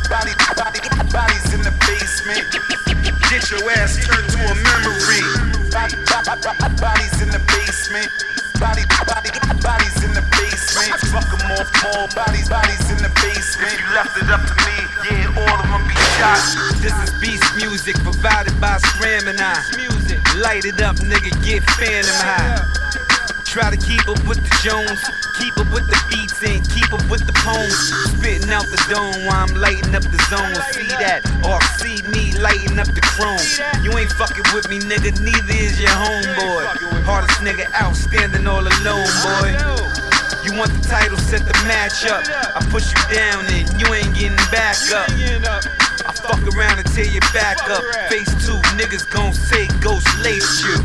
Bodies in the basement. Get your ass turned to a memory. Bodies in the basement. Bodies in the basement. basement. Fuck 'em off, more bodies in the basement. You left it up to me, yeah, all of them be shot. This is Beast Music provided by Scram and I. Light it up, nigga, get phantom high. Try to keep up with the Jones, keep up with the beats and keep up with the poems. Spitting out the dome while I'm lighting up the zone. See that, or see me lighting up the chrome. You ain't fucking with me, nigga, neither is your homeboy. Hardest nigga out, standing all alone, boy. You want the title, set the match up. I push you down and you ain't getting back up. I fuck around and tear your back up. Phase 2, niggas gon' say Ghost lace you.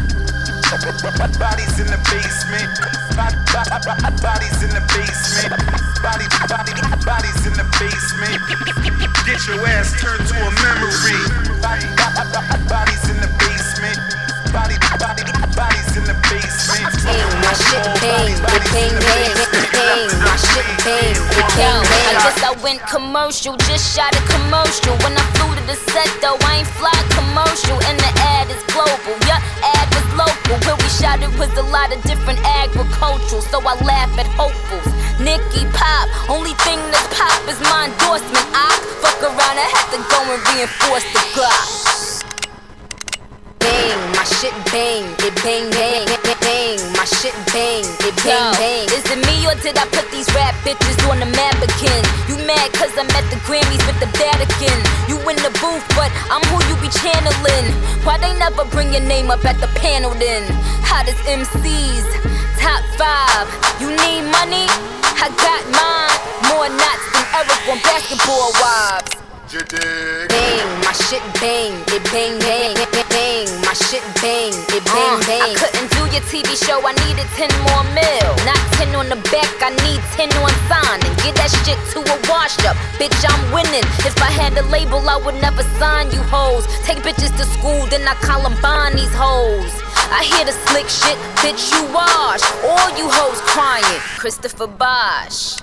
Bodies in the basement. Bodies in the basement. Bodies in the basement. Get your ass turned to a memory. Bodies in the basement. Bodies in the basement. My shit bang, it bang, bang, bang. My shit bang, it bang, bang. I guess I went commercial, just shot a commercial. When I flew to the set though, I ain't fly commercial. And the ad is global, yeah, ad was local. Where we shot it was a lot of different agricultural. So I laugh at hopefuls. Nicky Pop, only thing that's pop is my endorsement. I fuck around, I had to go and reinforce the Glock. Bang, my shit bang, it bang, bang, bang. My shit bang, it bang, bang. Is it me or did I put these rap bitches on the map again? You mad cause I'm at the Grammys with the Vatican? You in the booth, but I'm who you be channeling. Why they never bring your name up at the panel then? Hottest MCs, top 5. You need money? I got mine. More knots than Eric on Basketball Wives. Bang, my shit bang, it bang, bang, bang. My shit bang, it bang, bang. I couldn't do your TV show, I needed 10 more mil. Not 10 on the back, I need 10 on signing. Get that shit to a wash up, bitch, I'm winning. If I had a label, I would never sign you hoes. Take bitches to school, then I Columbine these hoes. I hear the slick shit, bitch, you wash. All you hoes crying, Christopher Bosh.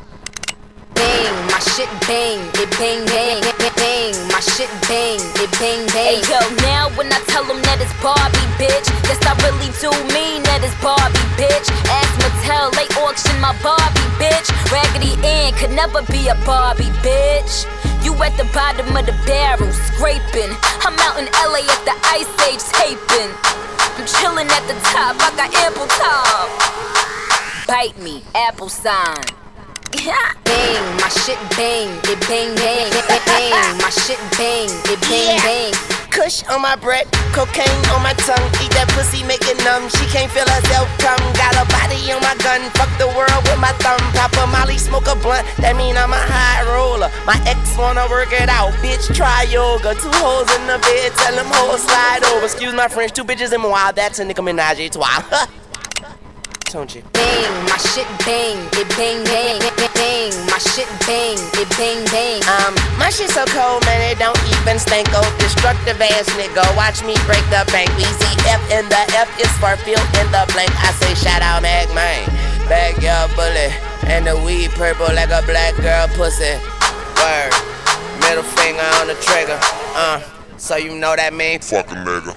Bang, my shit bang, it bang, bang, bang. My shit bang, it bang, bang. Hey yo, now when I tell them that it's Barbie, bitch, guess I really do mean that it's Barbie, bitch. Ask Mattel, they auction my Barbie, bitch. Raggedy Ann could never be a Barbie, bitch. You at the bottom of the barrel, scraping. I'm out in LA at the Ice Age taping. I'm chilling at the top, I got ample time. Bite me, apple sign. Bang, my shit bang, it bang, bang, bang. My shit bang, it bang, bang. Kush on my breath, cocaine on my tongue. Eat that pussy, make it numb. She can't feel herself come. Got a body on my gun. Fuck the world with my thumb. Pop a molly, smoke a blunt. That mean I'm a high roller. My ex wanna work it out. Bitch, try yoga. 2 holes in the bed. Tell them hoes slide over. Excuse my French. 2 bitches in my wild. That's a Nicki Minaj et toi. Don't you? Bang, my shit bang, it bang, bang, bang. My shit bang, it bang, bang. My shit so cold, man, it don't even stink. Oh, destructive ass nigga, watch me break the bank. Easy F in the F is for fill in the blank. I say shout out Mac Man, backyard bullet, and the weed purple like a black girl pussy. Word, middle finger on the trigger. So you know that mean fuck a nigga.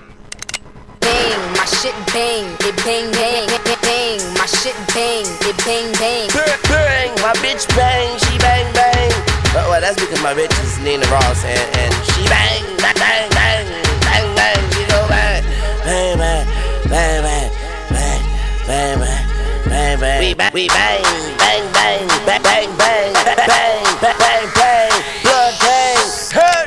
Bang, my shit bang, it bang, bang, bang. My shit bang, it bang, bang. Bang, my bitch bang, she bang, bang. Well, that's because my bitch is Nina Ross and she bang, bang, bang, bang, bang, bang. She go bang, bang, bang, bang, bang, bang, bang, bang, bang. We bang, bang, bang, bang, bang, bang, bang, bang, bang, bang, blood bang. Hey.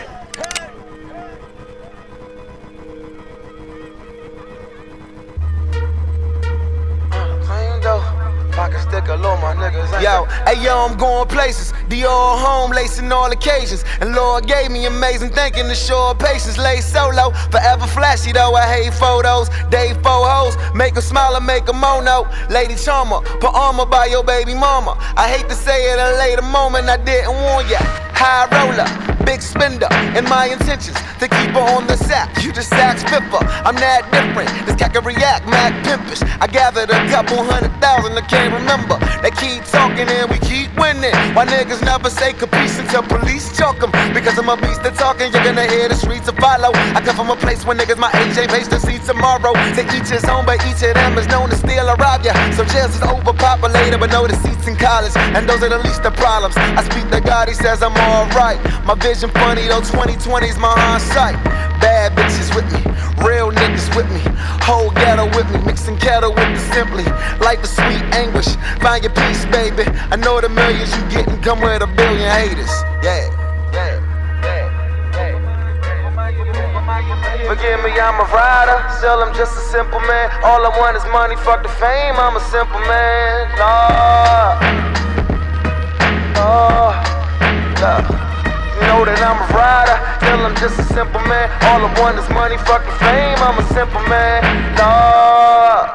Yo, hey yo, I'm going places. Dior home, lacing all occasions. And Lord gave me amazing thinking to show patience. Lay solo, forever flashy though. I hate photos. Day 4 hoes, make her smile and make her mono. Lady Charmer, put armor by your baby mama. I hate to say it a later moment, I didn't warn ya. High roller, big spender, and my intentions to keep her on the sack. You just ask Fiffer, I'm that different. This cat can react, Mac pimpish. I gathered a couple 100,000, I can't remember. They keep talking and we keep winning. Why niggas never say capiche until police choke them? Because I'm a beast that's talking, you're gonna hear the streets to follow. I come from a place where niggas my age ain't face to see tomorrow. To each his own, but each of them is known to steal or rob ya. So jails is overpopulated, but no the seats in college. And those are the least the problems. I speak to God, he says I'm alright. My vision funny though, 2020's my hindsight. Bad bitches with me, real niggas with me, whole ghetto with me, mixing kettle with the simply. Life is sweet anguish, find your peace, baby. I know the millions you gettin' come with a billion haters. Yeah, yeah, yeah, yeah. Forgive me, I'm a rider, still I'm just a simple man. All I want is money, fuck the fame, I'm a simple man. Lord, Lord. You know that I'm a rider, still I'm just a simple man. All I want is money, fuck the fame, I'm a simple man. Lord.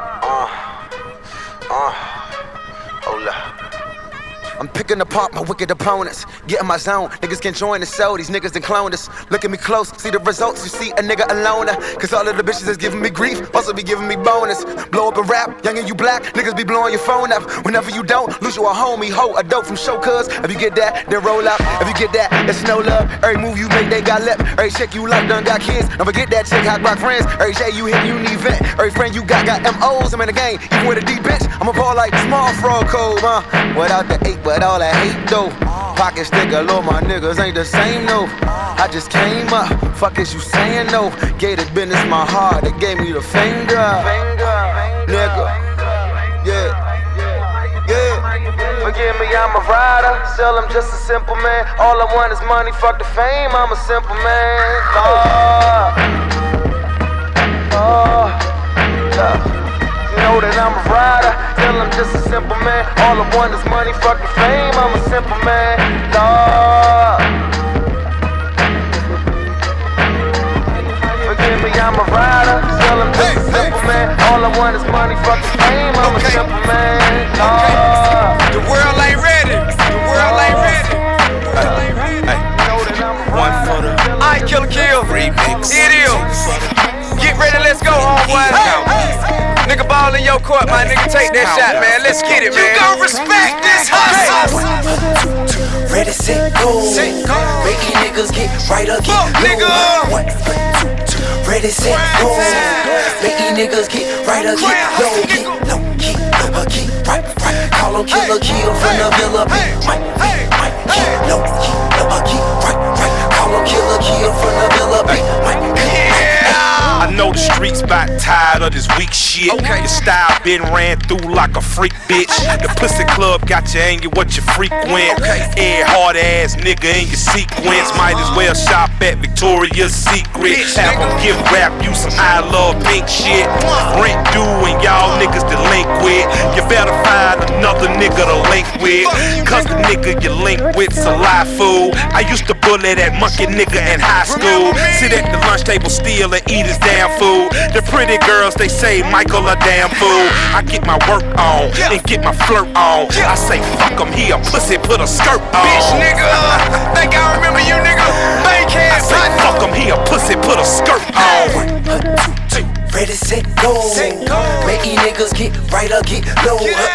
Hold up. I'm picking apart my wicked opponents, get in my zone. Niggas can join the show, these niggas done cloned us. Look at me close, see the results, you see a nigga alone. Cause all of the bitches that's giving me grief also be giving me bonus. Blow up and rap, young and you black, niggas be blowing your phone up. Whenever you don't, lose you a homie, ho, a dope from show cuz. If you get that, then roll up. If you get that, it's no love. Every move you make, they got lip. Every check you like done got kids. Don't forget that chick, hot rock friends. Every J you hit, you need vent. Every friend you got MOs, I'm in the game. Even with a deep bitch, I'm a ball like small frog code, without the 8, but all that hate though. Pocket sticker, Lord, my niggas ain't the same, no. I just came up, fuck is you saying, no? Gated business, my heart, they gave me the finger. Nigga, yeah, yeah. Forgive me, I'm a rider, still I'm just a simple man. All I want is money, fuck the fame, I'm a simple man. You know that I'm a rider, still I'm just a simple man. All I want is money, fuck the fame, I'm a simple man. Forgive me, I'm a rider, still I'm just a simple man. All I want is money, fuck the fame, I'm a simple man. The world ain't ready, the world ain't ready. One for the I Kill Kill remix. It is. Get ready, let's go, homeboy. Nigga ball in your court, my nigga, take that shot, man. Let's get it, man. You gon' respect this hustle. Ready, set, go. Making niggas get right or get low. 1, 2, ready, set, go. Making niggas get right or get low. Get low, keep right. Call him killer, kill from the villa. Mike, keep low, keep right. Call him killer, kill from the villa. Mike, I know the streets bout tired of this weak shit. Your style been ran through like a freak bitch. The pussy club got you angry, what you frequent. Every hard ass nigga in your sequence. Might as well shop at Victoria's Secret. Have them give rap you some I love pink shit. Rent due and y'all niggas delinquent. You better find another nigga to link with. Cause the nigga you link with's a lie fool. I used to bully that monkey nigga in high school. Sit at the lunch table still and eat his damn food. The pretty girls, they say Michael a damn fool. I get my work on and get my flirt on. I say fuck him, he a pussy, put a skirt on. Bitch nigga, think I remember you nigga. Bankhead, I say fuck him, he a pussy, put a skirt on. 1, 2, ready, set, go. Making niggas get right or get low.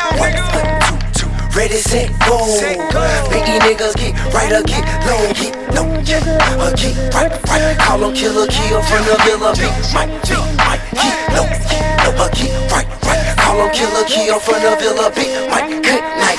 1, 2, ready, set, go. Making niggas get right or get low. Get low, keep right. Call him killer, kill from the villa. Mike, keep low, keep right. Call him killer, kill from the villa. Mike, good night.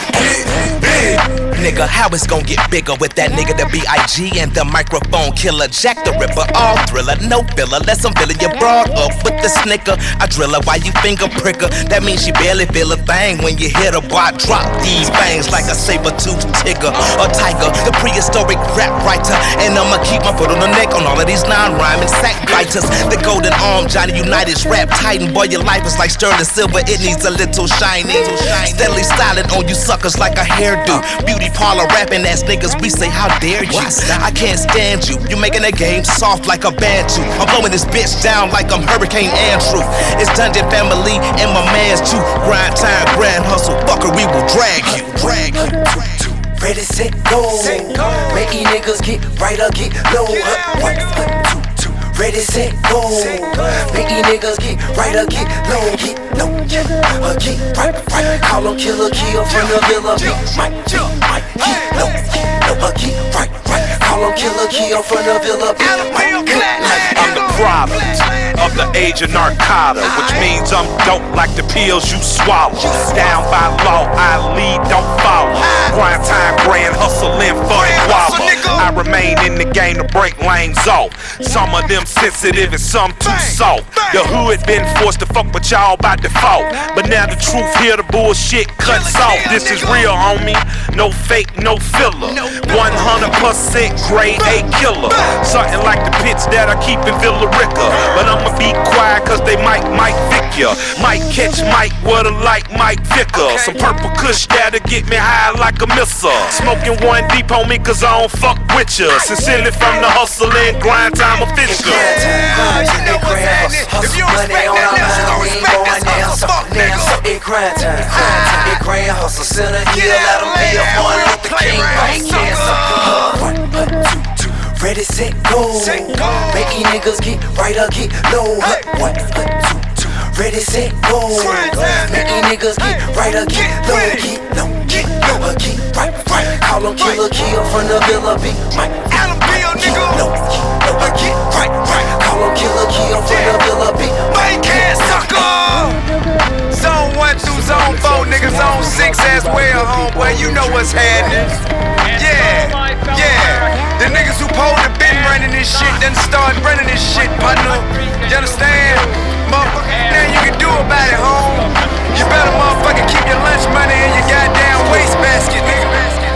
Nigga, how it's gon' get bigger with that nigga, the B.I.G. and the microphone killer, Jack the Ripper, all thriller, no filler, less I'm filling your broad up with the snicker. I drill her while you finger pricker, that means she barely feel a thing when you hit her. Boy, I drop these bangs like a saber-toothed tiger or tiger, the prehistoric rap writer, and I'ma keep my foot on the neck on all of these non-rhyming sack biters. The golden arm, Johnny United's rap titan, boy, your life is like sterling silver, it needs a little shining. Steadily styling on you suckers like a hairdo. Beauty parlor rapping ass niggas, we say how dare you. I can't stand you, you making the game soft like a bantu. I'm blowing this bitch down like I'm Hurricane Andrew. It's Dungeon Family and my man's too. Grind time, grand hustle, fucker, we will drag you. Ready, set, go. Making niggas get right or get low. 1, 2, ready, set, go. Making niggas get right or get low. Get low, keep right. Call him killer, kill from the villa. Mike, keep low, keep right. Call him killer, kill from the villa. Mike, good night. I'm the problem. of the age of narcotic, which means I'm dope like the pills you swallow. Down by law, I lead, don't follow. Grind time, grand hustling for the guava. I remain in the game to break lanes off. Some of them sensitive and some too soft. The hood been forced to fuck with y'all by default, but now the truth here, the bullshit cuts off. This is real, homie, no fake, no filler. 100% grade A killer. Something like the pits that I keep in Villa Rica, but I'ma be quiet cause they might Vic ya. Might catch Mike with a like Mike Vicker. Some purple kush that'll get me high like a missile. Smoking one deep, homie, cause I don't fuck with ya. Sincerely from the hustle and grind time official. If you respect that, now you gon' respect this hustle, fuck nigga. It grind time, it grind hustle. Center here, let them be a one with the king. Right cancer. 1, 2, 2, ready, set, go. Make these niggas get right or get low. 1, 2, 2, ready, set, go. Make these niggas get right or get low. Get low, get low, get right. Call them killer, kill from the Villa B. Mike, get low, get right. Call them killer, kill from the Villa B. Mike can't sucker. Zone 1 through zone 4, niggas zone 6 as well, homeboy. You know what's happening. Yeah. The niggas who pulled the been running this shit done start running this shit, partner. You understand? Motherfucker, now you can do about it, home. You better motherfucking keep your lunch money in your goddamn wastebasket, nigga.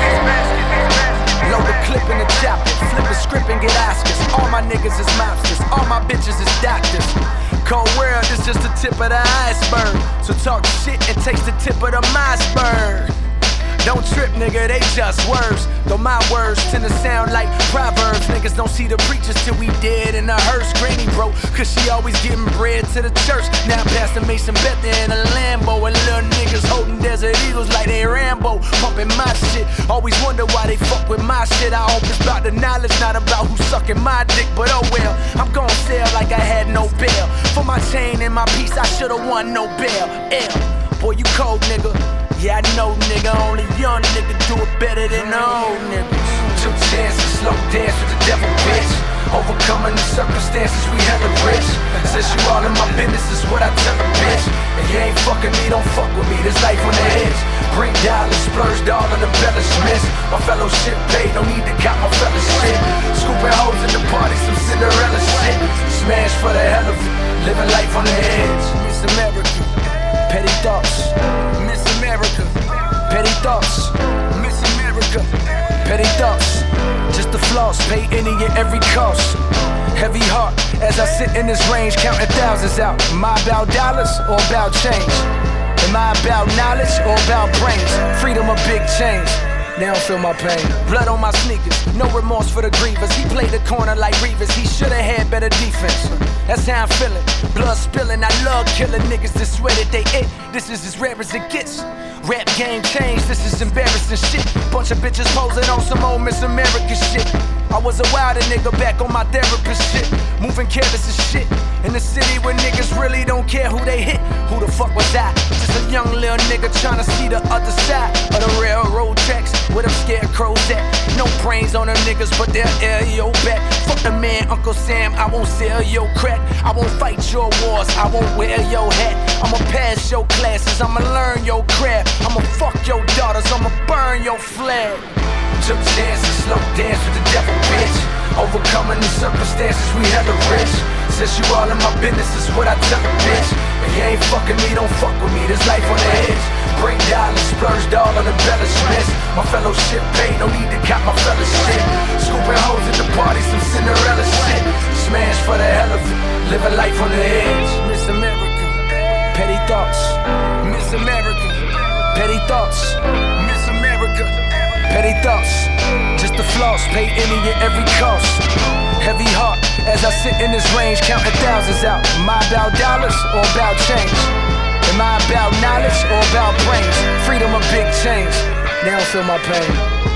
Load the clip in the chopper, flip the script and get Oscars. All my niggas is mobsters, all my bitches is doctors. Cold world is just the tip of the iceberg. So talk shit and taste the tip of the iceberg. Don't trip, nigga, they just words. Though my words tend to sound like proverbs. Niggas don't see the preachers till we dead in a hearse. Granny broke, cause she always getting bread to the church. Now Pastor Mason Bethel in a Lambo. And little niggas holding Desert Eagles like they Rambo. Pumping my shit, always wonder why they fuck with my shit. I hope it's about the knowledge, not about who's sucking my dick. But oh well, I'm gon' sell like I had no bail. For my chain and my piece, I should've won no bail. Boy, you cold, nigga. Yeah, I know, nigga, only young nigga do it better than the old niggas. Took chances, slow dance with the devil, bitch. Overcoming the circumstances, we hella rich. Since you all in my business is what I tell a bitch. And you ain't fucking me, don't fuck with me, there's life on the edge. Bring dollars, splurged all on embellishments. My fellowship paid, no need to cop my fellowship. Scooping hoes in the party, some Cinderella shit. Smash for the hell of it, living life on the edge. Miss America, petty thoughts. Miss America, petty thoughts. Miss America, petty thoughts. Just the floss, pay any and every cost. Heavy heart, as I sit in this range, counting thousands out. Am I about dollars or about change? Am I about knowledge or about brains? Freedom or big change? They don't feel my pain. Blood on my sneakers, no remorse for the grievers. He played the corner like Reavers, he should've had better defense. That's how I'm feeling, blood spilling. I love killing niggas that swear that they it. This is as rare as it gets. Rap game changed, this is embarrassing shit. Bunch of bitches posing on some old Miss America shit. I was a wilder nigga back on my therapist shit. Moving careless as shit. In the city where niggas really don't care who they hit. Who the fuck was I? Just a young little nigga trying to see the other side of the railroad tracks. Where them scarecrows at? No brains on them niggas, but they'll air your back. Fuck the man, Uncle Sam, I won't sell your crack. I won't fight your wars, I won't wear your hat. I'ma pass your classes, I'ma learn your craft. I'ma fuck your daughters, I'ma burn your flag. Took chances, slow dance with the devil, bitch. Overcoming the circumstances, we hella rich. Since you all in my business is what I tell a bitch. And you ain't fucking me, don't fuck with me, there's life on the edge. Bring dollars, splurged all on embellishments. My fellowship paid, no need to cop my fellowship. Scooping hoes at the party, some Cinderella shit. Smash for the hell of it, living life on the edge. Miss America, petty thoughts. Miss America, petty thoughts. Miss America, petty thoughts. Just the floss, pay any and every cost. Heavy heart, as I sit in this range, counting thousands out. Am I about dollars or about change? Am I about knowledge or about brains? Freedom or big change? They don't feel my pain.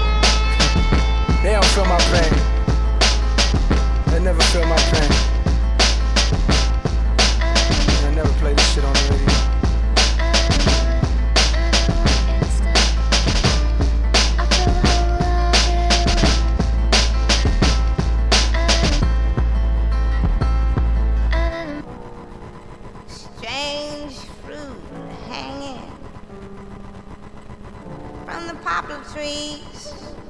They don't feel my pain. They never feel my pain. They never play this shit on the radio. poplar trees.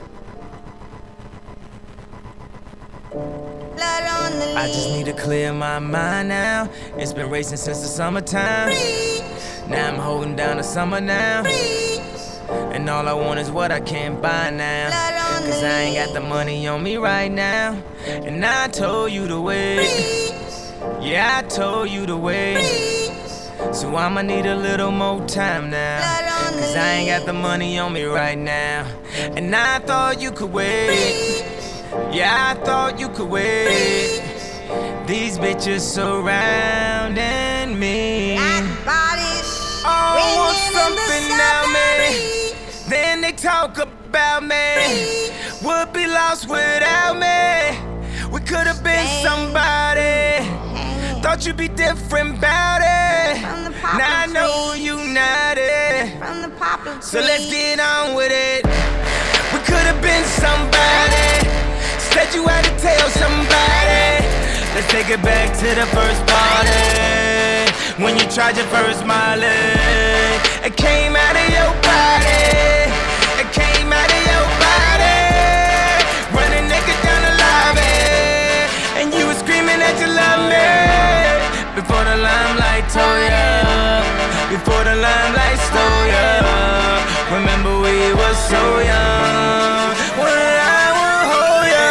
Blood on the leaves. I just need to clear my mind now. It's been racing since the summertime. Now I'm holding down the summer now. And all I want is what I can't buy now. Cause I ain't got the money on me right now. And I told you to wait. Yeah, I told you to wait. So I'ma need a little more time now. Cause I ain't got the money on me right now. And I thought you could wait. Yeah, I thought you could wait. These bitches surrounding me. Oh, want something now, man. Then they talk about me. Would be lost without me. We could have been somebody. Thought you'd be different about it. Now I know you not it. So let's get on with it. We could have been somebody. Said you had to tell somebody. Let's take it back to the first party. When you tried your first Molly. It came out of your body. It came out of your body. Running naked down the lobby. And you were screaming that you love me. Before the limelight told ya. Before the limelight stole ya. Remember we were so young. When I will hold ya.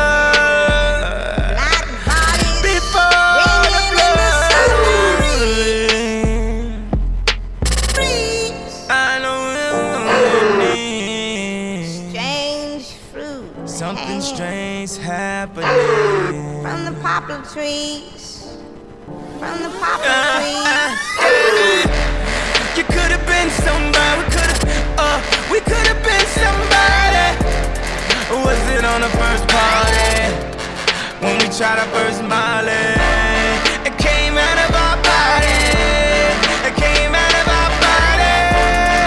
Before the blood. I know you need. Strange fruit. Something strange happening. From the poplar trees. From the poplar trees. You could have been somebody. We could have been somebody. Was it on the first party? When we tried our first Molly. It came out of our body. It came out of our body.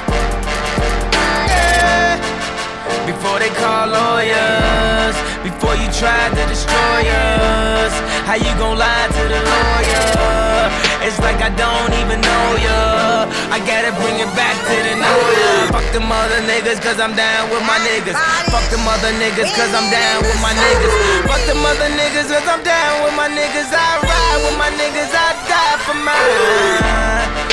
Yeah. Before they call lawyers. Before you tried to destroy us. How you gon' lie to the lawyer? It's like I don't even know ya. I gotta bring it back to the know ya. Fuck them other niggas cause I'm down with my niggas. Fuck them other niggas cause I'm down with my niggas. Fuck them other niggas cause I'm down with my niggas. I ride with my niggas, I die for mine.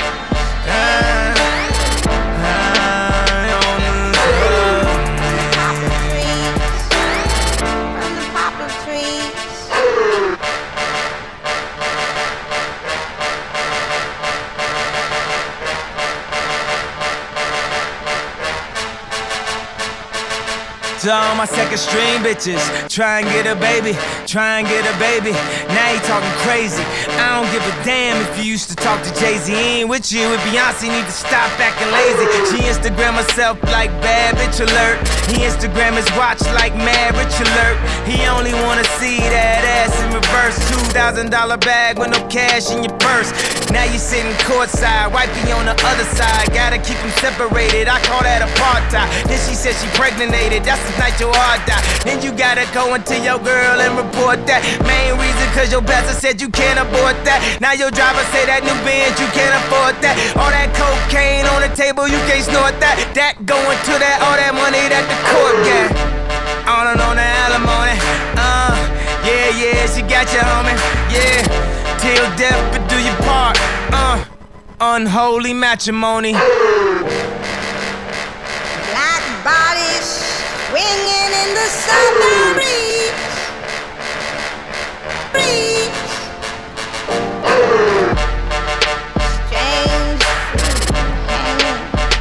To all my second string bitches, try and get a baby, try and get a baby. Now you talking crazy. I don't give a damn if you used to talk to Jay-Z. He ain't with you, with Beyonce, need to stop acting lazy. She Instagram herself like bad bitch alert. He Instagram his watch like mad rich alert. He only wanna see that ass in reverse. $2,000 bag with no cash in your purse. Now you sitting courtside, wifey on the other side. Gotta keep them separated, I call that apartheid. Then she said she pregnated, that's the night your heart die. Then you gotta go into your girl and report that. Main reason cause your pastor said you can't abort that. Now your driver say that new Benz you can't afford that. All that cocaine on the table you can't snort that. That going to that, all that money that the court got. On and on the alimony. Yeah, she got you, homie. Yeah, till death but do your part. Unholy matrimony. Black bodies swinging in the summer breeze. Strange hanging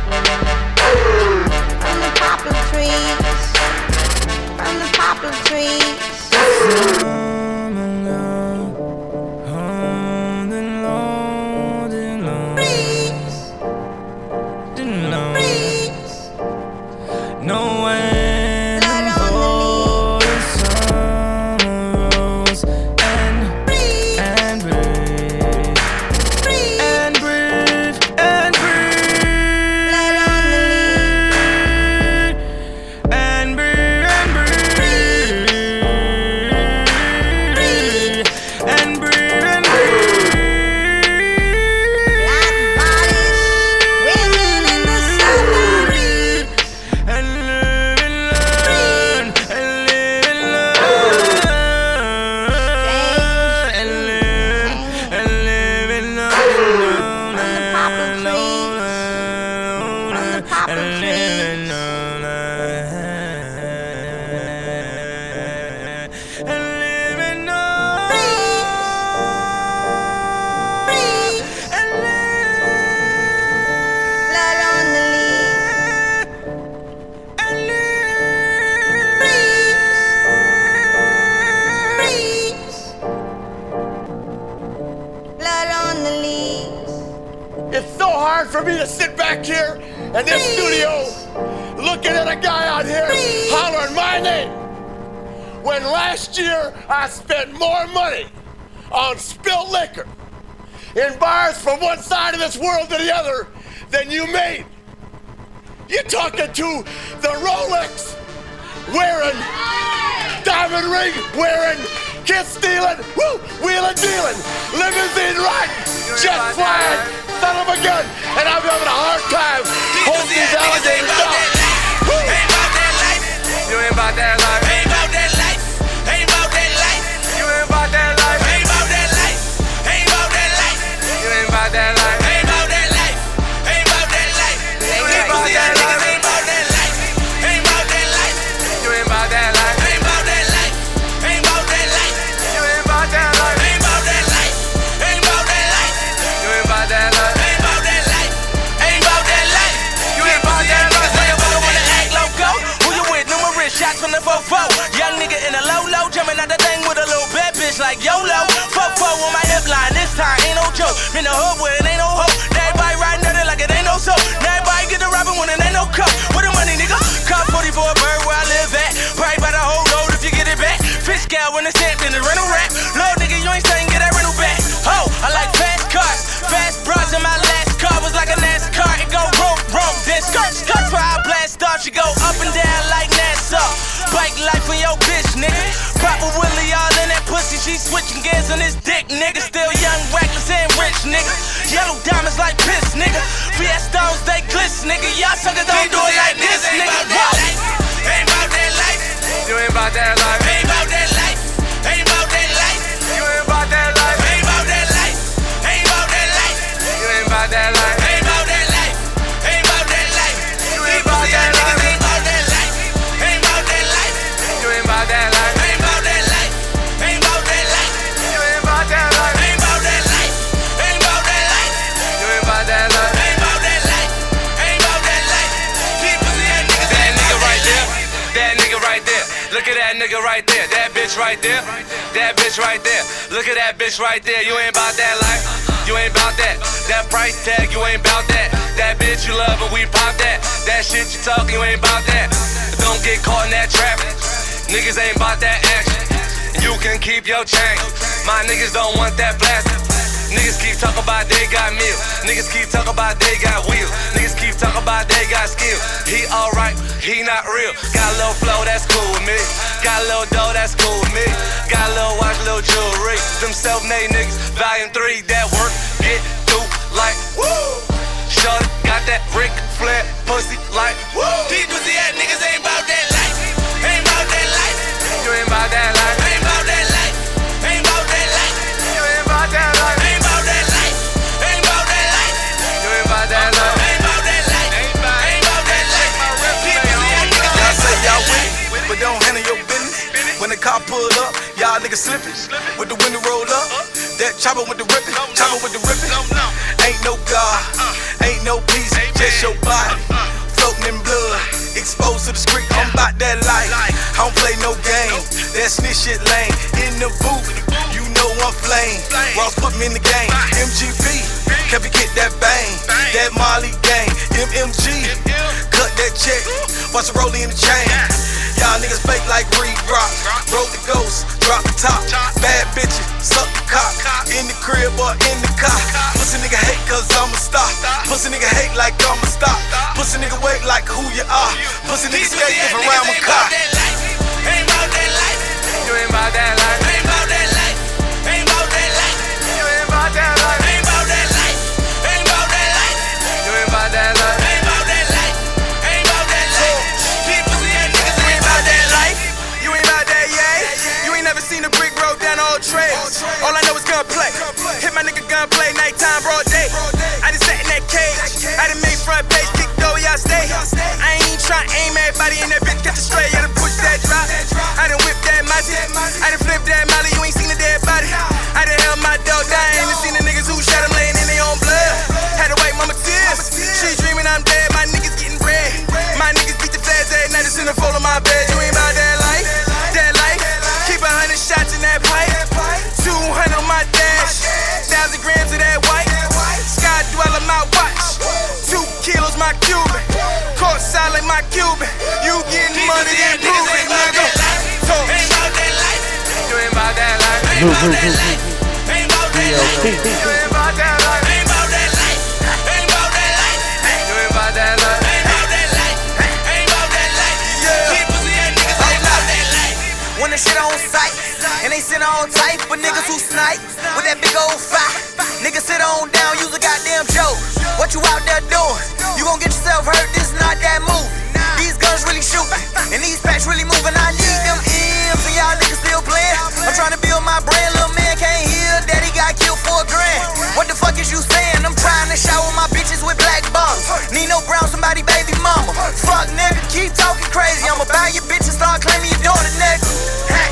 from the poplar trees. From the poplar trees. No end for the poplar trees. It's so hard for me to sit back here in this studio looking at a guy out here hollering my name when last year I spent more money on spilt liquor in bars from one side of this world to the other than you made. You're talking to the Rolex wearing, diamond ring wearing, kiss stealing, woo, wheeling dealing, limousine riding, jet flying, son of a gun, and I'm having a hard time holding these alligators down. Ain't about that life. You ain't about that life. Ain't about that life. Ain't about that life. You ain't about that life. Ain't about that life. Ain't about that life. You ain't about that life. Ain't about that life. Ain't about that life. You ain't about that life. Ain't about that life. Ain't about that life. You ain't about that life. Ain't about that life. Ain't about that life. You ain't about that life. Ain't about that life. Ain't about that life. You ain't about that life. Ain't about that life. Ain't about that life. You ain't about that life. Wanna act loco? Who you with? Numerous shots from the fofo. Young nigga in a low, jumping out the thing with a little bad bitch like YOLO. Fofo on my hip line, this time ain't no joke. In the hood where it ain't no hope. Everybody riding at it like it ain't no soap. Everybody get the rapping when it ain't no cup. With the money, nigga. Cop 40 for a bird where I live at. Probably by the whole load if you get it back. Fish scale when it's stamped in the rental rack. Lord nigga, you ain't saying get that rental back. Oh, I like fast cars. Fast bras in my last car was like a NASCAR. It go room, then skirt for our blast start. She go up and down like NASA. Bike life on your bitch, nigga. Papa Willie all in that pussy. She switching gears on this dick, nigga. Still young, reckless, and rich, nigga. Yellow diamonds like piss, nigga. Fiestos, they glitz, nigga. Y'all suckers don't do it like this, nigga. Ain't about that life. You ain't about that life. Ain't about that life. Ain't about that life. You ain't about that life. Ain't about that life. Ain't about that life. You ain't about that life. Ain't about that life. Ain't about that life. You ain't about that life. Ain't about that life. Ain't about that life. You ain't about that life. Ain't about that life. Ain't about that life. You ain't about that life. Ain't about that life. Ain't about that life. You ain't about that life. Ain't about that life. Ain't about that life. That nigga right there. That nigga right there. Look at that nigga right there. That bitch right there. That bitch right there. Look at that bitch right there. You ain't about that life. You ain't about that. That price tag, you ain't about that. That bitch you love and we pop that. That shit you talking, you ain't about that. Don't get caught in that traffic. Niggas ain't about that action. You can keep your chain. My niggas don't want that plastic. Niggas keep talking about they got meal. Niggas keep talking about they got wheels. Niggas keep talking about they got skill. He alright, he not real. Got a little flow, that's cool with me. Got a little dough, that's cool with me. Got a little watch, little jewelry. Them self-made niggas, volume 3, that work, get through like woo. Shorty got that Ric Flair pussy like woo. These pussy ass niggas ain't about that life. Ain't about that life. You ain't about that life. Ain't about that life. Ain't about that life. You ain't about that life. Ain't about that life. Ain't about that life. You ain't about that life. Ain't about that life. Ain't about that life. Y'all say y'all with it, but don't handle your business. When the car pull up, y'all niggas slipping. With the window roll up, that chopper with the ripping, chopper with the ripping. Ain't no God, ain't no peace, just your body. Floating in blood, exposed to the street, I'm about that life. I don't play no game, that snitch shit lame. In the booth, you know I'm flame. Ross put me in the game, MGP, can we get that bang? That Molly gang, MMG, cut that check, watch it rolling in the chain. Y'all niggas fake like Reed Rock, roll the ghost, drop the top. Bad bitches, suck the cock, in the crib or in the car. Pussy nigga hate cause I'm a star. Pussy nigga hate like I'm a star. Pussy nigga wait like who you are. Pussy nigga skate if around my car. Ain't about that life. You ain't about that life. Ain't about that life. Ain't about that life. You ain't about that life. Ain't about that life. Ain't about that life. You ain't about that life. Ain't about that life. Ain't about that life. These pussy ass niggas ain't about that life. You ain't about that, yeah. You ain't never seen a brick roll down all trails. All I know is gunplay. Hit my nigga gunplay, nighttime, broad day. I just sat in that cage. I done made front page, kick door, y'all stay. Southside like my Cuban. You getting money, then prove it, nigga. So, ain't about that life. You ain't about that life. Ain't about that life. Ain't about that life. You ain't about that life. Ain't about that life. Ain't about that life. You ain't about that life. Ain't about that life. Ain't about that life. Yeah. Keep pussy ass niggas ain't about that life. When the shit on sight, and they sit on tight, but niggas who snipe with that big old fight. Niggas sit on down, use a goddamn joke. What you out there doing? You gon' get yourself hurt, this not that movie. These guns really shooting, and these packs really moving. I need them M's, and y'all niggas still playing. I'm trying to build my brand, little man can't hear. Daddy got killed for $1 grand. What the fuck is you saying? I'm trying to shower my bitches with black bottles. Nino Brown, somebody baby mama. Fuck nigga, keep talking crazy. I'ma buy your bitch and start claiming you doing it, nigga. Hey.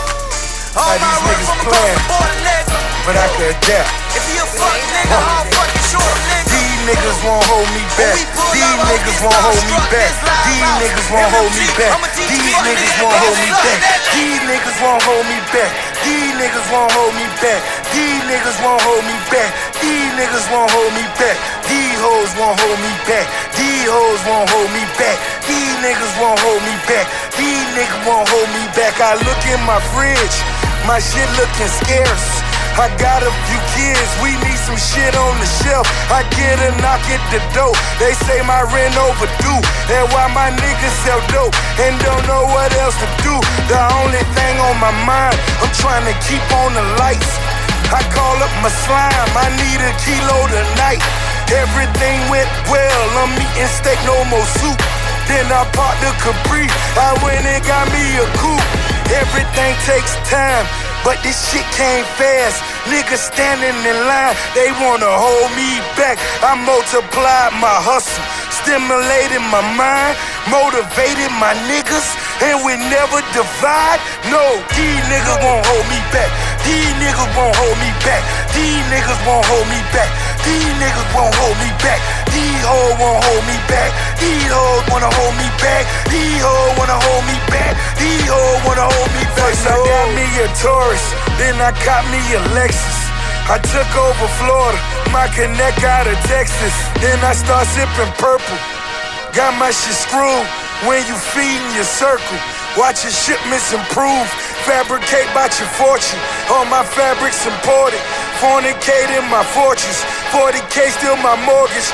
All my work from across the border, nigga. But I could adapt. If you a fuck nigga, I'll fucking sure, nigga. These niggas won't hold me back. These niggas won't hold me back. These niggas won't hold me back. These niggas won't hold me back. These niggas won't hold me back. These niggas won't hold me back. These niggas won't hold me back. These niggas won't hold me back. These hoes won't hold me back. These hoes won't hold me back. These niggas won't hold me back. These niggas won't hold me back. I look in my fridge, my shit looking scarce. I got a few kids, we need some shit on the shelf. I get a knock at the door, they say my rent overdue. And why my niggas sell dope and don't know what else to do. The only thing on my mind, I'm trying to keep on the lights. I call up my slime, I need a kilo tonight. Everything went well, I'm eating steak, no more soup. Then I popped the Capri, I went and got me a coupe. Everything takes time, but this shit came fast. Niggas standing in line, they wanna hold me back. I multiplied my hustle, stimulated my mind, motivated my niggas, and we never divide. No, these niggas won't hold me back. These niggas won't hold me back. These niggas won't hold me back. These niggas won't hold me back. These hoes won't hold me back. These hoes wanna hold me back. These hoes wanna hold me back. These hoes wanna hold me back. First I got me a Taurus, then I caught me a Lexus. I took over Florida, my connect out of Texas. Then I start sipping purple. Got my shit screwed when you feedin' your circle. Watch your shipments improve. Fabricate about your fortune. All my fabrics imported. Fornicate in my fortress. 40K still my mortgage.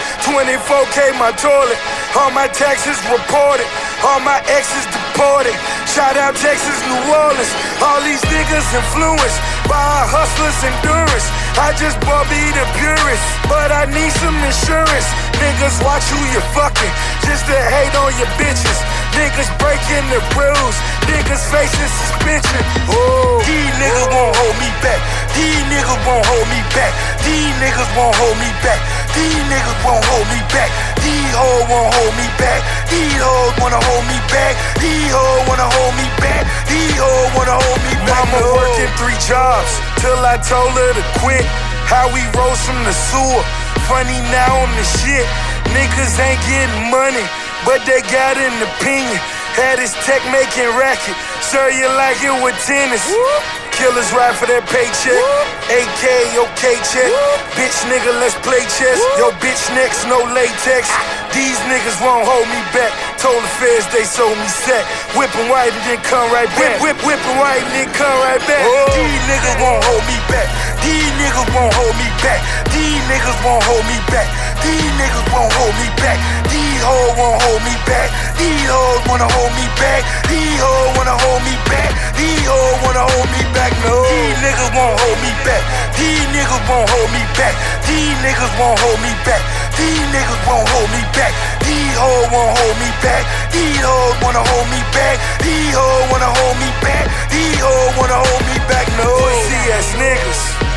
24K my toilet. All my taxes reported. All my exes deported. Shout out Texas, New Orleans. All these niggas influenced by a hustler's endurance. I just bought me the purest, but I need some insurance. Niggas watch who you fucking, just to hate on your bitches. Niggas breaking the rules, niggas facing suspension. Oh, these niggas won't hold me back. These niggas won't hold me back. These niggas won't hold me back. These niggas won't hold me back. These hoes won't hold me back. These hoes wanna hold me back. These hoes wanna hold me back. These hoes wanna hold me back. Mama working 3 jobs till I told her to quit. How we rose from the sewer. Funny now on the shit. Niggas ain't getting money, but they got an opinion. Had his tech making racket. Sir, you like it with tennis. Killers ride for that paycheck. AK, okay check. Bitch nigga, let's play chess. Yo, bitch next, no latex. These niggas won't hold me back. Told the feds they sold me set. Whippin' white and then come right back. Whippin' white and then come right back. These niggas won't hold me back. These niggas won't hold me back. These niggas won't hold me back. These niggas won't hold me back. These hoes won't hold me back. These hoes wanna hold me back. These hoes wanna hold me back. These hoes wanna hold me back. No, these niggas won't hold me back. These niggas won't hold me back. These niggas won't hold me back. These niggas won't hold me back. These hoes won't hold me back. These hoes wanna hold me back. These hoes wanna hold me back. These hoes wanna hold me back. No, pussy ass niggas.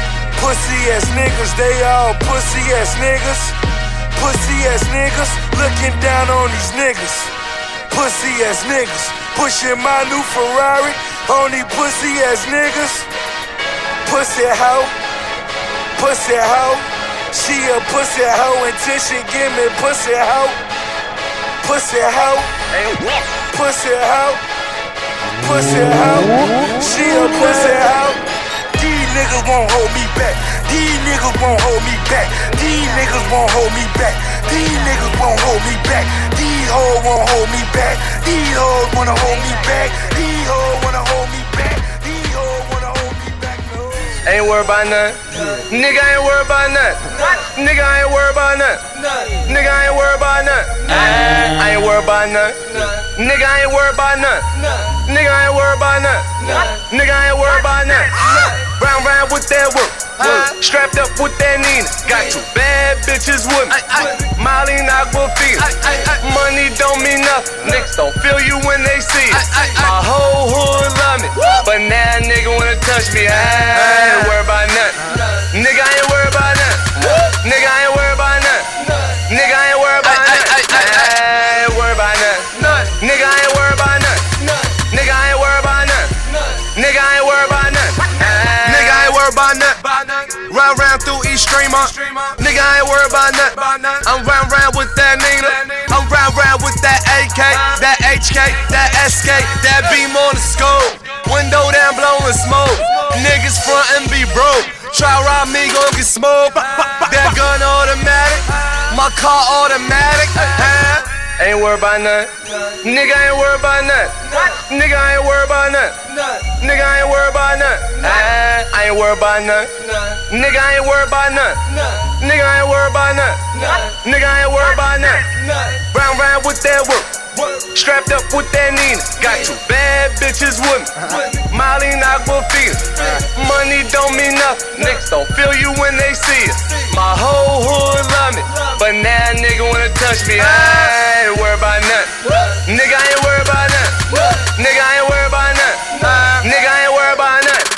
Pussy ass niggas. They all pussy ass niggas. Pussy ass niggas. Looking down on these niggas. Pussy ass niggas. Pushing my new Ferrari. Only pussy ass niggas. Pussy hoe. Pussy hoe. She a pussy hoe until she give me pussy hoe. Pussy hoe. Pussy hoe. Pussy hoe. She a pussy hoe. These niggas won't hold me back. These niggas won't hold me back. These niggas won't hold me back. These niggas won't hold me back. These hoes won't hold me back. These hoes wanna hold me back. These hoes wanna hold me back. These hoes wanna hold me back. No. Ain't worried about nothing. Nigga ain't worried about nothing. Nigga ain't worried about nothing. Nigga ain't worried about nothing. I ain't worried about nothing. Nigga ain't worried about nothing. Nigga ain't worried about nothing. Nigga ain't worried about nothing. Round with that work. Strapped up with that Nina. Got two bad bitches with me. Molly Aquafina. Money don't mean nothing. Niggas don't feel you when they see it. My whole hood love me, but now a nigga wanna touch me. I ain't worried about nothing. Nigga ain't worried about nothing. Nigga ain't worried about nothing. Nigga ain't worried about nothing. I ain't worried about nothing. Nigga ain't worried about nothing. Nigga ain't worried about nothing. Nigga ain't worried about nothing. Nigga ain't worried about nothing. Round through East Streamer. Nigga ain't worried about nothing. I'm round with that Nina. I'm round with that AK, that HK, that SK, that beam on the scope. Window down blowing smoke. Niggas front and be broke. Try rob me, gon' get smoked. That gun automatic, my car automatic. Ain't worried about nothing. Nigga ain't worried about nothing. Nigga ain't worried about nothing. Nigga ain't worried about nothing. I ain't worried about nothing. Nigga ain't worried about nothing. Nigga ain't worried about nothing. Nigga ain't worried about nothing. Round with that work. Strapped up with that Nina. Got two bad bitches with me. Molly Aquafina. Money don't mean nothing. Niggas don't feel you when they see it. My whole hood love me, but now a nigga wanna touch me. I ain't worried about nothing. Nigga ain't worried about nothing. Nigga ain't worried about nothing. Nigga ain't worried about nothing.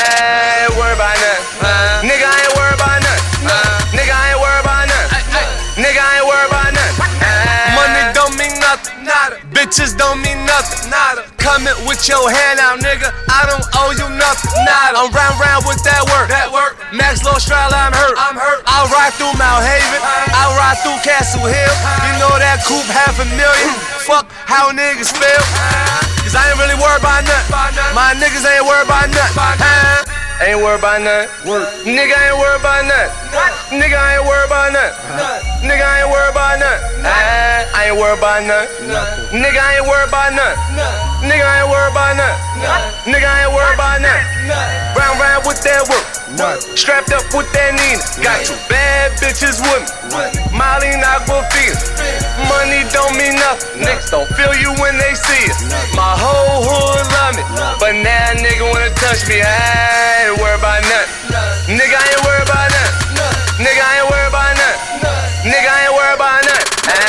I ain't worried about nothing. Nigga ain't worried about nothing. Nigga ain't worried about nothing. Nigga ain't worried about nothing. Money don't mean nothing. Nada. Bitches don't mean nothing. Nada. Coming with your hand out, nigga. I don't owe you nothing. Nada. I'm round with that work. Max Low Strala, I'm hurt. I'll ride through Mount Haven. I'll ride through Castle Hill. You know that coupe $500,000. Fuck how niggas feel. Cause I ain't really worried about nothing. My niggas ain't worried about nothing. Ain't worried about nothing. Nigga ain't worried about nothing. Nigga ain't worried about nothing. Nigga ain't worried about nothing. I ain't worried about nothing. Nigga ain't worried about nothing. Nigga ain't worried about nothing. Nigga ain't worried about nothing. Round with that work. Strapped up with that Nina. Got two bad bitches with me. Molly Aquafina. Money don't mean nothing. Niggas don't feel you when they see it. My whole hood love me, but now a nigga wanna touch me. I ain't worried about nothing. Nigga ain't worried about nothing. Nigga ain't worried about nothing. Nigga ain't worried about nothing.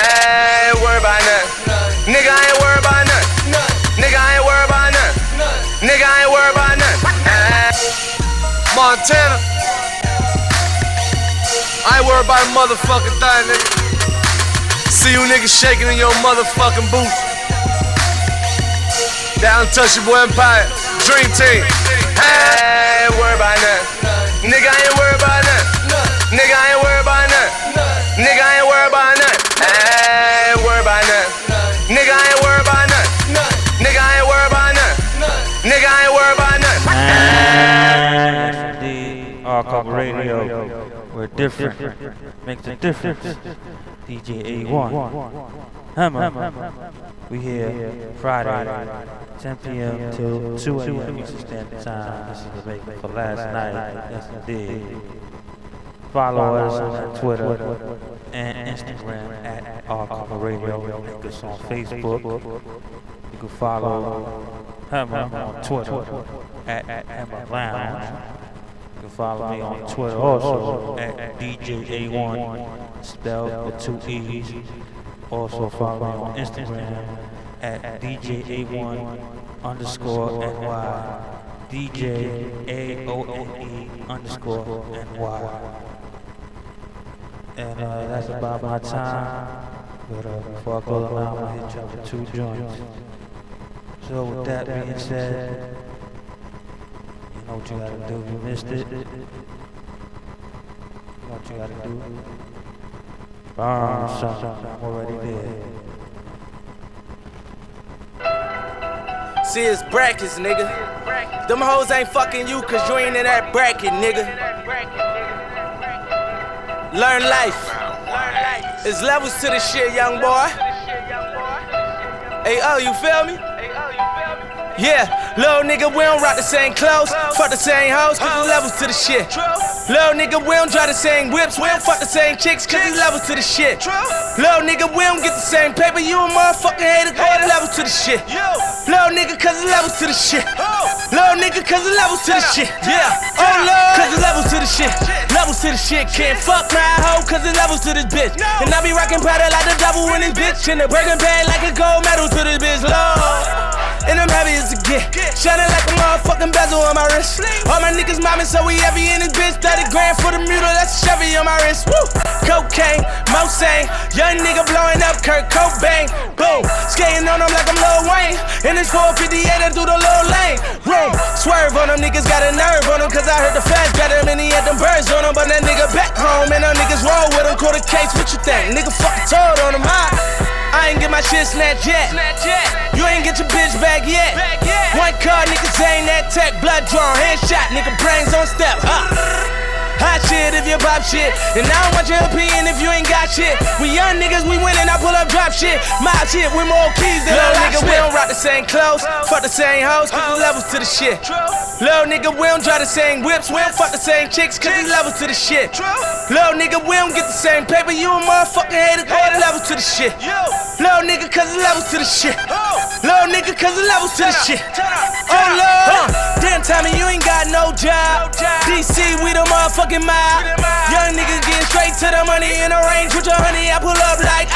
I ain't worried about nothing. Nigga ain't worried about nothing. Nigga ain't worried about nothing. Nigga ain't worried about nothing. Montana, I ain't worried about a motherfucking thing, nigga. See you niggas shaking in your motherfucking boots. Down touch your boy Empire, Dream Team. I ain't worried about nothing. Nigga ain't worried about nothing. Nigga ain't worried about nothing. Nigga ain't worried about nothing. I ain't worried about nothing. Nigga ain't worried about nothing. Nigga ain't worried about nothing. Nigga ain't worried about nothing. Archive Radio, we're different, makes a difference. DJ A1, Hammer, we here Friday, 10 p.m. till 2 a.m. Eastern Standard Time. This is the making for last night, yes indeed. Follow us on Twitter and Instagram at Archive Radio. Like us on Facebook. You can follow Hammer on Twitter at Hammer Lounge. You can follow me on Twitter also at DJA1, spelled with 2 E's. Also follow me on Instagram at DJA1_NY, DJAONE_NY. And that's about my time. But before I go around, I'm gonna hit you with 2 joints. So with that being said, you know what you gotta do. You missed it. You know what you gotta do. Burn something. I'm already there. See, it's brackets, nigga. Them hoes ain't fucking you cause you ain't in that bracket, nigga. Learn life. There's levels to this shit, young boy. Hey, oh, you feel me? Yeah, little nigga, we don't rock the same clothes, fuck the same hoes, cause there's levels to the shit. Little nigga, we don't drive the same whips, we don't fuck the same chicks, cause there's levels to the shit. Little nigga, we don't get the same paper, you a motherfucking hater, all the levels to the shit. Little nigga, cause there's levels to the shit. Little nigga, cause there's levels to the shit. Yeah, oh Lord, cause there's levels to the shit. Levels to the shit, can't fuck my hoe, cause there's levels to this bitch. And I be rockin' powder like the devil in this bitch, and the burger bag like a gold medal to this bitch, Lord. And I'm happy as a get, shining like a motherfucking bezel on my wrist. All my niggas mobbing, so we heavy in this bitch. 30 grand for the mule, that's a Chevy on my wrist. Woo! Cocaine, Mosang, young nigga blowing up Kurt Cobain. Boom, skating on them like I'm Lil Wayne. And it's 458 and through the little lane. Room, swerve on them, niggas got a nerve on them, cause I heard the feds got him and he had them birds on him. But that nigga back home, and them niggas roll with him. Call the case, what you think? Nigga fucking told on him, I ain't get my shit snatched yet. You ain't get your bitch back yet. One car, niggas ain't that tech. Blood drawn, headshot, nigga brains on step. Hot shit if you pop shit. And I don't want your opinion if you ain't got shit. We young niggas, we winning, I pull up drop shit. My shit with more keys than a nigga, we don't rock the same clothes, fuck the same hoes, cause there's levels to the shit. Little nigga, we don't drive the same whips, we don't fuck the same chicks, cause there's levels to the shit. Little nigga, we don't get the same paper, you a motherfucking hater, all the levels to the shit. Little nigga, cause there's levels to the shit. Little nigga, cause there's levels to the shit. Oh Lord, damn Tommy, you ain't got no job. DC, we the motherfucking mob. Young niggas getting straight to the money in the range with your honey. I pull up like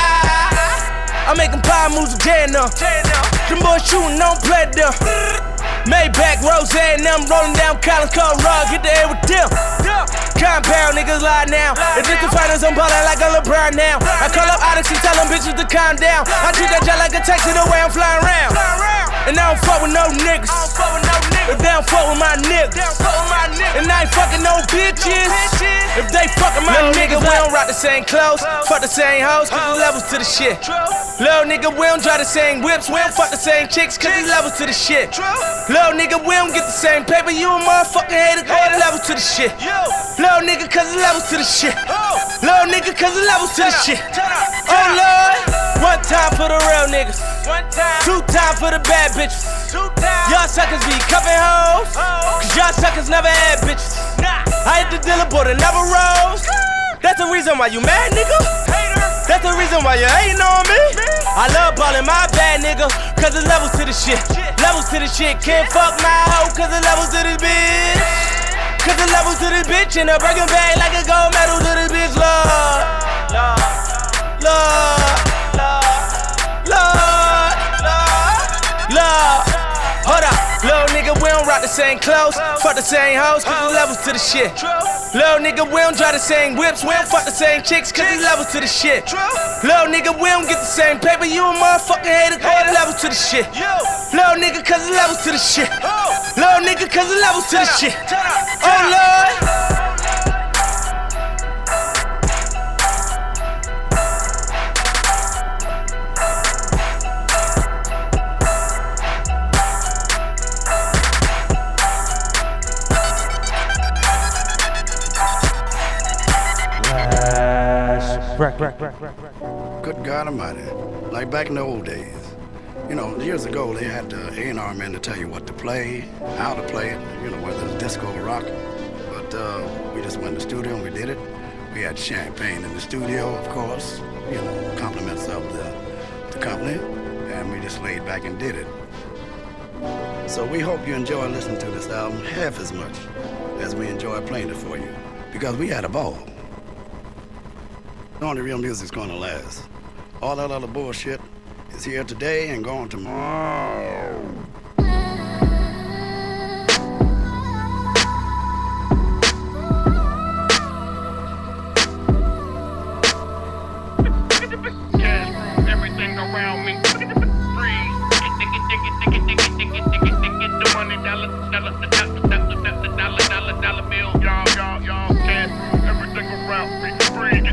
I'm making power moves with J&M. Them boys shooting, don't play them. Maybach, Rose, and them rolling down Collins, Cold Rug, hit the air with them. Compound niggas lie now. If it's the finals, I'm ballin' like a LeBron now. I call up Odyssey, tell them bitches to calm down. I treat that jet like a taxi the way I'm flying around. And I don't fuck with no niggas. If they don't fuck with my niggas. And I ain't fucking no bitches. If they fucking my niggas, we don't rock the same clothes, fuck the same hoes, cause there's levels to the shit. Little nigga, we don't drive the same whips, we don't fuck the same chicks, cause there's levels to the shit. Little nigga, we don't get the same paper, you a motherfucking hater, all the levels to the shit. Little nigga, cause there's levels to the shit. Little nigga, cause there's levels to the shit. Oh Lord, one time for the real niggas, two times for the bad bitches. Y'all suckers be cuffing hoes, cause y'all suckers never had bitches. I hit the dealer, but it never rose. That's the reason why you mad, nigga. That's the reason why you hating on me. I love ballin' my bad nigga, cause there's levels to the shit. Levels to the shit, can't fuck my hoe, cause there's levels to this bitch. Cause there's levels to this bitch, and a burger bag like a gold medal to this bitch, Lord. Lord, Lord, Lord, Lord, Lord. Hold up, little nigga, we don't rock the same clothes, fuck the same hoes, cause there's levels to the shit. Little nigga, we don't drive the same whips, we don't fuck the same chicks, cause there's levels to the shit. Little nigga, we don't get the same paper, you a motherfucking hater, all the levels to the shit. Little nigga, cause there's levels to the shit. Little nigga, cause there's levels to the shit. Oh Lord. Good God Almighty, like back in the old days. You know, years ago they had the A&R men to tell you what to play, how to play it, you know, whether it's disco or rock. But we just went in the studio and we did it. We had champagne in the studio, of course, you know, compliments of the company, and we just laid back and did it. So we hope you enjoy listening to this album half as much as we enjoy playing it for you, because we had a ball. Only real music's gonna last. All that other bullshit is here today and gone tomorrow. Everything around me freeze. The money, dollar bill, y'all, cash. Everything around me freeze.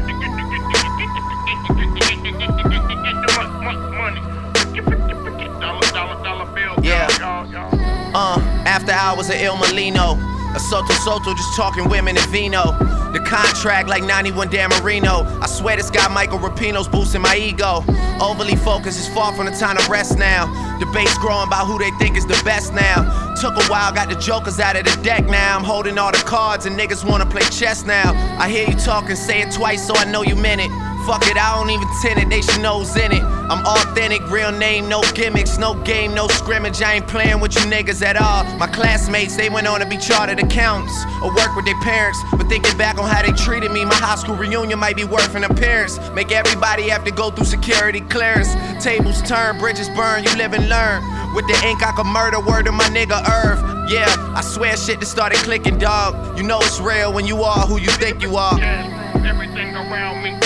After hours of Il Molino, a Soto, just talking women and vino. The contract like 91 Dan Marino. I swear this guy Michael Rapino's boosting my ego. Overly focused is far from the time to rest now. Debates growing about who they think is the best now. Took a while, got the jokers out of the deck now. I'm holding all the cards and niggas wanna play chess now. I hear you talking, say it twice so I know you meant it. Fuck it, I don't even tend it, they should know who's in it. I'm authentic, real name, no gimmicks, no game, no scrimmage. I ain't playing with you niggas at all. My classmates, they went on to be chartered accountants or work with their parents. But thinking back on how they treated me, my high school reunion might be worth an appearance. Make everybody have to go through security clearance. Tables turn, bridges burn, you live and learn. With the ink I could murder, word to my nigga Irv. Yeah, I swear shit that started clicking, dog. You know it's real when you are who you think you are. Everything around me.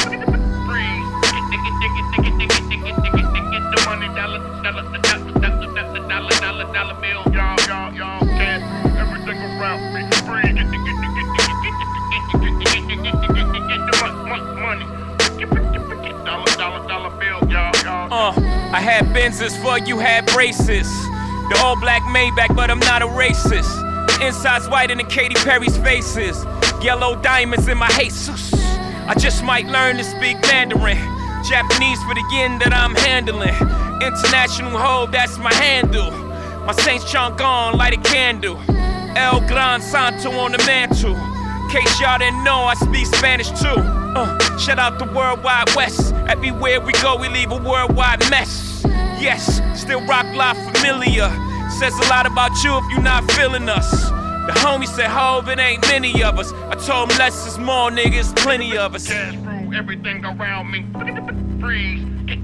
The money, dollar bill, y'all, cash, everything around me, free, get the money, dollar bill, y'all. I had Benzes for you had braces. The all black Maybach, but I'm not a racist. The inside's white in the Katy Perry's faces. Yellow diamonds in my Jesus. I just might learn to speak Mandarin. Japanese for the yen that I'm handling. International hoe, that's my handle. My Saint Chang'an, light a candle. El Gran Santo on the mantle. Case y'all didn't know, I speak Spanish too. Shout out the Worldwide West. Everywhere we go, we leave a worldwide mess. Yes, still rock live familiar. Says a lot about you if you're not feeling us. The homie said, Hov, it ain't many of us. I told him less is more, niggas, plenty of us. Everything around me, freeze. Get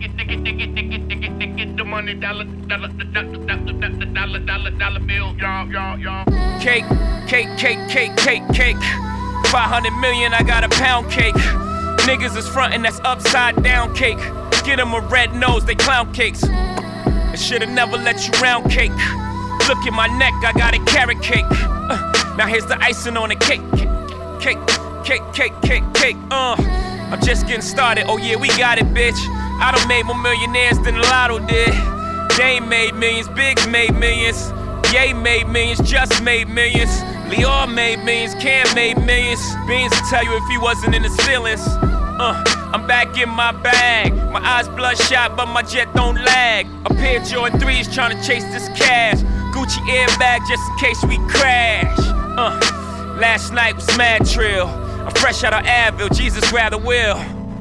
the money, dollar bill, y'all. Cake. 500 million, I got a pound cake. Niggas is frontin', that's upside down cake. Get them a red nose, they clown cakes. I should've never let you round cake. Look at my neck, I got a carrot cake. Now here's the icing on the cake. Cake. I'm just getting started. Oh yeah, we got it, bitch. I done made more millionaires than the Lotto did. Dame made millions, Biggs made millions. Ye made millions, Just made millions. Lior made millions, Cam made millions. Beans will tell you if he wasn't in his feelings. I'm back in my bag. My eyes bloodshot, but my jet don't lag. A pair of Jordan 3s trying to chase this cash. Gucci airbag just in case we crash. Last night was mad trill. I'm fresh out of Advil, Jesus rather will.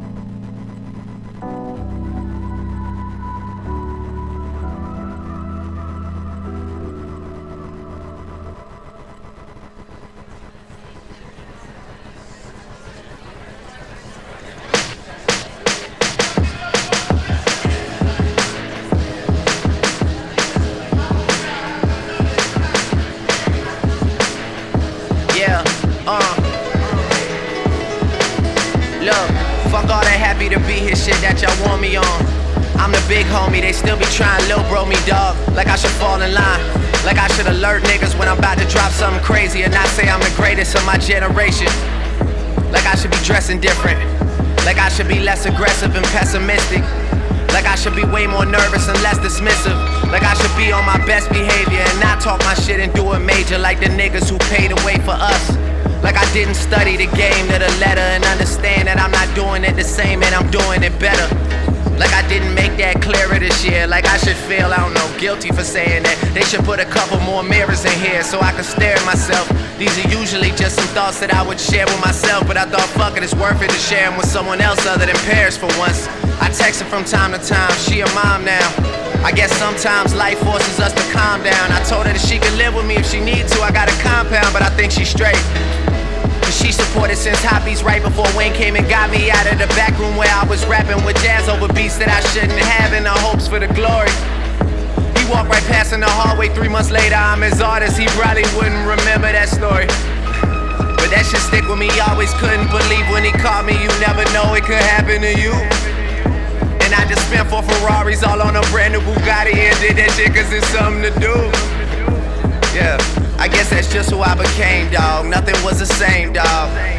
Look, fuck all that happy to be here shit that y'all want me on. I'm the big homie, they still be trying lil bro me, dog. Like I should fall in line. Like I should alert niggas when I'm about to drop something crazy and not say I'm the greatest of my generation. Like I should be dressing different. Like I should be less aggressive and pessimistic. Like I should be way more nervous and less dismissive. Like I should be on my best behavior and not talk my shit and do it major like the niggas who paid the way for us. Like I didn't study the game to the letter and understand that I'm not doing it the same and I'm doing it better. Like I didn't make that clearer this year. Like I should feel, I don't know, guilty for saying that. They should put a couple more mirrors in here so I can stare at myself. These are usually just some thoughts that I would share with myself, but I thought fuck it, it's worth it to share them with someone else other than Paris for once. I text her from time to time, she a mom now. I guess sometimes life forces us to calm down. I told her that she could live with me if she need to. I got a compound, but I think she's straight. She supported since Hobbies right before Wayne came and got me out of the back room where I was rapping with jazz over beats that I shouldn't have in the hopes for the glory. He walked right past in the hallway 3 months later, I'm his artist, he probably wouldn't remember that story. But that shit stick with me, always couldn't believe when he called me, you never know it could happen to you. And I just spent 4 Ferraris all on a brand new Bugatti and did that shit cause it's something to do. Yeah. I guess that's just who I became, dog. Nothing was the same, dog.